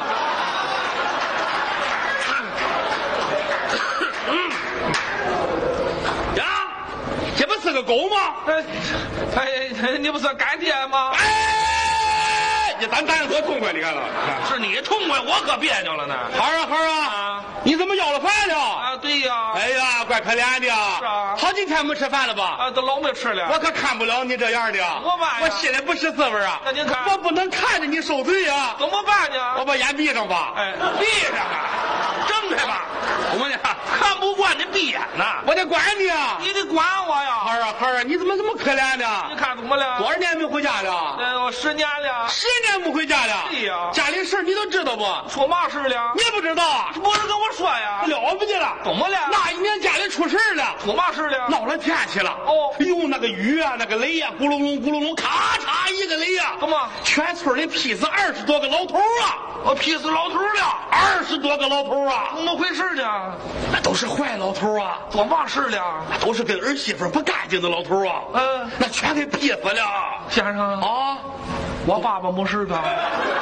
呀，这不是个狗吗？ 哎哎，你不是干爹吗？ 哎，你咱答应多痛快，你看了？ 是你痛快，我可别扭了呢。 孩儿啊孩儿啊，你怎么要了饭了？ 啊，对呀。 哎呀，怪可怜的。 是啊。 好几天没吃饭了吧？ 啊，都老没吃了。 我可看不了你这样的。 我办呀？ 我心里不是滋味啊。 那您看， 我不能看着你受罪啊。 怎么办呢？ 我把眼闭上吧。 哎，闭上啊，睁开吧。 怎么呢？ 看不惯你闭眼呐。 我得管你啊。 你得管我呀。 孩儿啊孩儿啊，你怎么这么可怜呢？ 你看怎么了？ 多少年没回家了？ 哎呦，十年了。 十年没回家了。 对呀。 家里事你都知道不？ 出嘛事了？ 你不知道啊？ 不是跟我说呀？ 了不得了。 怎么了？ 那一年家里出事了。 出嘛事了？ 闹了天去了。 哦。 哎呦，那个雨啊，那个雷呀、啊，咕隆隆咕隆隆，咔嚓一个雷呀、啊。 怎么？ 全村里劈死二十多个老头啊！ 我劈死老头了， 二十多个老头啊！ 怎么回事呢？ 那都是坏老头啊！ 做嘛事了？ 那都是跟儿媳妇不干净的老头啊！ 嗯， 那全给劈死了。 先生啊， 我爸爸没事吧？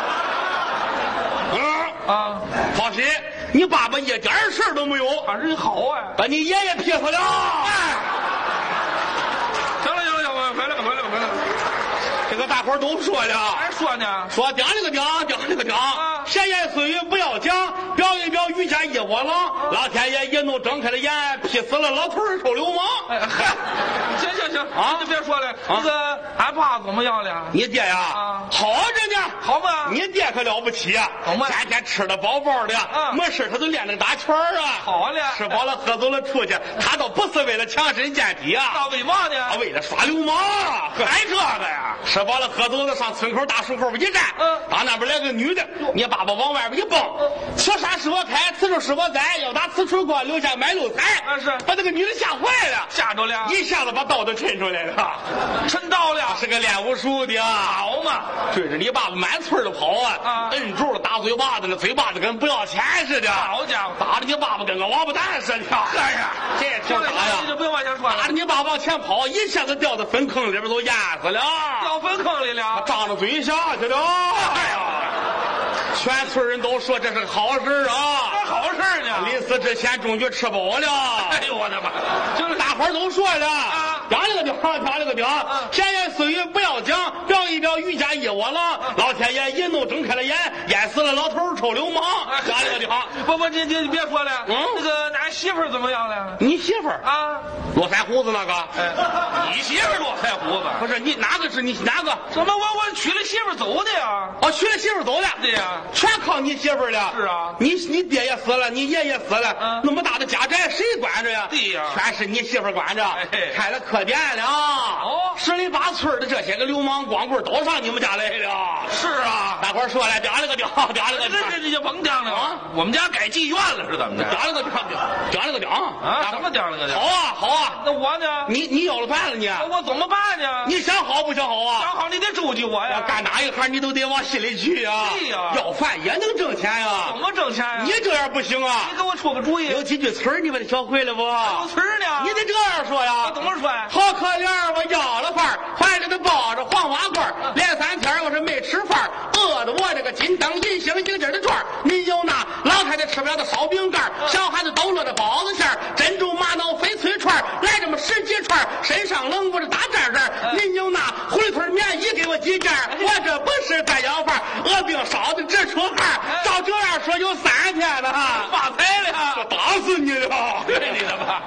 嗯啊， 放心，你爸爸一点事都没有， 还是好哎， 把你爷爷劈死了。 哎，行了行了行了，回来吧回来吧回来吧。 这个大伙都说了， 还说呢， 说顶了个顶，顶了个顶， 啊， 闲言碎语不要讲，表一表于家一窝囊，啊，老天爷一怒睁开了眼，劈死了老头儿臭流氓。 哎嗨，行行行啊， 你就别说了， 啊， 那个俺爸怎么样了？ 你爹呀， 啊， 好着呢， 好吗？ 你爹可了不起呀， 怎么？ 天天吃的饱饱的， 啊， 没事他都练那个打拳啊， 好了， 吃饱了喝足了出去，他倒不是为了强身健体啊， 那为嘛呢？ 他为了耍流氓， 还这个呀？ 吃饱了喝足了，上村口大树后边一站， 嗯， 打那边来个女的，你爸爸往外边一蹦，此山是我开，此树是我栽，要打此处过，留下买路财。 啊，是把那个女的吓坏了， 吓着了， 一下子把刀都抻出来了， 抻刀了， 是个练武术的， 好嘛， 追着你爸爸满村的跑啊， 啊， 摁住了打嘴巴子，那嘴巴子跟不要钱似的， 好家伙， 打的你爸爸跟个王八蛋似的。 哎呀， 这挺啥呀？ 你就不用往前说了， 打着你爸爸往前跑，一下子掉到粪坑里边都淹死了， 掉粪坑里了， 张着嘴下去了。哎呀，全村人都说这是个好事啊， 这好事呢。 临死之前终于吃饱了。 哎呦我的妈！ 就是大伙儿都说了，啊，讲了个顶，讲了个顶，闲言碎语不要讲，表一表于家一窝囊。老天爷一怒睁开了眼，淹死了老头臭流氓。讲了个顶， 不不，你你你别说了， 嗯， 那个俺媳妇怎么样了？ 你媳妇儿啊， 络腮胡子那个？ 哎，你媳妇络腮胡子？ 不是你哪个是你哪个？ 什么？我我娶了媳妇走的呀？ 哦，娶了媳妇走的。 对呀， 全靠你媳妇儿了。 是啊， 你你爹也死了，你爷爷死了， 嗯， 那么大的家宅谁管着呀？ 对呀， 全是你媳妇儿管着。 哎， 开了客店了。 哦， 十里八村的这些个流氓光棍都上你们家来了。 是啊， 大伙儿说了，点了个顶，点了个顶， 这这就甭讲了啊！我们家改妓院了是怎么着？ 点了个顶，点了个顶啊！什么点了个顶？ 好啊好啊！ 那我呢？ 你你要了饭了你？ 我怎么办呢？ 你想好不想好啊？ 想好你得周济我呀！ 干哪一行你都得往心里去呀！ 对呀， 要饭也能挣钱呀！ 怎么挣钱呀？ 你这样不行啊！ 你给我出个主意。 有几句词儿你把它学会了不？ 有词儿呢？ 你得这样说呀！ 我怎么说呀？ 好可怜，我要了饭，怀里头抱着黄花罐，连三天我是没吃饭，饿得我这个金灯银星银劲的转。你有那老太太吃不了的烧饼干，小孩子都乐的包子馅，珍珠玛瑙翡翠串，来这么十几串，身上冷不着打战战。您有那回腿棉衣给我几件，我这不是在要饭，饿病烧的直出汗。照这样说有三天了哈， 发财了， 这打死你了！ 对你的吧。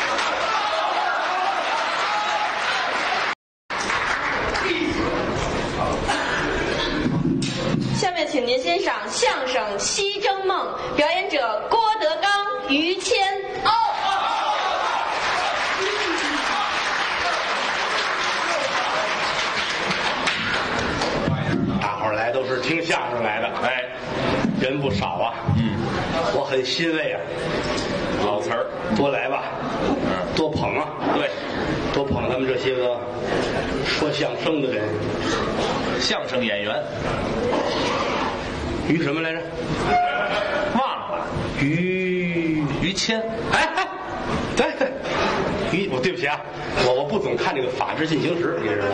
下面请您欣赏相声《西征梦》，表演者郭德纲、于谦。哦。 听相声来的， 哎， 人不少啊， 嗯， 我很欣慰啊。 老词儿， 多来吧， 嗯， 多捧啊， 对， 多捧咱们这些个说相声的人。 相声演员， 于什么来着？ 忘了， 于于谦， 哎哎，对对，于我对不起啊，我我不总看这个《法制进行时》，你知道吗？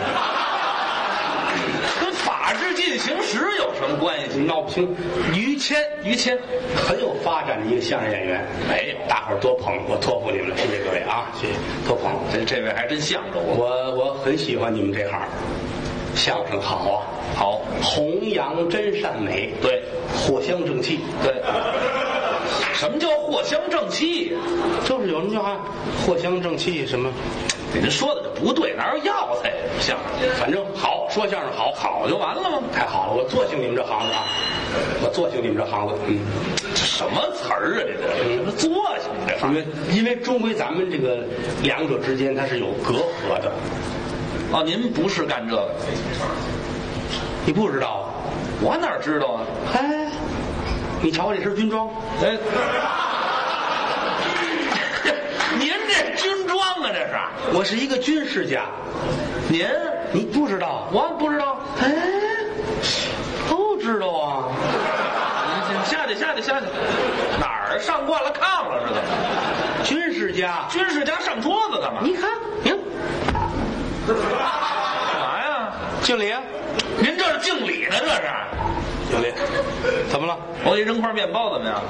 跟《法制进行时》有什么关系？ 闹不清。于谦， 于谦很有发展的一个相声演员， 没有， 大伙儿多捧，我托付你们了，谢谢各位啊，谢谢多捧。 这这位还真向着我， 我我很喜欢你们这行，相声好啊， 好， 弘扬真善美， 对， 藿香正气， 对。什么叫藿香正气呀？ 就是有什么叫啊，藿香正气什么， 您说的这不对，哪有药材相声？ 反正好，说相声好， 好就完了吗？ 太好了，我做兴你们这行子啊，我做兴你们这行子，嗯， 这什么词儿啊？这这什么作性？这因为因为终归咱们这个两者之间它是有隔阂的。 哦，您不是干这个， 你不知道啊？ 我哪知道啊？ 哎，你瞧我这身军装， 哎，您这军装啊，这是？ 我是一个军事家， 您你不知道？ 我不知道。 哎，都知道啊。 您下去，下去，下去，哪儿上惯了炕了是怎么？ 军事家， 军事家上桌子干嘛？ 你看，行， 干嘛呀？ 敬礼啊！ 您这是敬礼呢，这是？ 敬礼，怎么了？ 我给你扔块面包怎么样？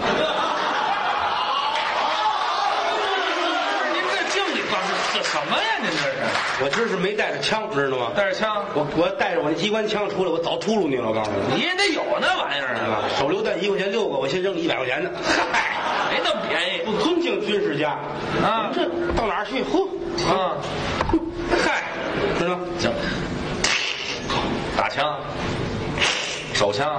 您这敬礼干这什么呀？您这是？ 我今儿是没带着枪，知道吗？ 带着枪， 我我带着我那机关枪出来，我早秃噜你了。我告诉你， 你也得有那玩意儿啊！ 手榴弹一块钱六个，我先扔你一百块钱的。 嗨，没那么便宜。 不尊敬军事家啊！ 这到哪儿去？呼啊！嗨， 知道？ 行，打枪、手枪、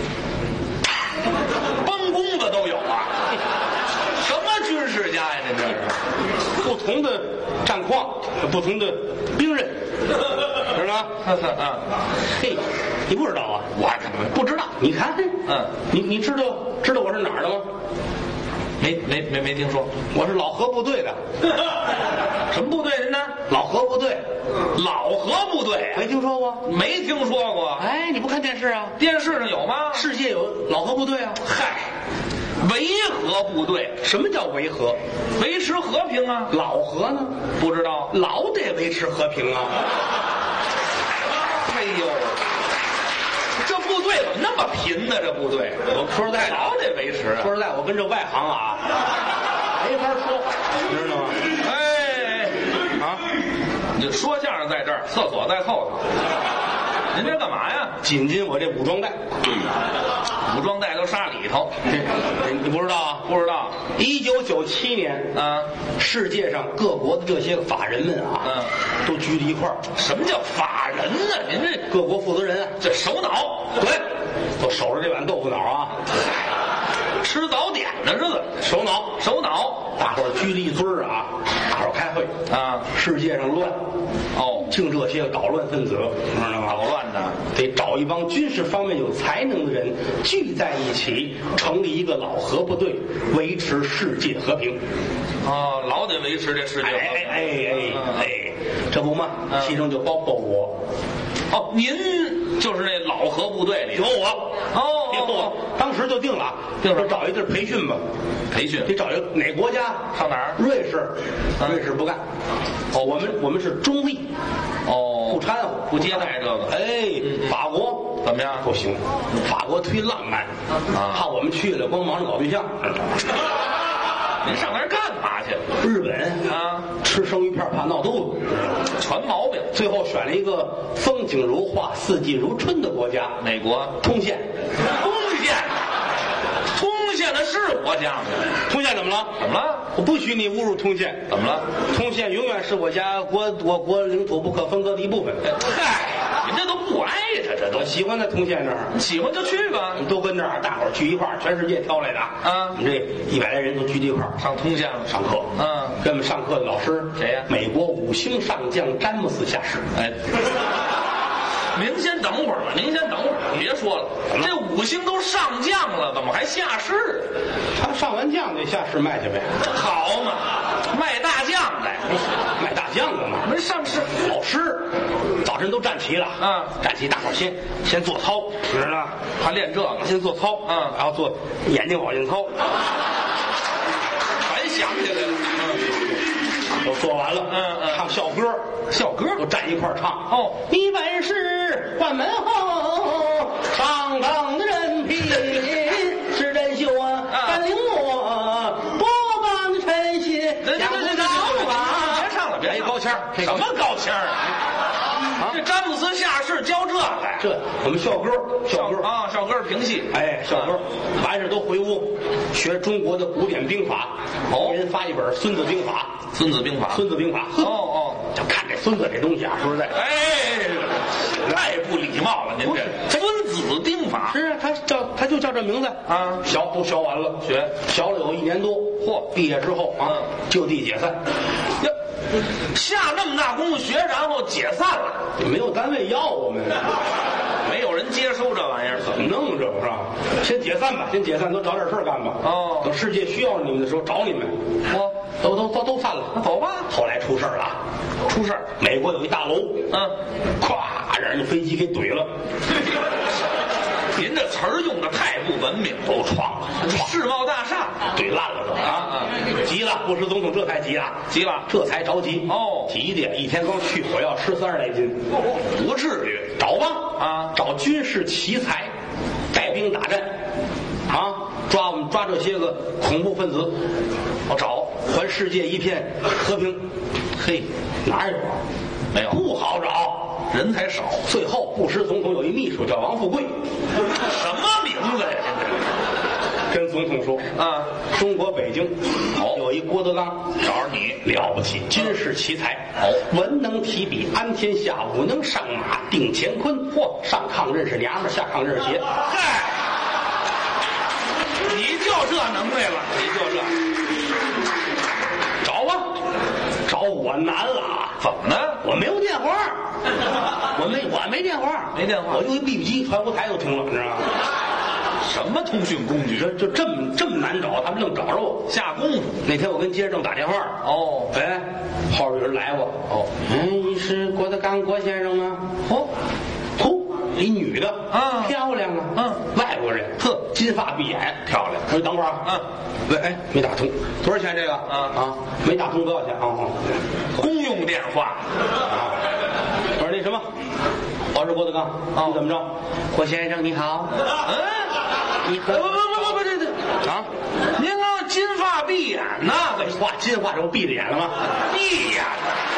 崩弓子都有啊！什么军事家呀？您这是不同的战况，不同的兵刃，知道吗？ 啊， 嘿，你不知道啊？ 我不知道。 你看， 嗯， 你你知道知道我是哪儿的吗？ 没没没没听说。 我是老河部队的。 什么部队？您呢？ 老河部队。 老河部队没听说过？ 没听说过。 哎，你不看电视啊？ 电视上有吗？ 世界有老河部队啊。 嗨，维和部队。 什么叫维和？ 维持和平啊。 老和呢？ 不知道。 老得维持和平啊。 哎呦，这部队怎么那么贫呢？这部队， 我说实在的， 老得维持啊。 说实在，我跟这外行啊，没法说，你知道吗？ 哎， 啊， 你说相声在这儿，厕所在后头。您这干嘛呀？ 紧紧我这武装带， 武装带都杀里头。 你你不知道啊？ 不知道。 一九九七年啊， 世界上各国的这些个法人们啊， 嗯， 都聚在一块儿。 什么叫法人呢？您这各国负责人啊， 这首脑， 对，都守着这碗豆腐脑啊， 吃早点呢是怎么？ 首脑， 首脑， 大伙儿聚了一堆儿啊，大伙儿开会啊， 世界上乱， 哦， 净这些个捣乱分子，知道吗？ 捣乱的， 得找一帮军事方面有才能的人聚在一起，成立一个老核部队，维持世界和平。 哦，老得维持这世界和平。 哎哎哎哎，这不嘛，其中就包括我。 哦，您就是那老核部队里有我哦， 有我，当时就定了， 定了就找一地儿培训吧。 培训得找一个哪国家？ 上哪儿？ 瑞士，瑞士不干。哦，我们我们是中立， 哦， 不掺和， 不接待这个。 哎，法国怎么样？ 不行，法国忒浪漫啊， 怕我们去了光忙着搞对象。 您上那儿干嘛去？ 日本啊， 吃生鱼片怕闹肚子， 全毛病。 最后选了一个风景如画、四季如春的国家， 哪国？ 通县。 通县，通县的是国家吗？ 通县怎么了？ 怎么了？ 我不许你侮辱通县。 怎么了？ 通县永远是我家国我国领土不可分割的一部分。 嗨，您这都不挨着，这都我喜欢在通县那儿， 喜欢就去吧。 都跟那儿，大伙儿聚一块儿，全世界挑来的啊！ 我们这一百来人都聚在一块儿上通县了， 上课。 嗯， 跟我们上课的老师谁呀？ 美国五星上将詹姆斯下士。 哎，您先等会儿吧，您先等会儿。 别说了，这五星都上将了，怎么还下市？ 他上完将得下市卖去呗。 好嘛，卖大酱的， 卖大酱的嘛。 没上市。 老师，早晨都站齐了， 嗯， 站齐，大伙儿先先做操，知道吗？ 还练这个， 先做操， 嗯， 然后做眼睛保健操， 全想起来了， 嗯，都做完了， 嗯嗯， 唱校歌， 校歌都站一块儿唱。 哦， 你本是关门后上等的人品，是真秀啊，带领我多帮的诚心，想不到吧？ 别唱了，别来一高腔， 什么高腔啊？这詹姆斯下士教这个， 这我们校歌，校歌啊，校歌是评戏， 哎，校歌完事都回屋学中国的古典兵法。 哦， 人发一本《孙子兵法》， 《孙子兵法》，《 孙子兵法》。 哦哦， 就看这孙子这东西啊，说实在， 哎，太不礼貌了，您这《孙子兵法》 是啊，他叫他就叫这名字啊， 学都学完了， 学学了有一年多，嚯，毕业之后啊，就地解散。 呀，下那么大功夫学，然后解散了， 没有单位要我们， 没有人接收这玩意儿， 怎么弄这个是吧？先解散吧，先解散，都找点事儿干吧。 哦， 等世界需要你们的时候找你们。 我都都都都散了， 那走吧。 后来出事儿了， 出事儿， 美国有一大楼， 嗯， 咵让人家飞机给怼了。 您这词儿用的太不文明， 都撞了， 世贸大厦怼烂了都啊啊！ 急了，布什总统这才急了， 急了， 这才着急哦， 急的一天光去火要吃三十来斤， 不至于， 找吧啊， 找军事奇才，带兵打仗，啊，抓我们抓这些个恐怖分子，我找还世界一片和平，嘿，哪有？ 没有， 不好找， 人才少。 最后，布什总统有一秘书叫王富贵， 什么名字呀？ 跟总统说啊， 中国北京好有一郭德纲， 找着你了不起，军事奇才， 好， 文能提笔安天下，武能上马定乾坤。嚯，上炕认识娘们，下炕认识鞋。 嗨，你就这能耐了，你就这， 找吧，找我难了。 怎么呢？ 我没有电话，我没我没电话， 没电话， 我用一 B B 机，传呼台都通了，你知道吗？ 什么通讯工具？ 就就这么这么难找，他们愣找着我， 下功夫。 那天我跟街上正打电话， 哦， 哎，后边有人来过，哦，嗯，你是郭德纲郭先生吗？哦，哦，一女的， 啊， 漂亮啊， 嗯， 外国人，呵，金发碧眼， 漂亮。 我说等会儿啊， 嗯， 喂，哎，没打通，多少钱这个？啊啊，没打通多少钱？啊啊， 公用电话。 啊，我说那什么，我是郭德纲，你怎么着？郭先生你好， 嗯， 你不不不不不这这啊， 您刚金发碧眼呐？ 废话，金发这不闭着眼了吗？ 闭眼，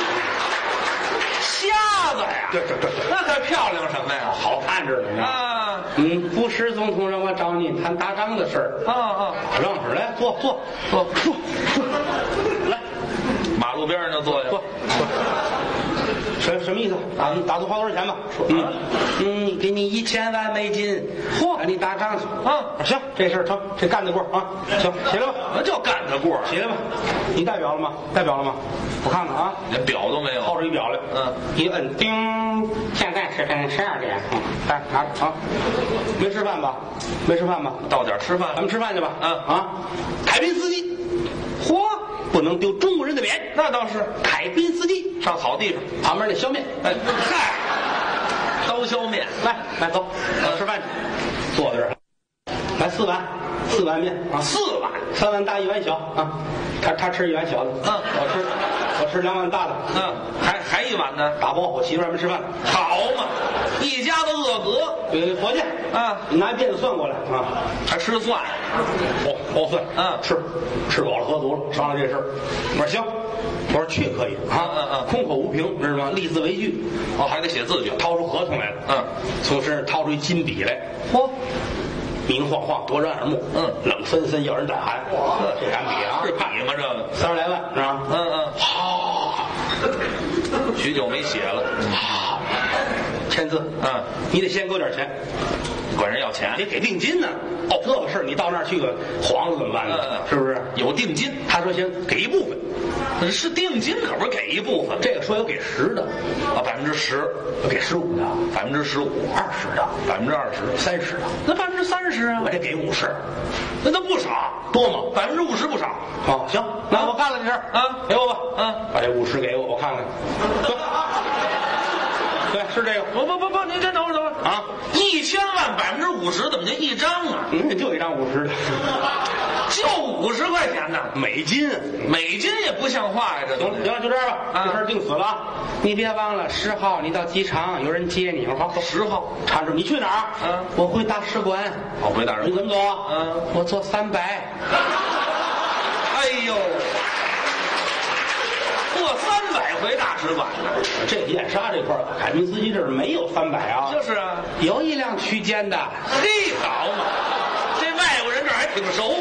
瞎子呀！ 对对对对， 那还漂亮什么呀？ 好看着呢啊！ 嗯，布什总统让我找你谈打仗的事儿。 啊啊！ 打仗事来坐坐坐坐坐，来， 马路边上就坐下。 坐坐。什什么意思？啊，你打算花多少钱吧？嗯嗯，给你一千万美金，嚯，让你打仗去。 啊， 行，这事儿成，这干得过啊。行，起来吧。 那叫干得过。 起来吧。你代表了吗？代表了吗？我看看啊， 连表都没有。 掏出一表来。 嗯， 一摁，叮，现在是ten十二点。嗯，来拿着啊。没吃饭吧？没吃饭吧？ 到点吃饭， 咱们吃饭去吧。 嗯啊，凯宾斯基，嚯，不能丢中国人的脸。 那倒是。 凯宾斯基上草地上， 旁边那削面， 哎嗨，刀削面， 来来走，咱吃饭去。坐这儿，来四碗，四碗面啊， 四碗， 三碗大一碗小啊。他他吃一碗小的， 嗯， 我吃我吃两碗大的， 嗯，还还一碗呢。 打包，我媳妇还没吃饭。 好嘛，一家子饿格。 呃，伙计啊， 你拿辫子蒜过来啊， 还吃蒜， 包包蒜， 嗯， 吃吃饱了喝足了，商量这事儿。我说行，我说去可以啊， 嗯嗯， 空口无凭，知道吗？立字为据。 哦，还得写字据， 掏出合同来了， 嗯， 从身上掏出一金笔来， 嚯， 明晃晃，夺人耳目， 嗯， 冷森森，要人胆寒。哇，这杆笔啊， 是笔吗？这个三十来万是吧？ 嗯嗯， 好， 许久没写了， 好，签字， 嗯， 你得先给我点钱， 管人要钱， 得给定金呢。哦，这个事儿你到那儿去个黄了怎么办呢？ 嗯是不是有定金？ 他说行，给一部分。 是定金，可不是给一部分。 这个说有给十的， 啊，百分之十， 有给十五的， 百分之十五， 二十的， 百分之二十， 三十的， 那百分之三十啊， 我得给五十， 那都不少， 多吗？ 百分之五十不少。 哦，行，那我干了这事儿啊， 给我吧， 嗯， 把这五十给我，我看看。对，是这个。 不不不不，您先等会儿等会儿啊！ 一千万百分之五十，怎么就一张啊？ 嗯，就一张五十的， 就五十块钱呢， 美金， 美金也不像话呀！这行了行了，就这样吧， 啊这事儿定死了啊！你别忘了十号你到机场有人接你，我说好， 十号， 查着你去哪儿？ 嗯， 我回大使馆。 我回大使馆你怎么走啊？ 嗯， 我坐三百。 哎呦，过三百回大使馆呢？ 这燕莎这块儿，海滨司机这儿没有三百啊。 就是啊， 有一辆区间的。 嘿，好嘛，这外国人这儿还挺熟。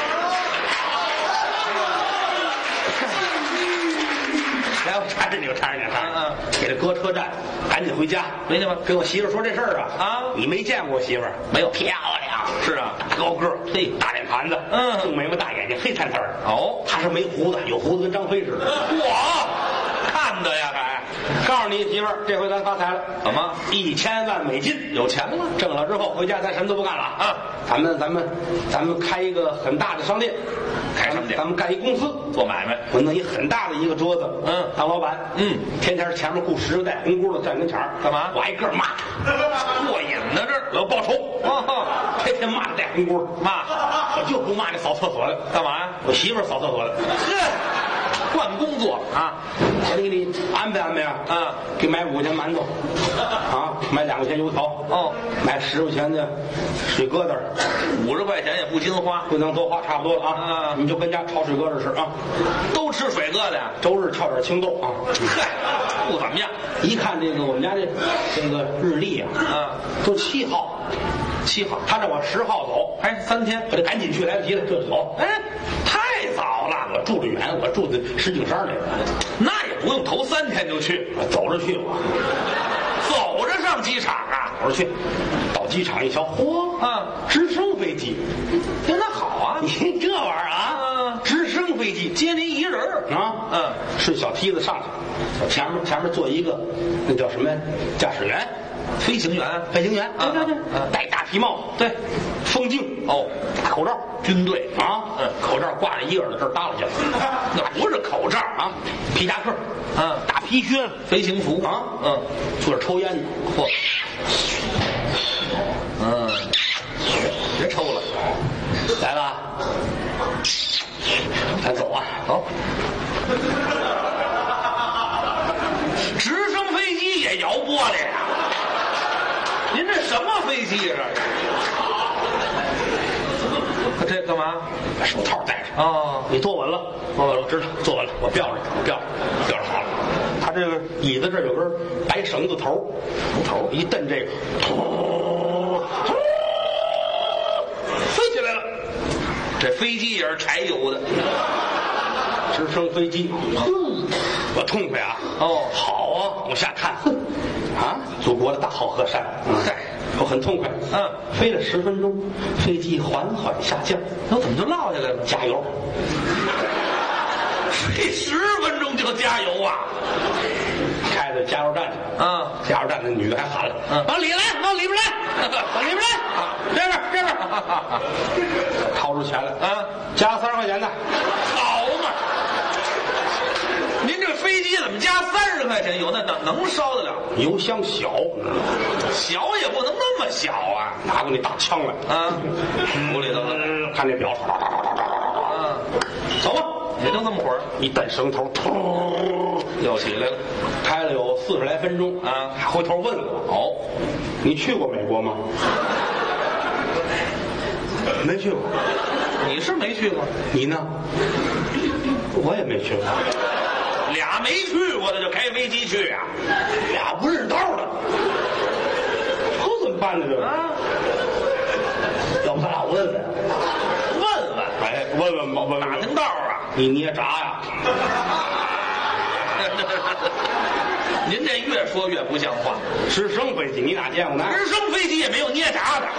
来，我缠着你，我缠着你，缠着你。 嗯嗯， 给他搁车站，赶紧回家。 回去吧。 跟我媳妇说这事儿啊。 啊， 你没见过我媳妇儿？ 没有。 漂亮。 是啊， 高个儿，嘿，大脸盘子， 嗯， 重眉毛大眼睛，黑灿灿儿。 哦， 他是没胡子，有胡子跟张飞似的。 我看的呀，还告诉你媳妇儿，这回咱发财了。 怎么？ 一千万美金， 有钱了？ 挣了之后回家咱什么都不干了啊！ 咱们咱们咱们开一个很大的商店， 开商店， 咱们干一公司做买卖。 我弄一很大的一个桌子， 嗯， 当老板， 嗯， 天天前面雇十个带红箍的站跟前儿干嘛？ 我挨个骂， 过瘾呢这儿， 我要报仇， 哦， 天天骂带红箍骂， 我就不骂那扫厕所的， 干嘛呀？ 我媳妇儿扫厕所的， 呵，换工作啊！ 我得给你安排安排啊！ 啊， 给买五块钱馒头，啊，买两块钱油条， 哦， 买十块钱的水疙瘩， 五十块钱也不禁花， 不能多花，差不多了啊！ 啊， 你就跟家炒水疙瘩吃啊， 都吃水疙瘩呀？ 周日跳点青豆啊！ 嗨，不怎么样。 一看这个我们家这这个日历啊， 啊， 都七号， 七号， 他让我十号走， 还三天， 我得赶紧去，来不及了，这就走。 哎，太早了， 我住得远，我住在石景山那个， 那也不用头三天就去， 我走着去我， 走着上机场啊， 走着去，到机场一瞧，嚯啊， 直升飞机， 哎，那好啊， 你这玩意儿啊， 嗯直升飞机接您一人儿啊， 嗯， 顺小梯子上去，前面前面坐一个那叫什么驾驶员。 飞行员， 飞行员， 啊对对对， 啊戴大皮帽， 对， 风镜， 哦， 大口罩， 军队啊， 嗯， 口罩挂着一个耳朵这儿耷拉下来， 那不是口罩啊，皮夹克， 啊， 大皮靴子， 飞行服啊， 嗯， 坐着抽烟呢， 嚯，嗯，别抽了， 来了，咱走啊， 走。直升飞机也摇玻璃呀？您这什么飞机呀？这这干嘛？ 把手套戴上。 哦， 你坐稳了，坐稳了，知道，坐稳了，我吊着，我吊着，吊着好了。他这个椅子这儿有根白绳子头，头一蹬这个， 飞起来了。这飞机也是柴油的， 直升飞机，哼，我痛快啊！ 哦好啊，往下看，哼，啊，祖国的大好河山， 嗨， 我很痛快。 嗯， 飞了十分钟，飞机缓缓下降， 那怎么就落下来了？ 加油！ 飞十分钟就加油啊！ 开到加油站去， 啊， 加油站那女的还喊了：“ 嗯往里来，往里边来，往里边来，这边这边。”掏出钱来， 啊， 加三十块钱的， 好嘛！您这飞机怎么加三十块钱油？那能能烧得了？ 油箱小， 小也不能那么小啊！ 拿过那大枪来， 啊，屋里头了， 看这表， 啊， 走吧， 也就这么会儿， 一蹬绳头，突， 又起来了。 开了有四十来分钟啊， 还回头问我：“ 哦， 你去过美国吗？”没去过。 你是没去过， 你呢？我也没去过。 俩没去过的就开飞机去呀、啊？ 俩不认道的，这怎么办呢？这个， 啊， 要不咱俩问问？ 问问， 哎，问问吧，问问打听道啊！ 你捏闸呀？ 您这越说越不像话。 直升飞机你哪见过呢？ 直升飞机也没有捏闸的。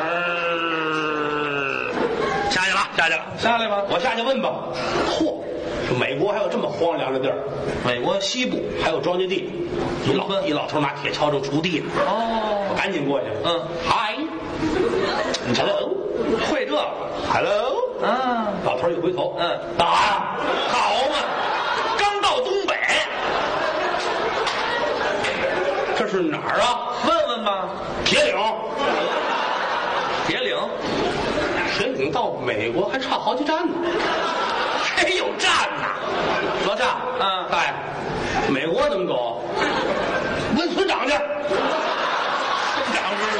下去了，下去了， 下来吧。 我下去问吧。嚯，美国还有这么荒凉的地儿？ 美国西部还有庄稼地，一老一老头拿铁锹正锄地呢。 哦， 我赶紧过去。 嗯， 嗨，你瞧瞧， 会这个 ，Hello， 啊， 老头一回头， 嗯， 打， 好嘛，刚到东北， 这是哪儿啊？ 问问吧。 铁岭， 铁岭， 铁岭到美国还差好几站呢。 还有站呢。 老夏， 嗯大爷，美国怎么走？问村长去。 村长知道。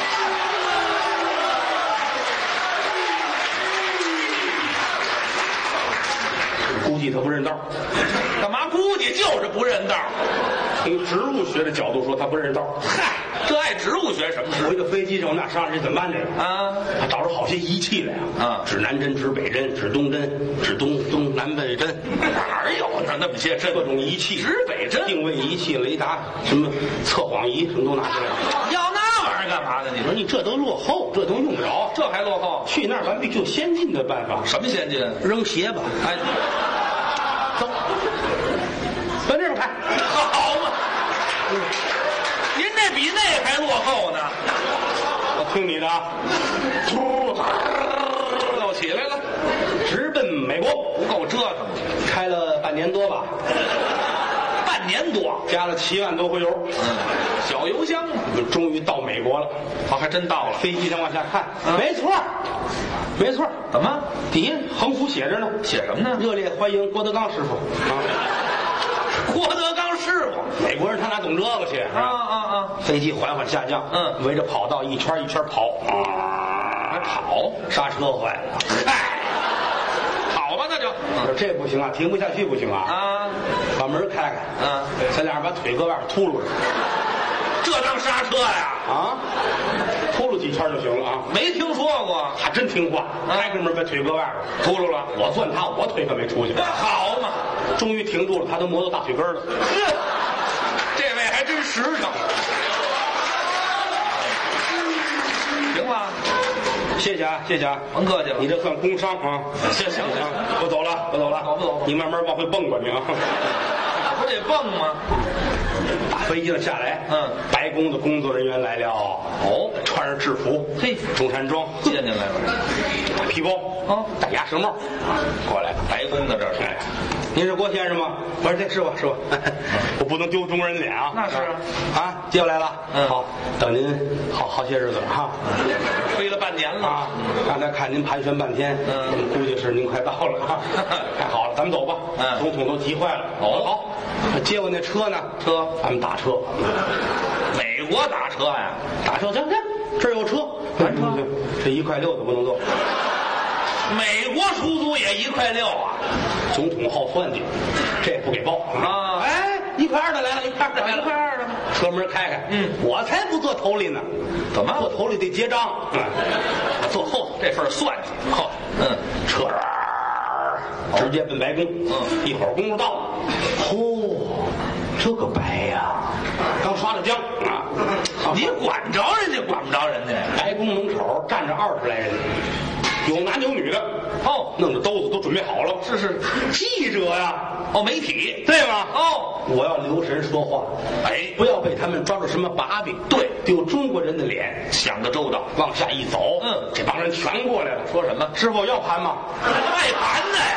估计他不认道。 干嘛估计就是不认道？ 从植物学的角度说，他不认道。 嗨，这爱植物学什么事我一个飞机上那上去怎么办去？ 啊？ 他找着好些仪器来呀， 啊指南针、指北针、指东针、指东东南北针， 哪儿有呢那么些针？ 各种仪器， 指北针、 定位仪器、雷达，什么测谎仪，什么都拿出来了。 要那玩意儿干嘛呢？你说你说你这都落后，这都用不着。 这还落后？ 去那儿咱必须有先进的办法。 什么先进？ 扔鞋吧， 哎， 走，奔这边开。 好嘛，您这比那还落后呢。 我听你的啊， 又起来了， 直奔美国， 不够折腾， 开了半年多吧， 半年多， 加了七万多回油， 嗯，小油箱嘛， 终于到美国了。 哦，还真到了。 飞机上往下看， 嗯没错，没错， 怎么底下横幅写着呢， 写什么呢？ 热烈欢迎郭德纲师傅啊！ 郭德纲师傅。 美国人他哪懂这个去啊啊啊！ 飞机缓缓下降， 嗯， 围着跑道一圈一圈跑， 还跑？ 刹车坏了， 嗨，跑吧那就。 我说这不行啊，停不下去不行啊！ 啊， 把门开开， 嗯， 咱俩把腿搁外边秃噜着这当刹车呀？ 啊，秃噜几圈就行了啊！ 没听说过。 他真听话，开开门把腿搁外边秃噜了。我算他，我腿可没出去。 好嘛， 终于停住了，他都磨到大腿根了。 呵，这位还真实诚。行了， 谢谢啊，谢谢啊， 甭客气了。 你这算工伤啊！ 行行行， 我走了，我走了， 走不走你慢慢往回蹦吧，你啊！ 不得蹦吗？ 打飞机上下来， 嗯， 白宫的工作人员来了， 哦， 穿着制服， 嘿， 中山装， 接进来了， 大皮包， 哦， 戴鸭舌帽，过来了。 白宫的这是。 哎，您是郭先生吗？我说这是我，是我，我不能丢中国人的脸啊。 那是啊，接过来了。 嗯好，等您好好些日子了哈。 飞了半年了啊，刚才看您盘旋半天， 嗯我们估计是您快到了啊。太好了，咱们走吧。 嗯总统都急坏了。 哦好，接我那车呢？ 车咱们打车。 美国打车呀？ 打车，行行，这儿有车， 咱车这一块六的不能坐。 美国出租也一块六啊？ 总统好算计，这也不给报啊哎，一块二的来了，一块二的来了， 一块二的， 车门开开， 嗯， 我才不坐头里呢， 怎么坐头里得结账？嗯，我坐后头， 这份算计？ 后头， 嗯， 车直接奔白宫， 嗯， 一会儿功夫到了，嚯，这个白呀，刚刷了浆啊， 你管着人家管不着人家？ 白宫门口站着二十来人。有男有女的， 哦， 弄着兜子都准备好了。 是是， 记者呀， 哦，媒体， 对吗？ 哦， 我要留神说话， 哎， 不要被他们抓住什么把柄。 对， 丢中国人的脸。 想得周到。 往下一走， 嗯， 这帮人全过来了， 说什么？ 师傅要盘吗？ 卖盘的呀？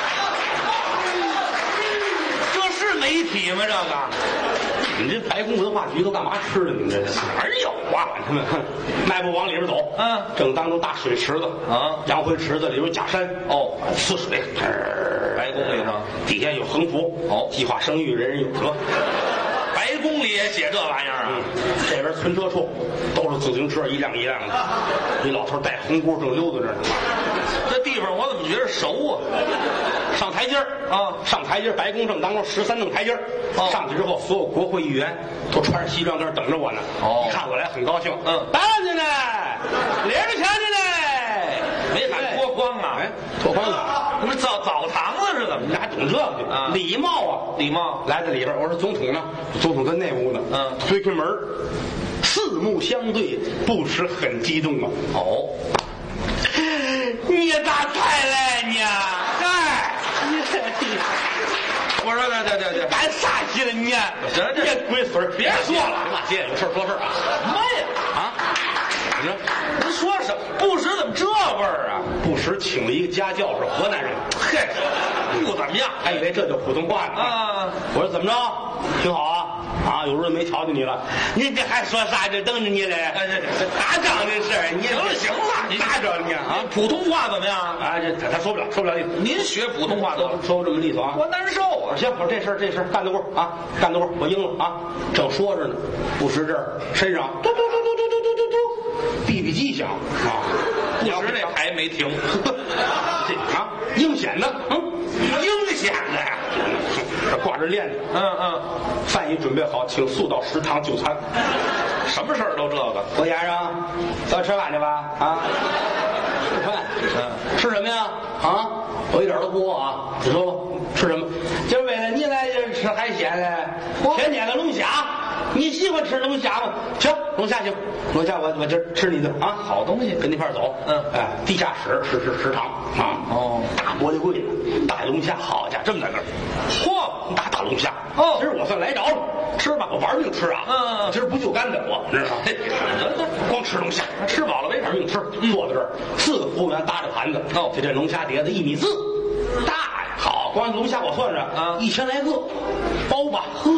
这是媒体吗？这个？ 你这白宫文化局都干嘛吃的？你们这是哪儿有啊？ 他们哼迈步往里边走， 嗯， 正当中大水池子啊， 洋灰池子里有假山， 哦， 呲水， 白宫里头底下有横幅， 哦， 计划生育，人人有责。 白宫里也写这玩意儿啊？ 嗯，这边存车处都是自行车，一辆一辆的。一老头戴红箍正溜达着呢。 这地方我怎么觉得熟啊？ 上台阶儿啊， 上台阶儿，白宫正当中十三弄台阶儿。 哦， 上去之后，所有国会议员都穿着西装在那儿等着我呢。 哦， 一看我来很高兴。 嗯， 当着呢，领着钱去呢。 没喊脱光啊？ 哎，脱光了。 那不是早早堂子是怎么着？ 你还懂这个啊礼貌啊， 礼貌来到里边，我说总统呢？总统在那屋呢。 嗯推开门，四目相对，不时很激动啊。 哦， 你咋才来呢？ 嗨， 你我说这这这这干啥去了你？ 这这别龟孙儿， 别说了行了，姐有事儿说事儿啊。 什么呀？ 啊，你说您说什么？不时怎么这味儿啊？ 不时请了一个家教，是河南人， 嘿，不怎么样还以为这叫普通话呢。 啊？ 我说怎么着？挺好啊。啊，有日子没瞧见你了，你这还说啥？这等着你嘞。 哎这这打仗的事儿，你行了行了，你打仗呢啊？ 普通话怎么样？ 啊，这他他说不了，说不了意思。 您学普通话得了， 说不这么利索啊。 我难受啊。 行，我说这事儿这事儿干得过啊，干得过，我应了啊。正说着呢，不时这儿身上嘟嘟嘟嘟嘟嘟嘟嘟嘟，B B 机响啊， 不时那台没停， 这啊，应显的，嗯， 应显的呀。 这挂着链子， 嗯嗯， 饭已准备好，请速到食堂就餐。 什么事儿都这个。 郭先生，要吃饭去吧？啊，吃饭， 嗯， 吃什么呀？啊，我一点都不饿啊。你说吧，吃什么？今儿为了你来这吃海鲜嘞，天天个龙虾。你喜欢吃龙虾吗？行，龙虾行，龙虾我我今儿吃你的啊， 好东西跟你一块儿走。 嗯哎，地下室是是食堂啊。 哦， 大玻璃柜子，大龙虾，好家伙，这么大个儿，嚯，大大龙虾。 哦今儿我算来着了，吃吧，我玩命吃啊。 嗯今儿不就干的我，知道吗？光吃龙虾，吃饱了没法命吃。坐在这儿，四个服务员搭着盘子。 哦就这龙虾碟子一米四，大呀！好，光龙虾我算着啊一千来个，包吧，呵。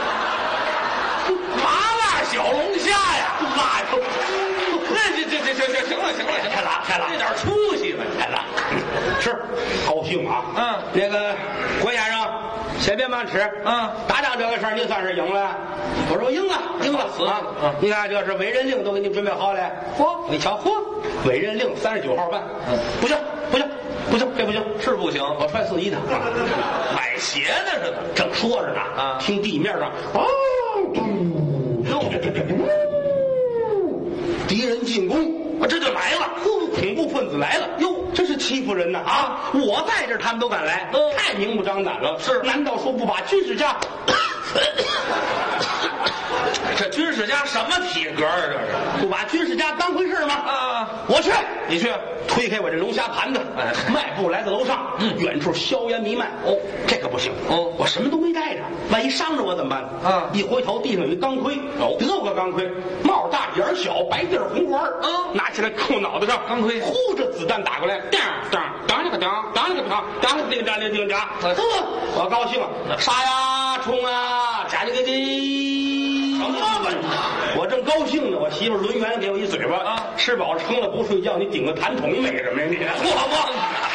麻辣小龙虾呀！ 辣哟！ 这这这这这行了行了行了， 太辣太辣这点出息了， 太辣，吃高兴啊！ 嗯那个郭先生，先别忙吃， 嗯打仗这个事儿你算是赢了。我说我赢了，赢了死啊！ 嗯你看这是委任令都给你准备好了，嚯！你瞧，嚯！委任令三十九号办， 嗯不行不行不行，这不行， 是不行， 我穿四一的。 买鞋呢是的。 正说着呢， 啊听地面上哦，敌人进攻， 啊，这就来了。 恐怖分子来了！哟，这是欺负人呐！啊，我在这儿，他们都敢来， 嗯太明目张胆了。 是难道说不把军事家？ 这军事家什么体格啊？这是不把军事家当回事吗？ 啊！ 我去， 你去， 推开我这龙虾盘子， 哎迈步来到楼上， 嗯远处硝烟弥漫。哦，这可不行。 哦我什么都没带着，万一伤着我怎么办？ 啊一回头地上有一钢盔， 哦得有个钢盔，帽大眼儿小，白地儿红环儿嗯拿起来扣脑袋上， 钢盔呼着子弹打过来，当当当了个当，当了个当，当了个叮当叮叮当， 哎呵，我高兴了，杀呀冲啊，加这个这什么玩意？我正高兴呢，我媳妇儿抡圆给我一嘴巴啊吃饱了撑了不睡觉，你顶个痰桶，你美什么呀你？ 我我